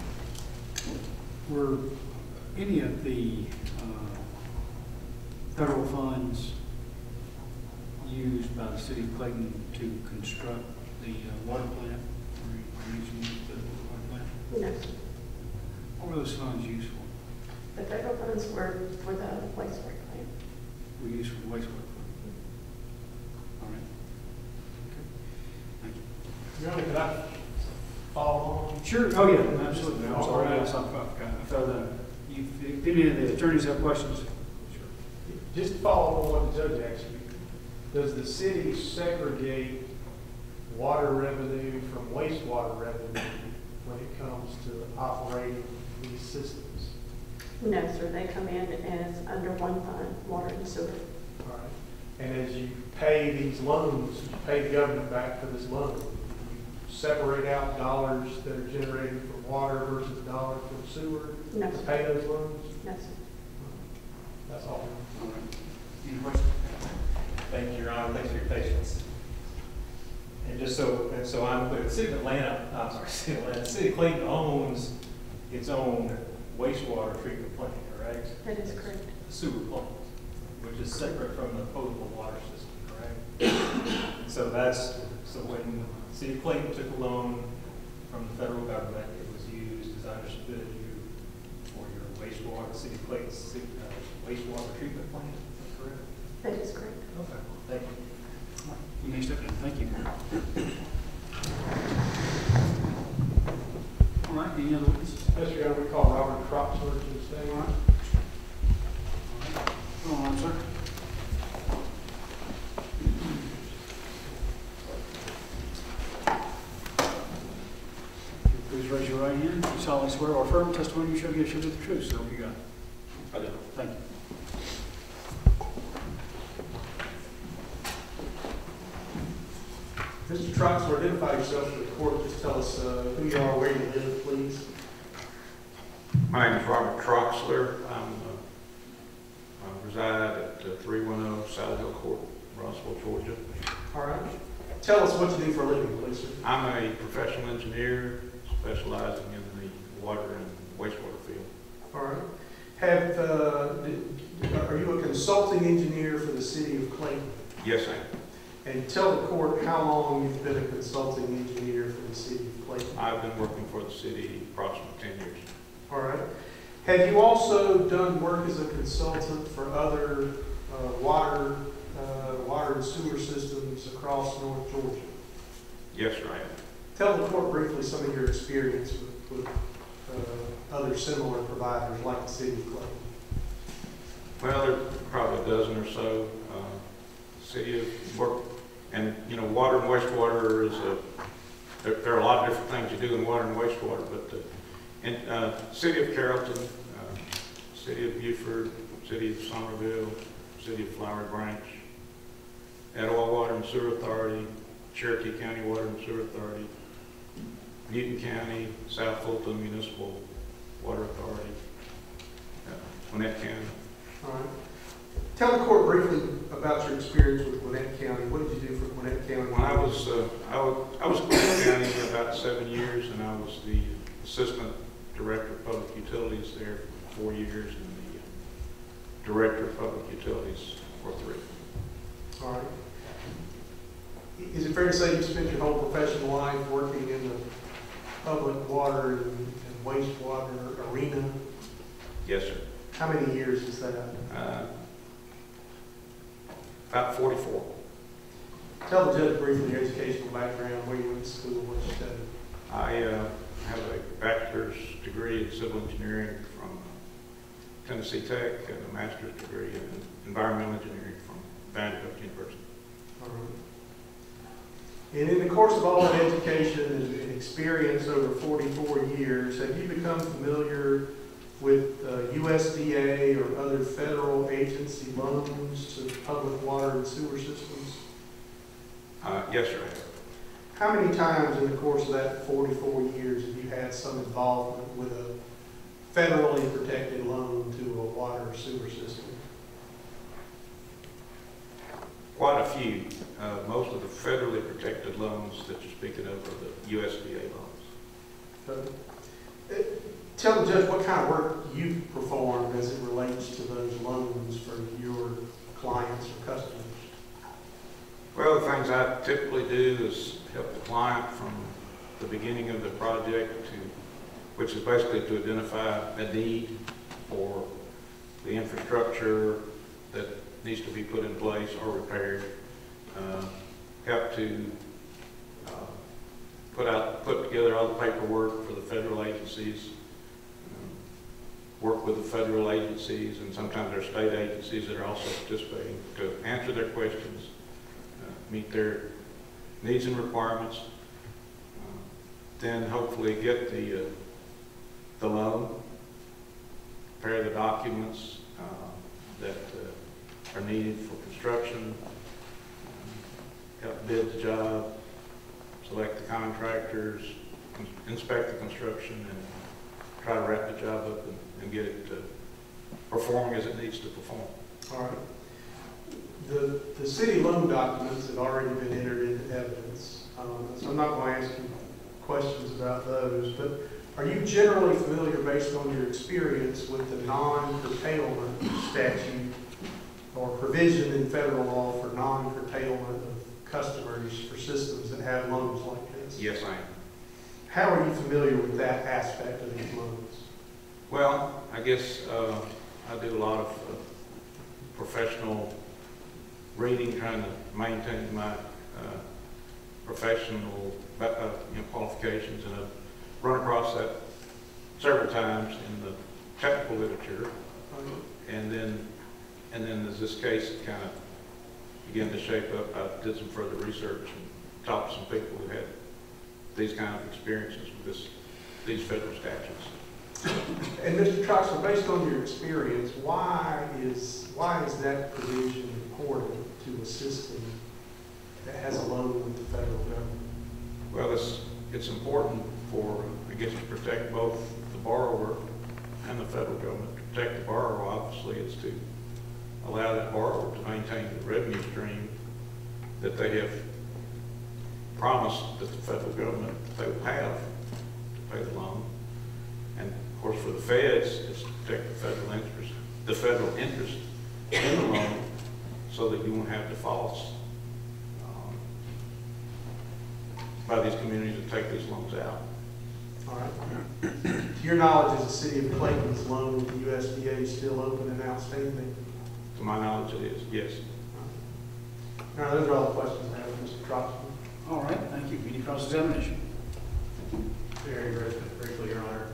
were any of the uh, federal funds used by the city of Clayton to construct the uh, water plant? Were you using the water plant? No, sir. What were those funds used for? The federal funds were for the wastewater plant. Were used for the wastewater plant? All right. Okay. Thank you. Your Honor, could I follow on? Sure. Oh, yeah, absolutely. I'm sorry. I thought, I felt that. You, if any of the attorneys have questions? Sure. Just to follow on what the judge asked you, does the city segregate water revenue from wastewater revenue when it comes to operating these systems? No, sir. They come in as under one fund, water and sewer. All right. And as you pay these loans, you pay the government back for this loan, you separate out dollars that are generated from water versus dollars from sewer No, to sir. pay those loans? No, sir. That's all. Any questions? Thank you, Your Honor, thanks for your patience. And just so, and so I'm clear, the City of Atlanta, I'm sorry, City of Atlanta, the City of Clayton owns its own wastewater treatment plant, correct? That is correct. Sewer plant, which is separate from the potable water system, correct? So that's, so when the City of Clayton took a loan from the federal government, it was used, as I understood you, for your wastewater, the City of Clayton's uh, wastewater treatment plant, is that correct? That is correct. Okay, thank you. You may step in. Thank you. All right, any other witnesses? Yes, Your Honor, we call Robert Troxler to the stand. All right. Go on, sir. Please raise your right hand. You solemnly swear or affirm testimony you shall give shall be the truth. So help you God. I do. Thank you. Mister Troxler, identify yourself to the court. Just tell us uh, who you are, where you live, please. My name is Robert Troxler. I'm, uh, I reside at uh, three one oh South Hill Court, Rossville, Georgia. All right. Tell us what you do for a living, please, sir. I'm a professional engineer specializing in the water and wastewater field. All right. Have, uh, did, are you a consulting engineer for the City of Clayton? Yes, I am. And tell the court how long you've been a consulting engineer for the City of Clayton. I've been working for the city approximately ten years. All right. Have you also done work as a consultant for other uh, water, uh, water and sewer systems across North Georgia? Yes, sir, I am. Tell the court briefly some of your experience with, with uh, other similar providers like the City of Clayton. Well, there are probably a dozen or so. Uh, city of work, and you know, water and wastewater is a. There, there are a lot of different things you do in water and wastewater, but the, in uh, City of Carrollton, uh, City of Beaufort, City of Somerville, City of Flowery Branch, Etowah Water and Sewer Authority, Cherokee County Water and Sewer Authority, Newton County, South Fulton Municipal Water Authority, uh, Gwinnett County. All right. Tell the court briefly about your experience with Gwinnett County. What did you do for Gwinnett County? When I was, uh, I was, I was in Gwinnett County for about seven years, and I was the Assistant Director of Public Utilities there for four years, and the uh, Director of Public Utilities for three. All right. Is it fair to say you spent your whole professional life working in the public water and, and wastewater arena? Yes, sir. How many years is that? Uh, about forty-four. Tell the judge briefly your educational background, where you went to school, what you studied. I uh, have a bachelor's degree in civil engineering from Tennessee Tech and a master's degree in environmental engineering from Vanderbilt University. All right. And in the course of all that education and, and experience over forty-four years, have you become familiar with uh, U S D A or other federal agency loans to public water and sewer systems? Uh, yes, sir, I have. How many times in the course of that forty-four years have you had some involvement with a federally protected loan to a water or sewer system? Quite a few. Uh, most of the federally protected loans that you're speaking of are the U S D A loans. Uh, uh, tell the judge what kind of work you've performed as it relates to those loans for your clients or customers. Well, the things I typically do is help the client from the beginning of the project to, which is basically to identify a need for the infrastructure that needs to be put in place or repaired. Uh, help to uh, put out, put together all the paperwork for the federal agencies. Uh, work with the federal agencies, and sometimes there are state agencies that are also participating to answer their questions, uh, meet their needs and requirements. Uh, then hopefully get the uh, the loan, prepare the documents uh, that uh, are needed for construction, uh, help bid the job, select the contractors, inspect the construction, and try to wrap the job up and, and get it uh, performing as it needs to perform. All right. The, the city loan documents have already been entered into evidence, um, so I'm not going to ask you questions about those, but are you generally familiar, based on your experience, with the non-curtailment statute or provision in federal law for non-curtailment of customers for systems that have loans like this? Yes, I am. How are you familiar with that aspect of these loans? Well, I guess uh, I do a lot of uh, professional reading, trying to maintain my uh, professional uh, you know, qualifications, and I've run across that several times in the technical literature. And then, and then as this case kind of began to shape up, I did some further research and talked to some people who had these kind of experiences with this, these federal statutes. And Mister Troxler, based on your experience, why is why is that provision important to a system that has a loan with the federal government? Well, it's it's important for, I guess, to protect both the borrower and the federal government. To protect the borrower, obviously, is to allow that borrower to maintain the revenue stream that they have promised that the federal government they would have to pay the loan. And of course, for the feds, it's to protect the federal interest, the federal interest in the loan, so that you won't have defaults um, by these communities that take these loans out. All right. To your knowledge, is the City of Clayton's loan with the U S D A still open and outstanding? To my knowledge, it is, yes. All right, those are all the questions I have, Mister Troxler. All right, thank you. Any cross-examination? Very briefly, briefly, Your Honor.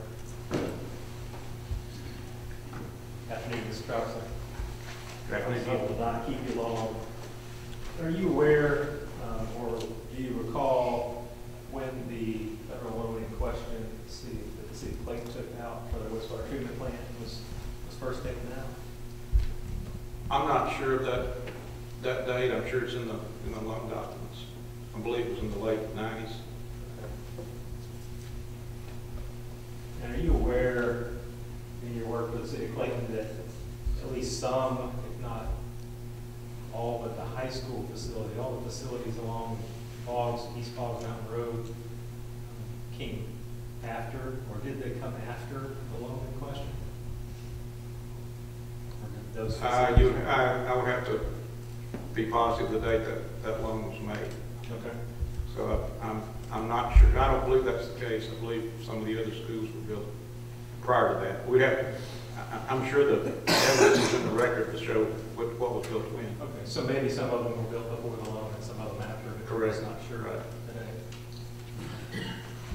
Afternoon, Mister Thompson. Good afternoon. I will not keep you long. Are you aware, um, or do you recall when the federal loan in question, the city, that the City of Clayton took out for the wastewater treatment plant was, was first taken out? I'm not sure of that, that date. I'm sure it's in the, in the loan documents. I believe it was in the late nineties. And are you aware in your work with the City of Clayton that at least some, if not all, but the high school facility, all the facilities along Boggs, East Boggs Mountain Road came after, or did they come after the loan in question? Or did those Uh, facilities? you, I, I would have to be positive the date that that loan was made. Okay. So I'm, I'm not sure. I don't believe that's the case. I believe some of the other schools were built prior to that. We have, I, I'm sure the evidence is in the record to show what, what was built when. Okay, so maybe some of them were built before the loan and some of them after, but we're just not sure Right. today.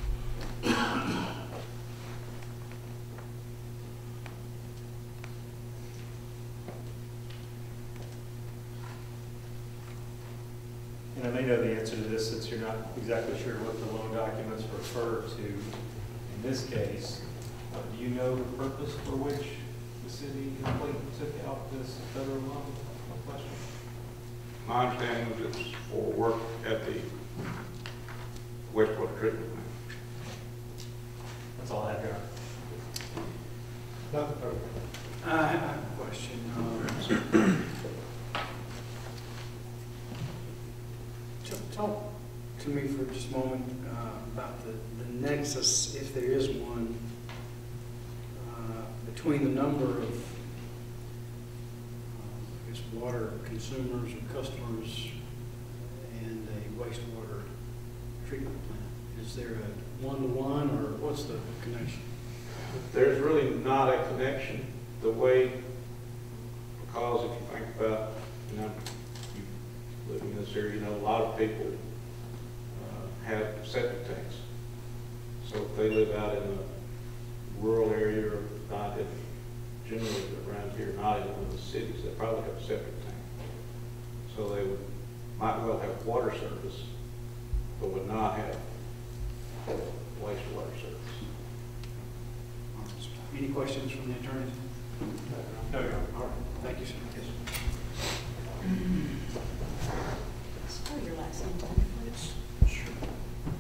And I may know the answer to this since you're not exactly sure what the loan documents refer to in this case. Uh, do you know the purpose for which the city of Clayton took out this federal loan? No question. My understanding was it's for work at the wastewater treatment plant. That's all I have, Your Honor. Nothing further. I have a question. Um, t- Talk to me for just a moment uh, about the, the nexus, if there is one, uh, between the number of uh, I guess, water consumers or customers and a wastewater treatment plant. Is there a one-to-one, or what's the connection? There's really not a connection the way, because if you think about, you know, you living in this area, you know, a lot of people uh, have septic tanks. So if they live out in a rural area or not in, generally around here, not in one of the cities, they probably have a septic tank. So they would, might well have water service, but would not have wastewater service. Any questions from the attorneys? No, Your Honor. All right, thank you, sir. Spell your last name, please. Sure.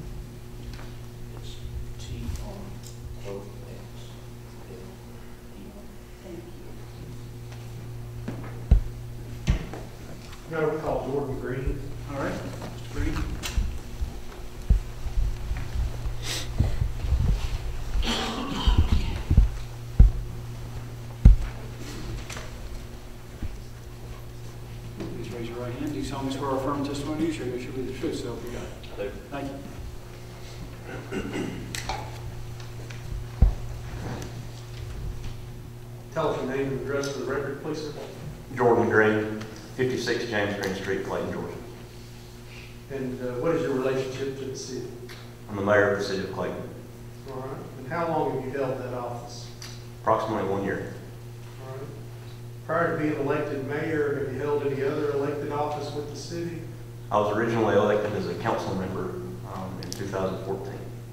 with Green. All right, Mister Green. Please raise your right hand. Do you solemnly swear or affirm testimony you shall give shall be the truth, so help you God? Thank you. Tell us your name and address for the record, please, sir. Jordan Green, fifty-six James Green Street, Clayton, Georgia. And uh, what is your relationship to the city? I'm the mayor of the City of Clayton. All right. And how long have you held that office? Approximately one year. All right. Prior to being elected mayor, have you held any other elected office with the city? I was originally elected as a council member um, in two thousand fourteen.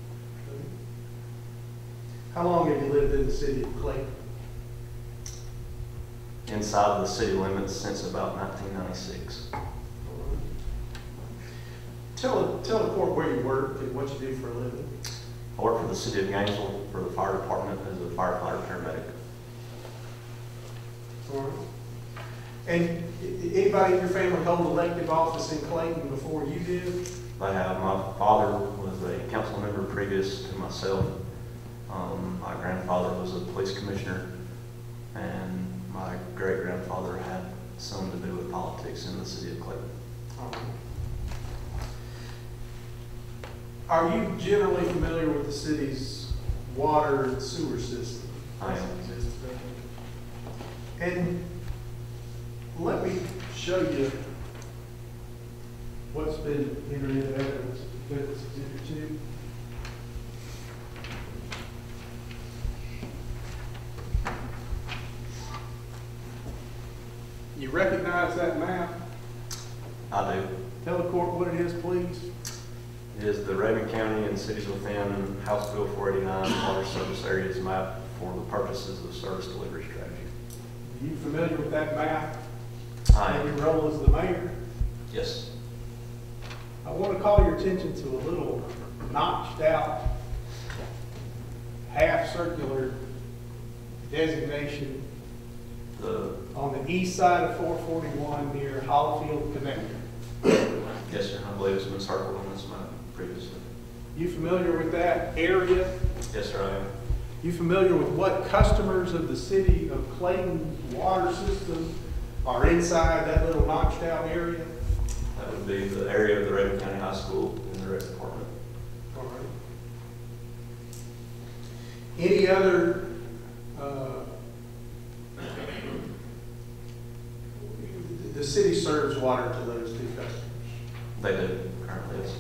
How long have you lived in the city of Clayton? Inside the city limits since about nineteen ninety-six. All right. Tell, tell the court where you work and what you do for a living. I work for the City of Gainesville for the fire department as a firefighter paramedic. All right. And i- anybody in your family hold elective office in Clayton before you did? I have, my father was a council member previous to myself. Um, my grandfather was a police commissioner, and my great-grandfather had something to do with politics in the city of Clayton. All right. Are you generally familiar with the city's water and sewer system? I am. And let me show you what's been entered into evidence, Exhibit two. You recognize that map? I do. Tell the court what it is, please. It is the Rabun County and cities within House Bill four eighty-nine water service areas map for the purposes of service delivery strategy. Are you familiar with that map? I And am. your role as the mayor? Yes. I want to call your attention to a little notched out, half circular designation The, on the east side of four forty-one near Hollowfield Connector. yes, sir. I believe it's been circled on this map previously. You familiar with that area? Yes, sir, I am. You familiar with what customers of the city of Clayton water system are inside that little notched out area? That would be the area of the Rabun County High School in the rec department. All right. Any other, uh, the city serves water to those two customers. They do currently, yes.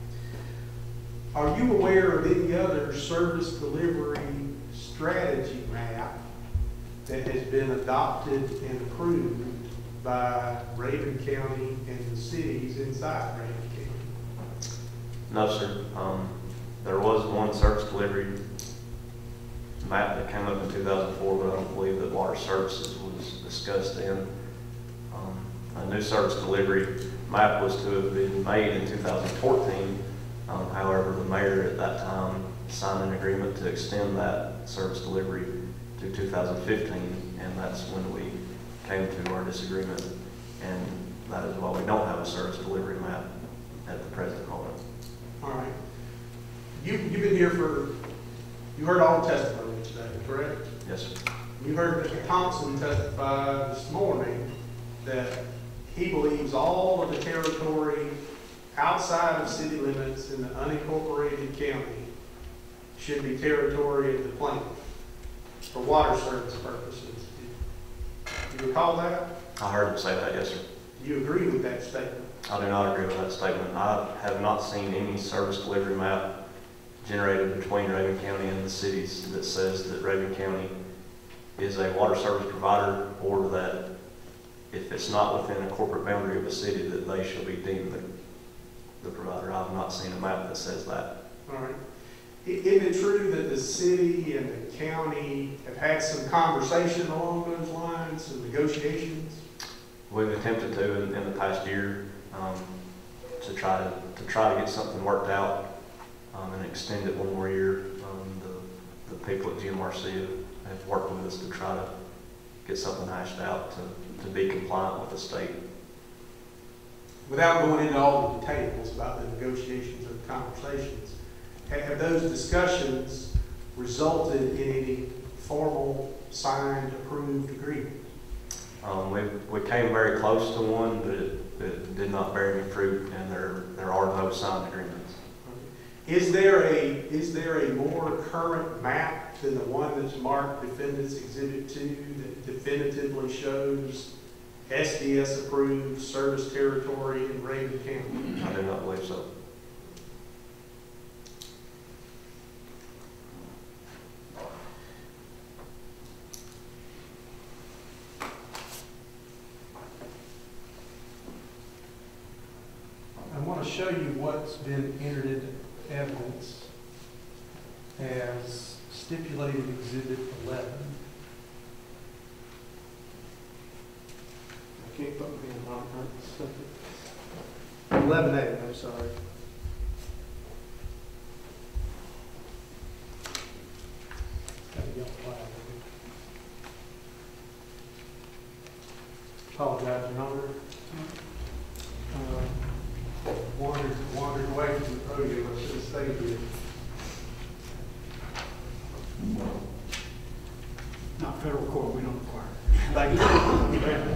Are you aware of any other service delivery strategy map that has been adopted and approved by Rabun County and the cities inside Rabun County? No, sir. Um, there was one service delivery map that came up in two thousand four, but I don't believe that water services was discussed in. Um, a new service delivery map was to have been made in two thousand fourteen. Um, however, the mayor at that time signed an agreement to extend that service delivery to two thousand fifteen, and that's when we came to our disagreement, and that is why we don't have a service delivery map at the present moment. All right. You, you've been here for, you heard all the testimony today, correct? Yes, sir. You heard Mister Thompson testify this morning that he believes all of the territory outside of city limits in the unincorporated county should be territory of the plaintiff for water service purposes. Do you recall that? I heard him say that, yes, sir. Do you agree with that statement? I do not agree with that statement. I have not seen any service delivery map generated between Rabun County and the cities that says that Rabun County is a water service provider, or that if it's not within a corporate boundary of a city, that they shall be deemed the, the provider. I have not seen a map that says that. All right. I- Isn't it true that the city and the county have had some conversation along those lines, some negotiations? We've attempted to in, in the past year um, to try to, to try to get something worked out um, and extend it one more year. Um, the, the people at G M R C have, have worked with us to try to get something hashed out to, to be compliant with the state. without going into all the details about the negotiations or the conversations, have, have those discussions resulted in any formal, signed, approved agreement? Um, we, we came very close to one, but it, it did not bear any fruit, and there, there are no signed agreements. Is there a, is there a more current map than the one that's marked Defendant's Exhibit two that definitively shows S D S approved service territory in Rabun County? I do not believe so. I want to show you what's been entered into evidence as stipulated Exhibit eleven. I can't put me in on it. eleven A, I'm sorry. Got a yellow flag. Apologize, Your Honor. Uh, wandered, wandered away from the podium. I should have stayed here. Not federal court, we don't require. Thank you.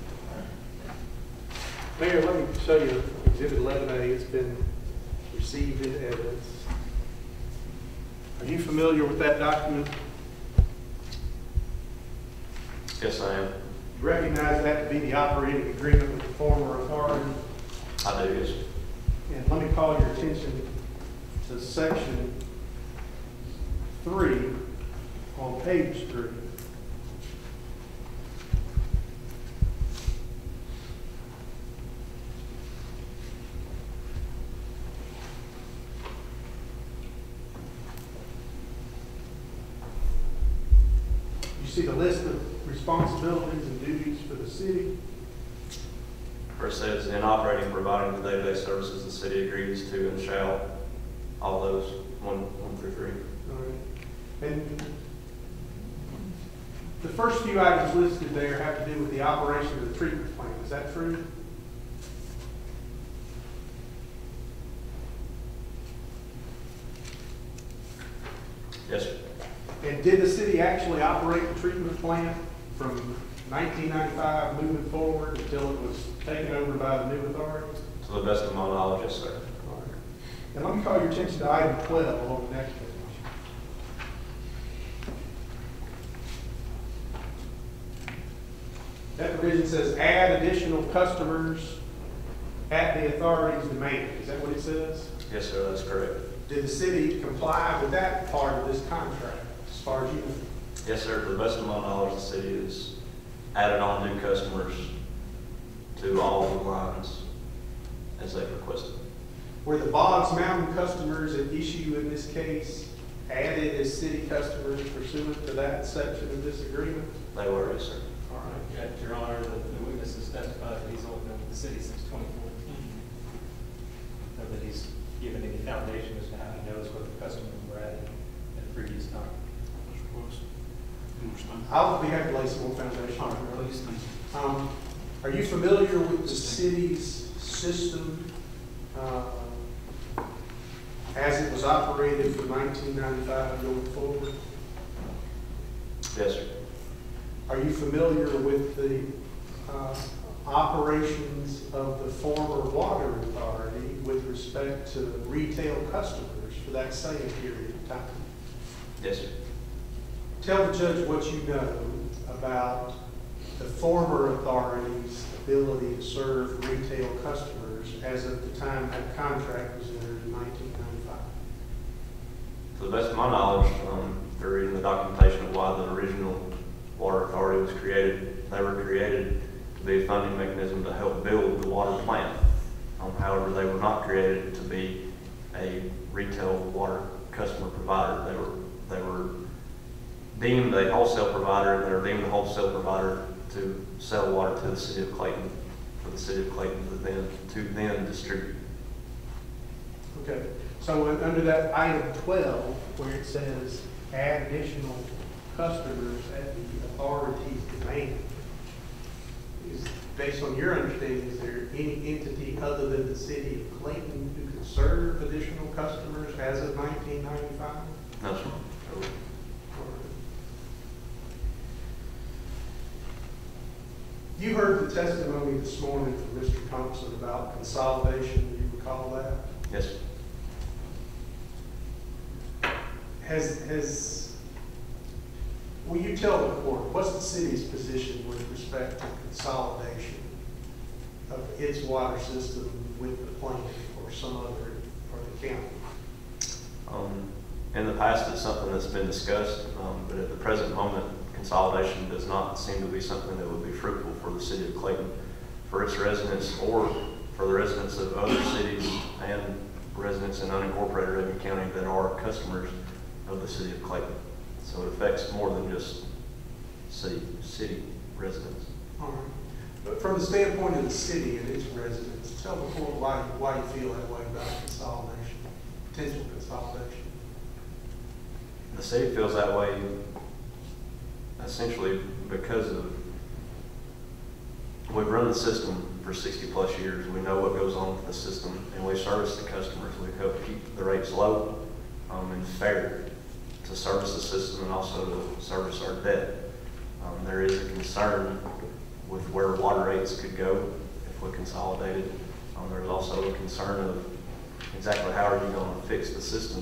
Mayor, let me show you Exhibit eleven A. It's been received in evidence. Are you familiar with that document? Yes, I am. You recognize that to be the operating agreement with the former authority? I do, yes. And let me call your attention to section three on page three. You see the list of responsibilities and duties for the city? Where it says, in operating and providing the day-to-day services, the city agrees to and shall, all those, one, one through three. All right. And the first few items listed there have to do with the operation of the treatment plant. Is that true? Yes, sir. And did the city actually operate the treatment plant from nineteen ninety-five moving forward until it was taken over by the new authority? To the best of my knowledge, yes, sir. All right. And let me call your attention to item twelve on the next page. That provision says add additional customers at the authority's demand. Is that what it says? Yes, sir, that's correct. Did the city comply with that part of this contract as far as you know? Yes, sir, to the best of my knowledge, the city has added on new customers to all the lines as they've requested. Were the Boggs Mountain customers at issue in this case added as city customers pursuant to that section of this agreement? They were, yes, sir. All right. Your Honor, the the witness has testified that he's only been with the city since twenty fourteen. So that he's given any foundation as to how he knows what the customers were at at the previous time. I'll be happy to lay some more foundation. All right, please, thank you. Um, are you familiar with the city's system uh, as it was operated from nineteen ninety-five going forward? Yes, sir. Are you familiar with the uh, operations of the former water authority with respect to retail customers for that same period of time? Yes, sir. Tell the judge what you know about the former authority's ability to serve retail customers as of the time that contract was entered in nineteen ninety-five. To the best of my knowledge, um, through reading the documentation of why the original water authority was created, they were created to be a funding mechanism to help build the water plant. Um, however, they were not created to be a retail water customer provider. They were they were deemed a wholesale provider, and they were deemed a wholesale provider to sell water to the City of Clayton, for the City of Clayton to then to then distribute. Okay, so in- under that item twelve, where it says add additional customers at the authority's demand, is based on your understanding, is there any entity other than the City of Clayton who could serve additional customers as of nineteen ninety-five? No, sir. You heard the testimony this morning from Mister Thompson about consolidation. Do you recall that? Yes. Has, has, will you tell the court, what's the city's position with respect to consolidation of its water system with the plaintiff or some other, or the county? Um, in the past, it's something that's been discussed, um, but at the present moment, consolidation does not seem to be something that would be fruitful for the City of Clayton, for its residents, or for the residents of other cities and residents in unincorporated Rabun County that are customers of the City of Clayton. So it affects more than just city, city residents. All right. But from the standpoint of the city and its residents, tell the court why, why you feel that way about consolidation, potential consolidation. The city feels that way essentially because of, we've run the system for sixty plus years. We know what goes on with the system, and we service the customers. We help keep the rates low um, and fair to service the system and also to service our debt. Um, there is a concern with where water rates could go if we consolidated. Um, there's also a concern of exactly how are you going to fix the system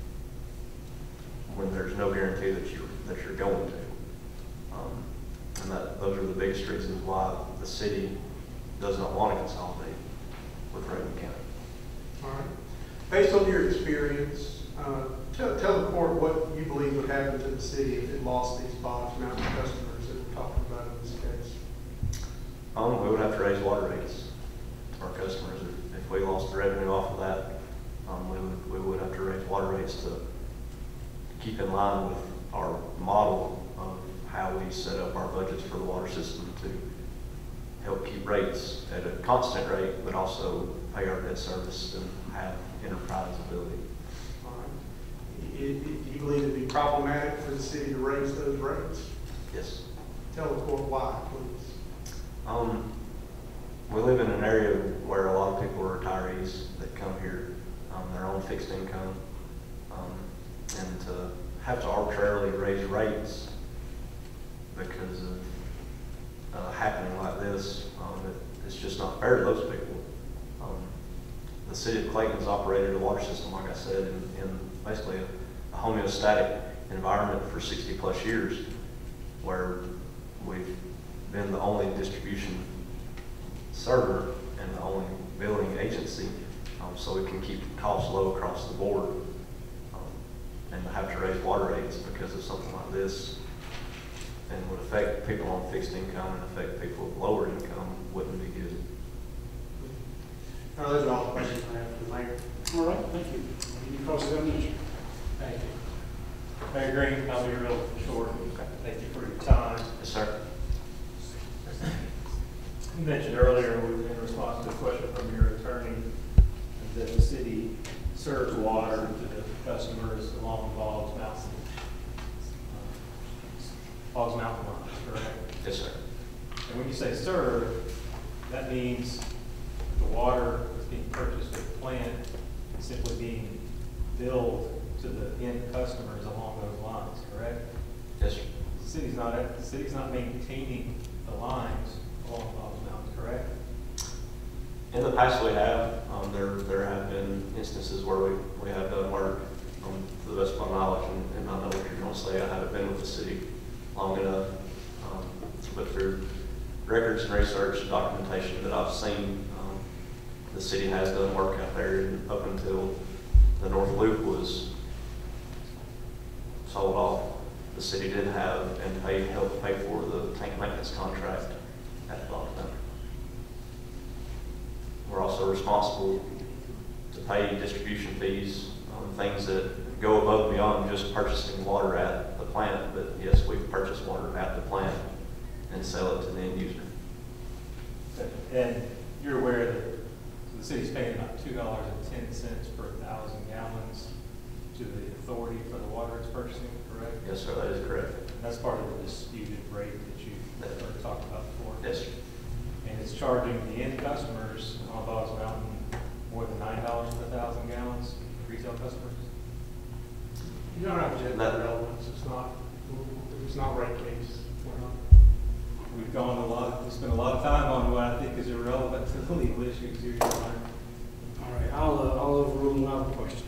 when there's no guarantee that you're, that you're going to. Um, and that, those are the biggest reasons why the city does not want to consolidate with Rabun County. All right. Based on your experience, uh, tell, tell the court what you believe would happen to the city if it lost these Boggs Mountain customers that we're talking about in this case. Um, we would have to raise water rates to our customers. If, if we lost the revenue off of that, um, we would, we would have to raise water rates to keep in line with our model of how we set up our budgets for the water system to help keep rates at a constant rate, but also pay our debt service and have enterprise ability. All right. Do you believe it'd be problematic for the city to raise those rates? Yes. Tell the court why, please. Um, we live in an area where a lot of people are retirees that come here, um, they're on fixed income, um, and to have to arbitrarily raise rates because of uh, happening like this, um, it, it's just not fair to those people. Um, the City of Clayton's operated a water system, like I said, in, in basically a, a homeostatic environment for sixty plus years, where we've been the only distribution server and the only billing agency, um, so we can keep costs low across the board. Um, and to have to raise water rates because of something like this and would affect people on fixed income and affect people with lower income wouldn't be good. No, those are all the questions I have for the mayor. All right, thank you. Any cross-examination? Thank you. Mayor Green, I'll be real short. Thank you for your time. Yes, sir. You mentioned earlier, in response to a question from your attorney, that the city serves water to the customers along the Boggs Mountain, uh, Boggs Mountain lines, correct? Yes, sir. And when you say serve, that means the water is being purchased at the plant is simply being billed to the end customers along those lines, correct? Yes, sir. The city's not, the city's not maintaining the lines along Boggs Mountain, correct? In the past, we have. Um, there, there have been instances where we, we have done work, um, to the best of my knowledge, and, and I know what you're going to say. I haven't been with the city long enough, um, but through records and research and documentation that I've seen, um, the city has done work out there, and up until the North Loop was sold off, the city did have and pay, helped pay for the tank maintenance contract at Boggs Mountain. We're also responsible to pay distribution fees on things that go above and beyond just purchasing water at the plant. But yes, we purchase water at the plant and sell it to the end user. And you're aware that the city's paying about two dollars and ten cents per thousand gallons to the authority for the water it's purchasing, correct? Yes, sir, that is correct. And that's part of the disputed rate that you heard talked about before. Yes, sir. And and it's charging the end customers on Boggs Mountain more than nine dollars per thousand gallons, retail customers. You don't have to have That- that relevance, it's not, it's not rate case. We're not- We've gone a lot, we spent a lot of time on what I think is irrelevant to the legal issues here, Your Honor. All right, I'll, uh, I'll overrule my question.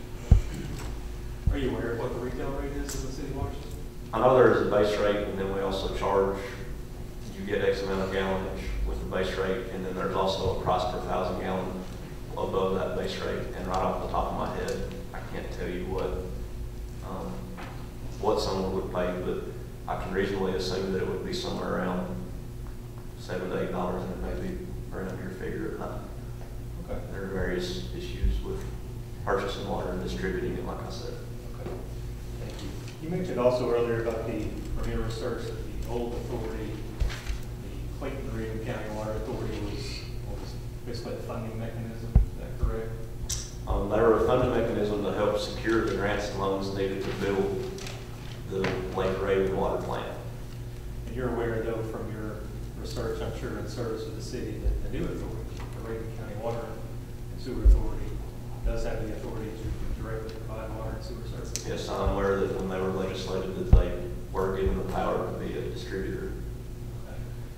Are you aware of what the retail rate is in the city of Washington? I know there is a base rate, and then we also charge, you get X amount of gallonage with the base rate, and then there's also a price per thousand gallon above that base rate. And right off the top of my head, I can't tell you what, um, what someone would pay, but I can reasonably assume that it would be somewhere around seven to eight dollars, and it may be around your figure. Uh, Okay. There are various issues with purchasing water and distributing it, like I said. Okay. Thank you. You mentioned also earlier about the premier research that the old authority, the Clayton Rabun County Water Authority was, was basically a funding mechanism. Is that correct? Um, they were a funding mechanism to help secure the grants and loans needed to build the Lake Rabun water plant. And you're aware, though, from your research, I'm sure, in service of the city, that the new authority, the Rabun County Water and Sewer Authority, does have the authority to directly provide water and sewer services. Yes, I'm aware that when they were legislated, that they were given the power to be a distributor. Okay.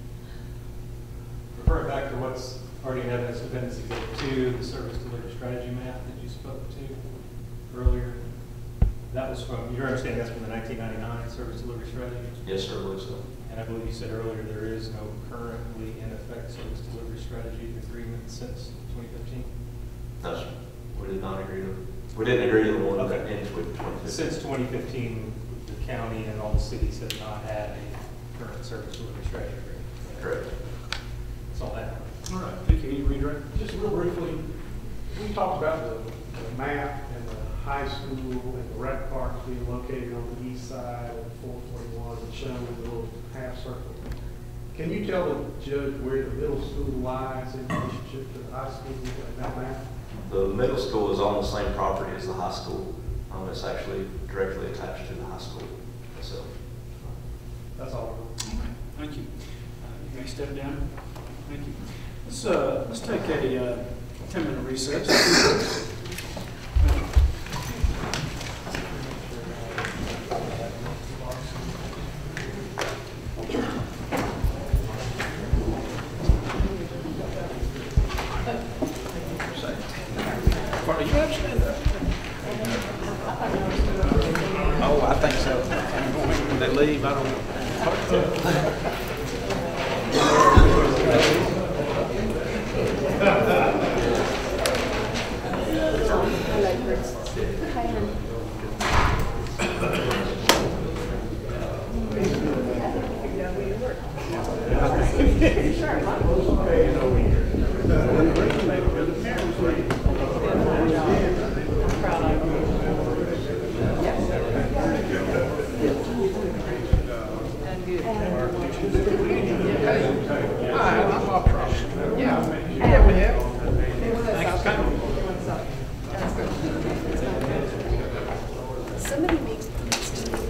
Referring back to what's already in evidence of Defendant's Exhibit two, the service delivery strategy map that you spoke to earlier, that was from, your understanding that's from the nineteen ninety-nine service delivery strategy? Yes, sir, I believe so. And I believe you said earlier there is no currently in effect service delivery strategy agreement since twenty fifteen? No, sir. We did not agree to, we didn't agree to the one that Okay. ends with twenty fifteen. Since twenty fifteen, the county and all the cities have not had a current service delivery strategy agreement. Correct. That's all that. All right, thank you. Any redirect? Just real briefly, we talked about the, the map and the high school and the rec parks being located on the east side of four forty-one and shown with the little half circle. Can you tell the judge where the middle school lies in relationship to the high school in that map? The middle school is on the same property as the high school. Um, it's actually directly attached to the high school itself. That's all. Thank you. Uh, You may step down. Thank you. Let's, uh, let's take a uh, ten-minute recess. Oh, I think so. When they leave, I don't. Somebody makes these to me.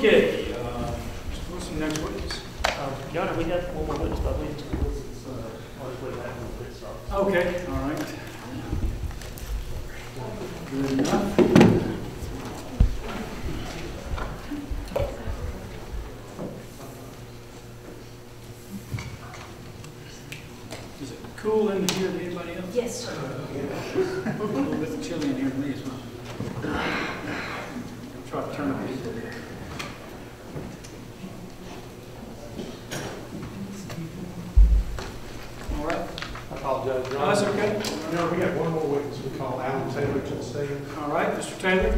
Okay, uh, what's the next witness? Uh, Your Honor, we have one more witness, but we need to listen, uh, on his way back from the pit stop. Okay, all right. Good enough. Is it cool in here to anybody else? Yes, sir. A little bit chilly in here to me as well. I'll try to turn it a little bit. All right. I apologize, Your Oh, that's Honor. okay. Your Honor, we got one more witness we call Alan Taylor to the stand. All right, Mister Taylor.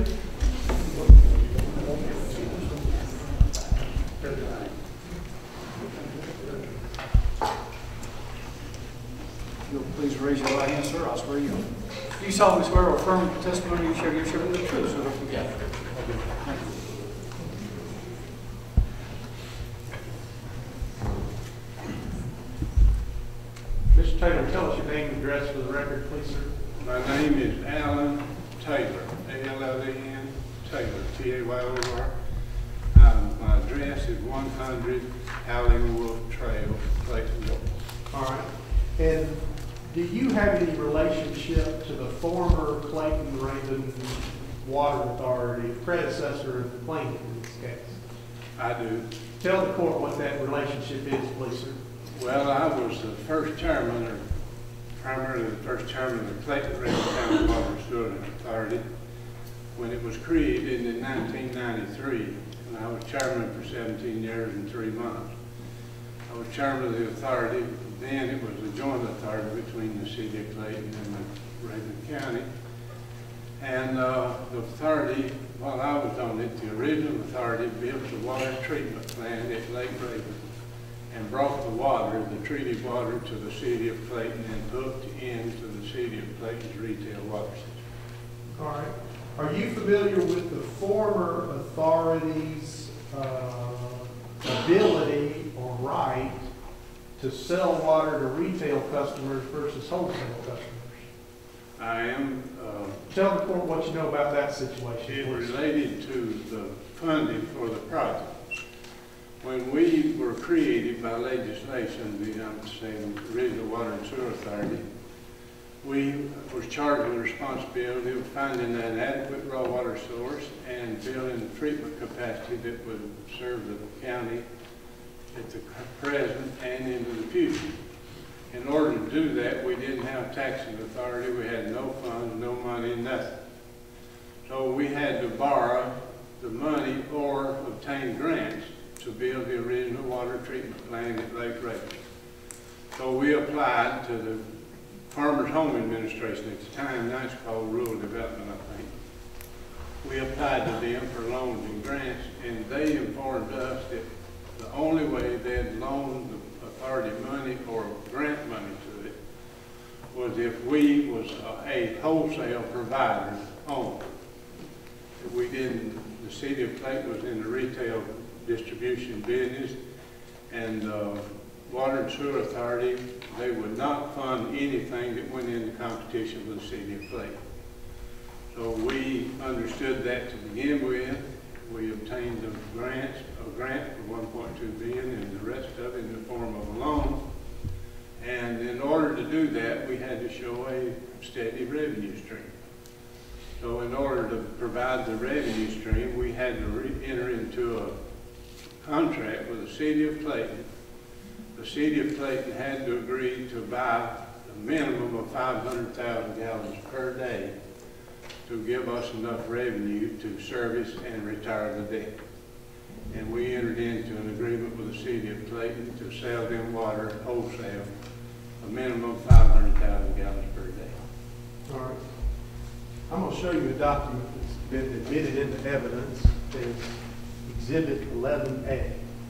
If you'll please raise your right hand, sir, I'll swear you. Do you solemnly swear or affirm the testimony you share give shall be the truth, so help you God? Thank you. Mister Taylor, tell us your name and address for the record, please, sir. My name is Alan Taylor, A L L A N, Taylor, T A Y O R. Um, my address is one hundred Howling Wolf Trail, Clayton, Georgia. All right. And do you have any relationship to the former Clayton Raven Water Authority, predecessor of the plaintiff in this case? I do. Tell the court what that relationship is, please, sir. Well, I was the first chairman, or primarily the first chairman of the Clayton Raven County Water and Sewer Authority when it was created in nineteen ninety-three. And I was chairman for seventeen years and three months. I was chairman of the authority. Then it was a joint authority between the City of Clayton and the Raven County. And uh, the authority, while I was on it, the original authority built the water treatment plant at Lake Raven and brought the water, the treated water, to the City of Clayton and hooked into the City of Clayton's retail water system. All right. Are you familiar with the former authority's uh, ability or right to sell water to retail customers versus wholesale customers? I am. Uh, Tell the court what you know about that situation. It please. related to the funding for the project. When we were created by legislation, the I'm saying original Water and Sewer Authority, we were charged with the responsibility of finding an adequate raw water source and building a treatment capacity that would serve the county at the present and into the future. In order to do that, we didn't have taxing authority. We had no funds, no money, nothing. So we had to borrow the money or obtain grants to build the original water treatment plant at Lake Raven. So we applied to the Farmers Home Administration at the time, now it's called Rural Development, I think. We applied to them for loans and grants, and they informed us that the only way they'd loan the authority money or grant money to it was if we was a, a wholesale provider only. If we didn't, the City of Clayton was in the retail distribution business, and uh, Water and Sewer Authority, they would not fund anything that went into competition with the City of Clayton. So we understood that to begin with. We obtained the grants, a grant for one point two billion dollars and the rest of it in the form of a loan. And in order to do that, we had to show a steady revenue stream. So in order to provide the revenue stream, we had to re enter into a contract with the City of Clayton. The City of Clayton had to agree to buy a minimum of five hundred thousand gallons per day to give us enough revenue to service and retire the debt. And we entered into an agreement with the City of Clayton to sell them water wholesale, a minimum of five hundred thousand gallons per day. All right. I'm going to show you a document that's been admitted into evidence. It's Exhibit eleven A.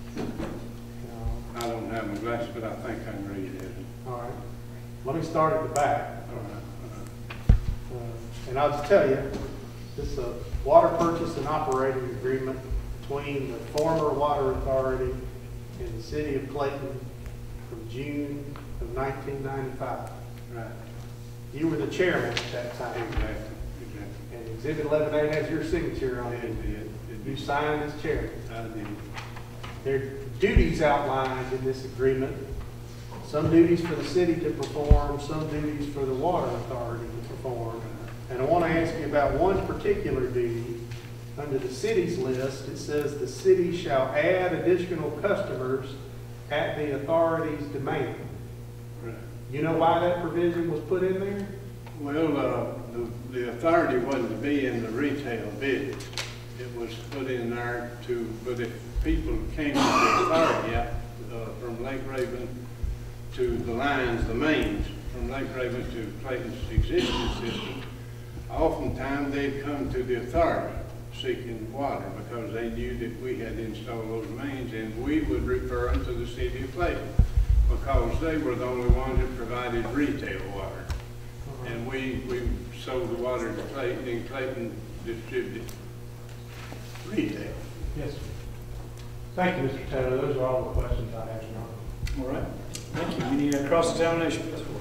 I don't have my glasses, but I think I can read it. All right. Let me start at the back. All right. Uh, and I'll just tell you, this is a water purchase and operating agreement between the former Water Authority and the City of Clayton from June of nineteen ninety-five. Right. You were the chairman at that time. Exactly. Exactly. And Exhibit eleven A has your signature on it. It did. It You signed as chairman. I did. There are duties outlined in this agreement. Some duties for the city to perform, some duties for the water authority to perform. And I want to ask you about one particular duty. Under the city's list, it says the city shall add additional customers at the authority's demand. Right. You know why that provision was put in there? Well, uh, the, the authority wasn't to be in the retail business. It was put in there to, but if people came to the authority out, uh, from Lake Raven to the lines, the mains, from Lake Raven to Clayton's existing system, oftentimes they'd come to the authority seeking water because they knew that we had installed those mains, and we would refer them to the City of Clayton because they were the only ones that provided retail water. And we, we sold the water to Clayton, and Clayton distributed retail. Yes, sir. Thank you, Mister Taylor. Those are all the questions I have, Your Honor. All right, thank you. Any uh, cross-examination? Yes, sir.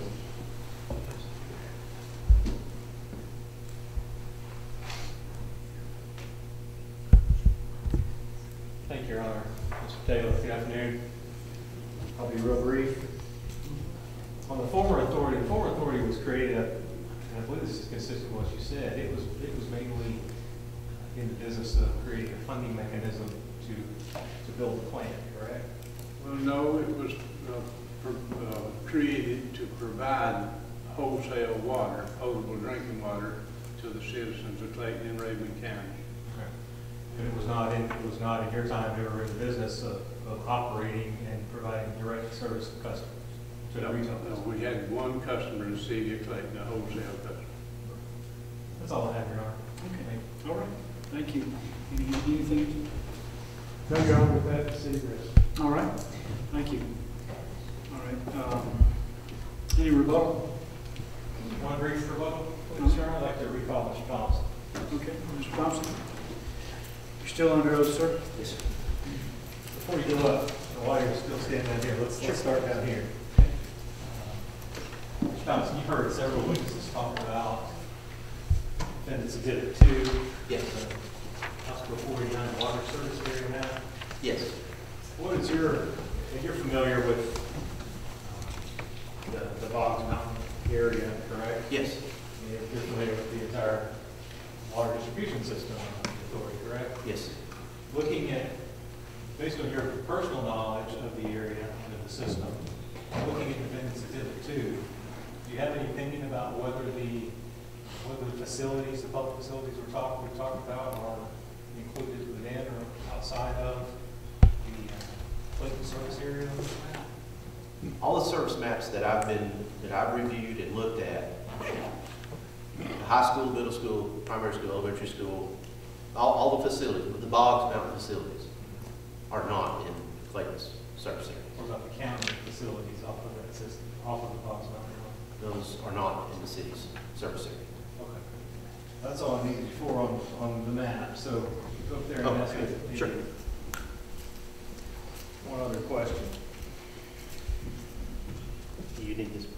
Thank you, Your Honor. Mister Taylor, good afternoon. I'll be real brief. On the former authority, the former authority was created, and I believe this is consistent with what you said, it was, it was mainly in the business of creating a funding mechanism to, to build the plant, correct? Well, no, it was uh, pro- uh, created to provide wholesale water, potable drinking water, to the citizens of Clayton and Rabun County. Okay. And it was not in, it was not in your time, you were in the business of, of operating and providing direct service to customers, to the retail No, customers. we had one customer in the City of Clayton, a wholesale customer. That's all I have, Your Honor. Okay, all right, thank you. Any, anything? No, Your Honor, with that, the city rests. All right, thank you. All right, um, any rebuttal? One brief rebuttal, please, Your Honor. I'd like to recall Mister Thompson. Okay, Mister Thompson? You're still under oath, sir? Yes, sir. Before you go up, while you're still standing down here, let's, let's start down here. Uh, Mister Thompson, you've heard several witnesses talk about defendant's exhibit two. Yes. the Hospital forty-nine water service area map. Yes. What is your, if you're familiar with the, the Boggs Mountain area, correct? Yes. And you're familiar with the entire water distribution system on the authority, correct? Yes. Looking at, based on your personal knowledge of the area and of the system, looking at defendant's exhibit two, do you have any opinion about whether the whether the facilities, the public facilities we're talking we've talked about are included within or outside of the uh, Clayton service area? All the service maps that I've been, that I've reviewed and looked at, the high school, middle school, primary school, elementary school, all, all the facilities, the Boggs Mountain facilities are not in Clayton's service area. What about the county facilities off of that system, off of the Boggs Mountain Road? Those are not in the city's service area. Okay. That's all I needed before on, on the map, so go up there and Oh, ask it. sure. One other question. Do you need this?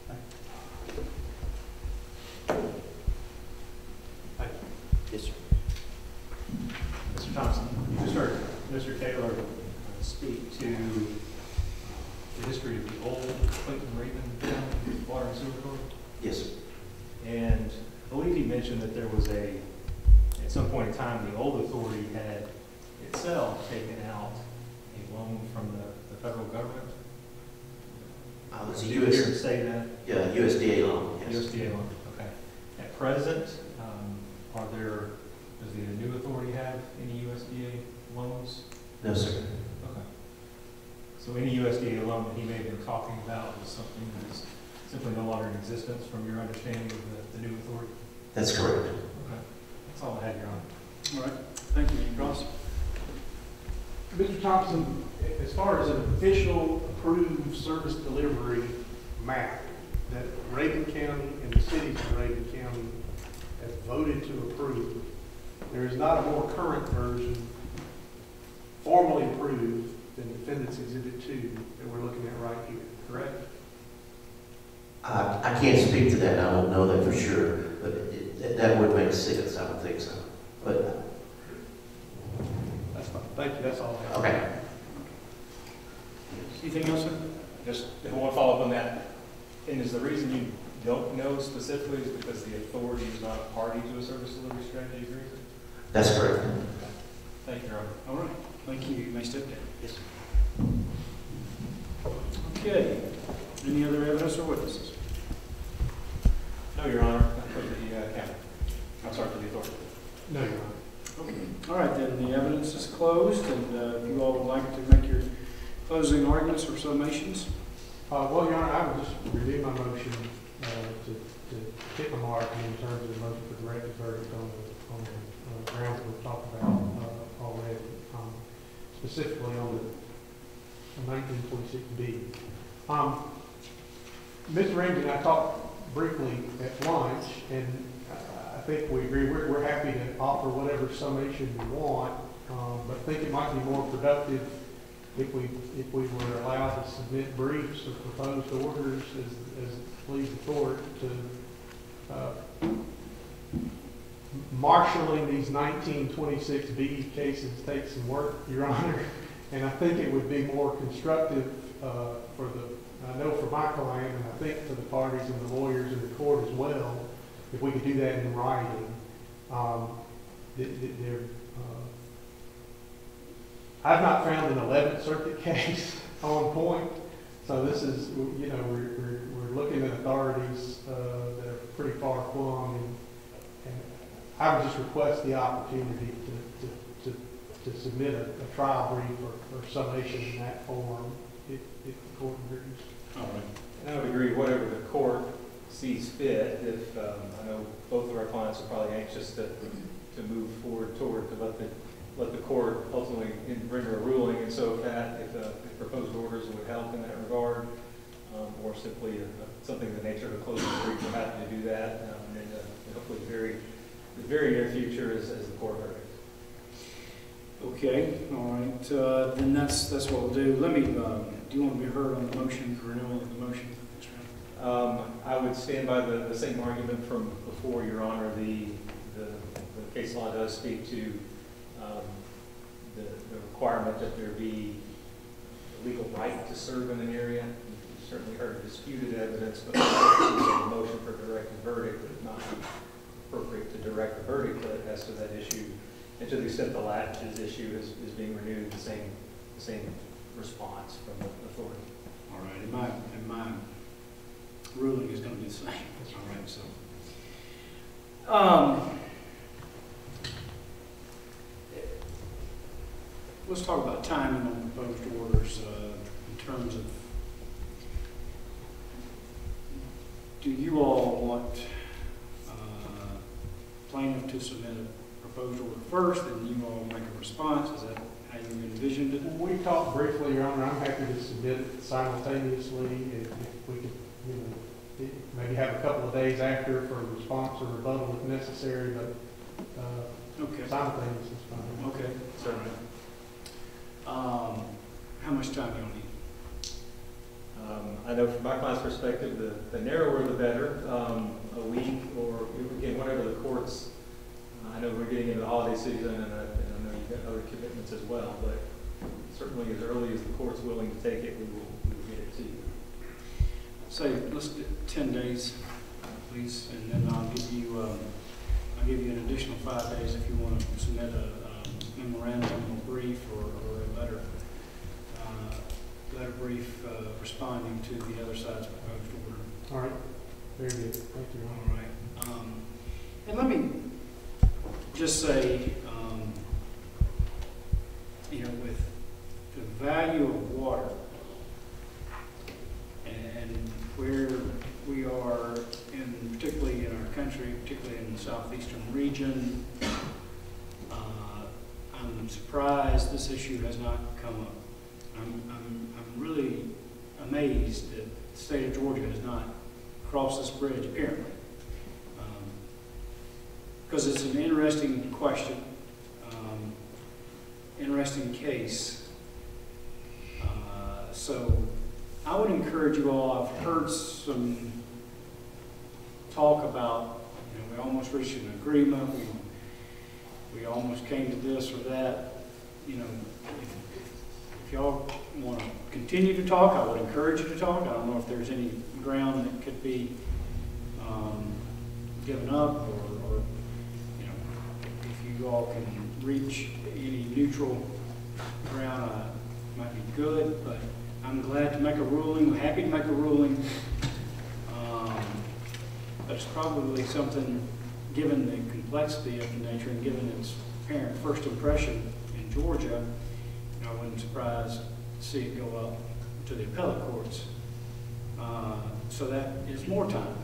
Yes, sir. Mister Thompson, you just heard Mister Taylor speak to the history of the old Clayton Raven County Water and Sewer Authority. Yes, sir. And I believe he mentioned that there was a, at some point in time, the old authority had itself taken out a loan from the, the federal government. Uh, it's a Did you U S hear him say that? Yeah, U S D A loan, yes. U S D A loan, okay. At present, um, are there, does the new authority have any U S D A loans? No, sir. Okay. So any U S D A loan that he may have been talking about was something that is simply no longer in existence from your understanding of the, the new authority? That's correct. Okay. That's all I had, Your Honor. All right, thank you, Mister Ross. Mister Thompson, as far as an official approved service delivery map that Rabun County and the cities of Rabun County have voted to approve, there is not a more current version formally approved than Defendant's Exhibit two that we're looking at right here, correct? I, I can't speak to that, I don't know that for sure, but it, that, that would make sense, I would think so. But Thank you, that's all. I have. Okay. Anything else, sir? Just if I want to follow up on that, and is the reason you don't know specifically is because the authority is not a party to a service delivery strategy agreement? That's correct. Thank you, Your Honor. All right, thank you. You may step down. Yes. Okay. Any other evidence or witnesses? No, Your Honor, not for the uh, county. I'm sorry, for the authority. No, Your Honor. Okay. All right, then the evidence is closed, and uh, if you all would like to make your closing arguments or summations. Uh, well, Your Honor, I would just review my motion, uh, to, to hit my mark in terms of the motion for directed verdict on the, on the uh, grounds that we've talked about, uh, already, um, specifically on the nineteen twenty-six B. Um, Mister Ramsey and I talked briefly at lunch, and uh, I think we agree, we're, we're happy to offer whatever summation you want, um, but think it might be more productive if we, if we were allowed to submit briefs or proposed orders as, as it pleased the court to, uh, marshaling these nineteen twenty-six B cases takes some work, Your Honor, and I think it would be more constructive, uh, for the, I know for my client, and I think for the parties and the lawyers in the court as well, if we could do that in writing. Um, th- th- there, uh, I've not found an eleventh Circuit case on point, so this is, you know, we're, we're, we're looking at authorities uh, that are pretty far flung, and, and I would just request the opportunity to, to, to, to submit a, a trial brief or, or summation in that form if, if the court agrees. All right. And I would agree, whatever the court sees fit. If um, I know both of our clients are probably anxious to to move forward toward to let the let the court ultimately render a ruling, and so if that if, uh, if proposed orders would help in that regard, um, or simply a, something in the nature of a closing brief, we're happy to do that, um, and uh, hopefully very the very near future as, as the court verdicts. Okay, all right, uh, then that's, that's what we'll do. Let me, um, do you want to be heard on the motion, for renewal of the motion? Um, I would stand by the, the same argument from before, Your Honor. The, the, the case law does speak to um, the, the requirement that there be a legal right to serve in an area. You've certainly heard disputed evidence, but the motion for directed verdict is not appropriate to direct the verdict as to that issue. And to the extent the latches issue is, is being renewed, the same, the same response from the authority. All right, and my, and my ruling is going to be the same. That's all right, so. Um, let's talk about timing on proposed orders uh, in terms of, do you all want uh, plaintiff to submit a proposed order first, and you all make a response? Is that how you envisioned it? We talked briefly, Your Honor. I'm happy to submit it simultaneously if, if we could, you know, maybe have a couple of days after for a response or rebuttal if necessary, but uh, okay. simultaneous is fine. Okay, certainly. Um, how much time do you need? Um, I know from my client's perspective, the, the narrower the better. Um, a week or, again, whatever the courts, uh, I know we're getting into the holiday season, and I, and I know you've got other commitments as well, but certainly as early as the court's willing to take it, we will, we will get it to you. Say, let's do ten days, please, and then I'll give you, um, I'll give you an additional five days if you want to submit a um, memorandum or brief or, or a letter, uh, letter brief uh, responding to the other side's proposed order. All right. Very good. Thank you, Your Honor. All right. Um, and let me just say, um, you know, with the value of water and where we are, in particularly in our country, particularly in the southeastern region, uh, I'm surprised this issue has not come up. I'm, I'm, I'm really amazed that the state of Georgia has not crossed this bridge, apparently. Because um, it's an interesting question, um, interesting case. Uh, so I would encourage you all, I've heard some talk about, you know, we almost reached an agreement, we, we almost came to this or that. you know, if, if y'all want to continue to talk, I would encourage you to talk. I don't know if there's any ground that could be um, given up, or, or, you know, if you all can reach any neutral ground, uh, might be good, but I'm glad to make a ruling, I'm happy to make a ruling. Um, but it's probably something, given the complexity of the nature and given its apparent first impression in Georgia, I wasn't surprised to see it go up to the appellate courts. Uh, so that is more time.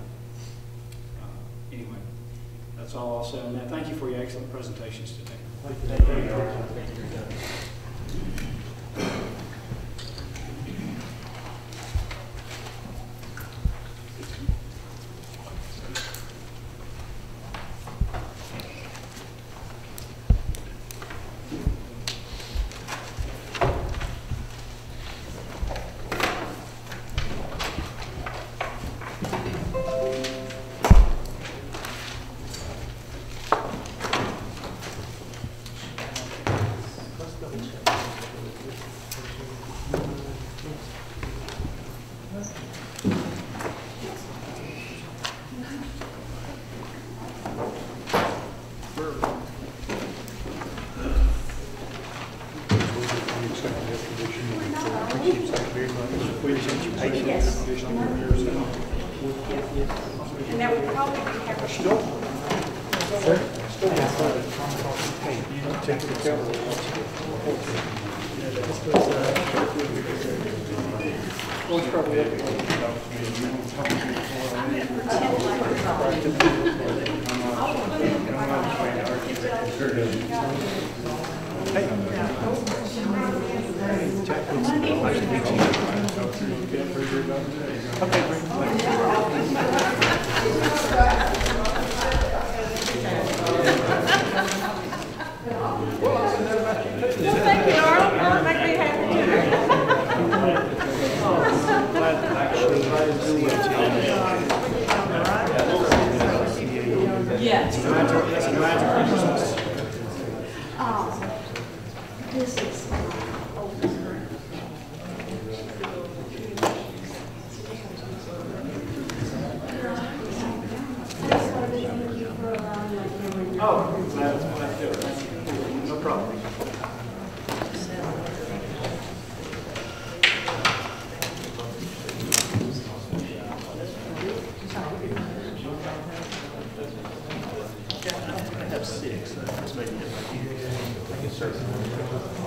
Uh, anyway, that's all I'll say on that. Thank you for your excellent presentations today. Thank you. Thank you. Six, so let's make it like you.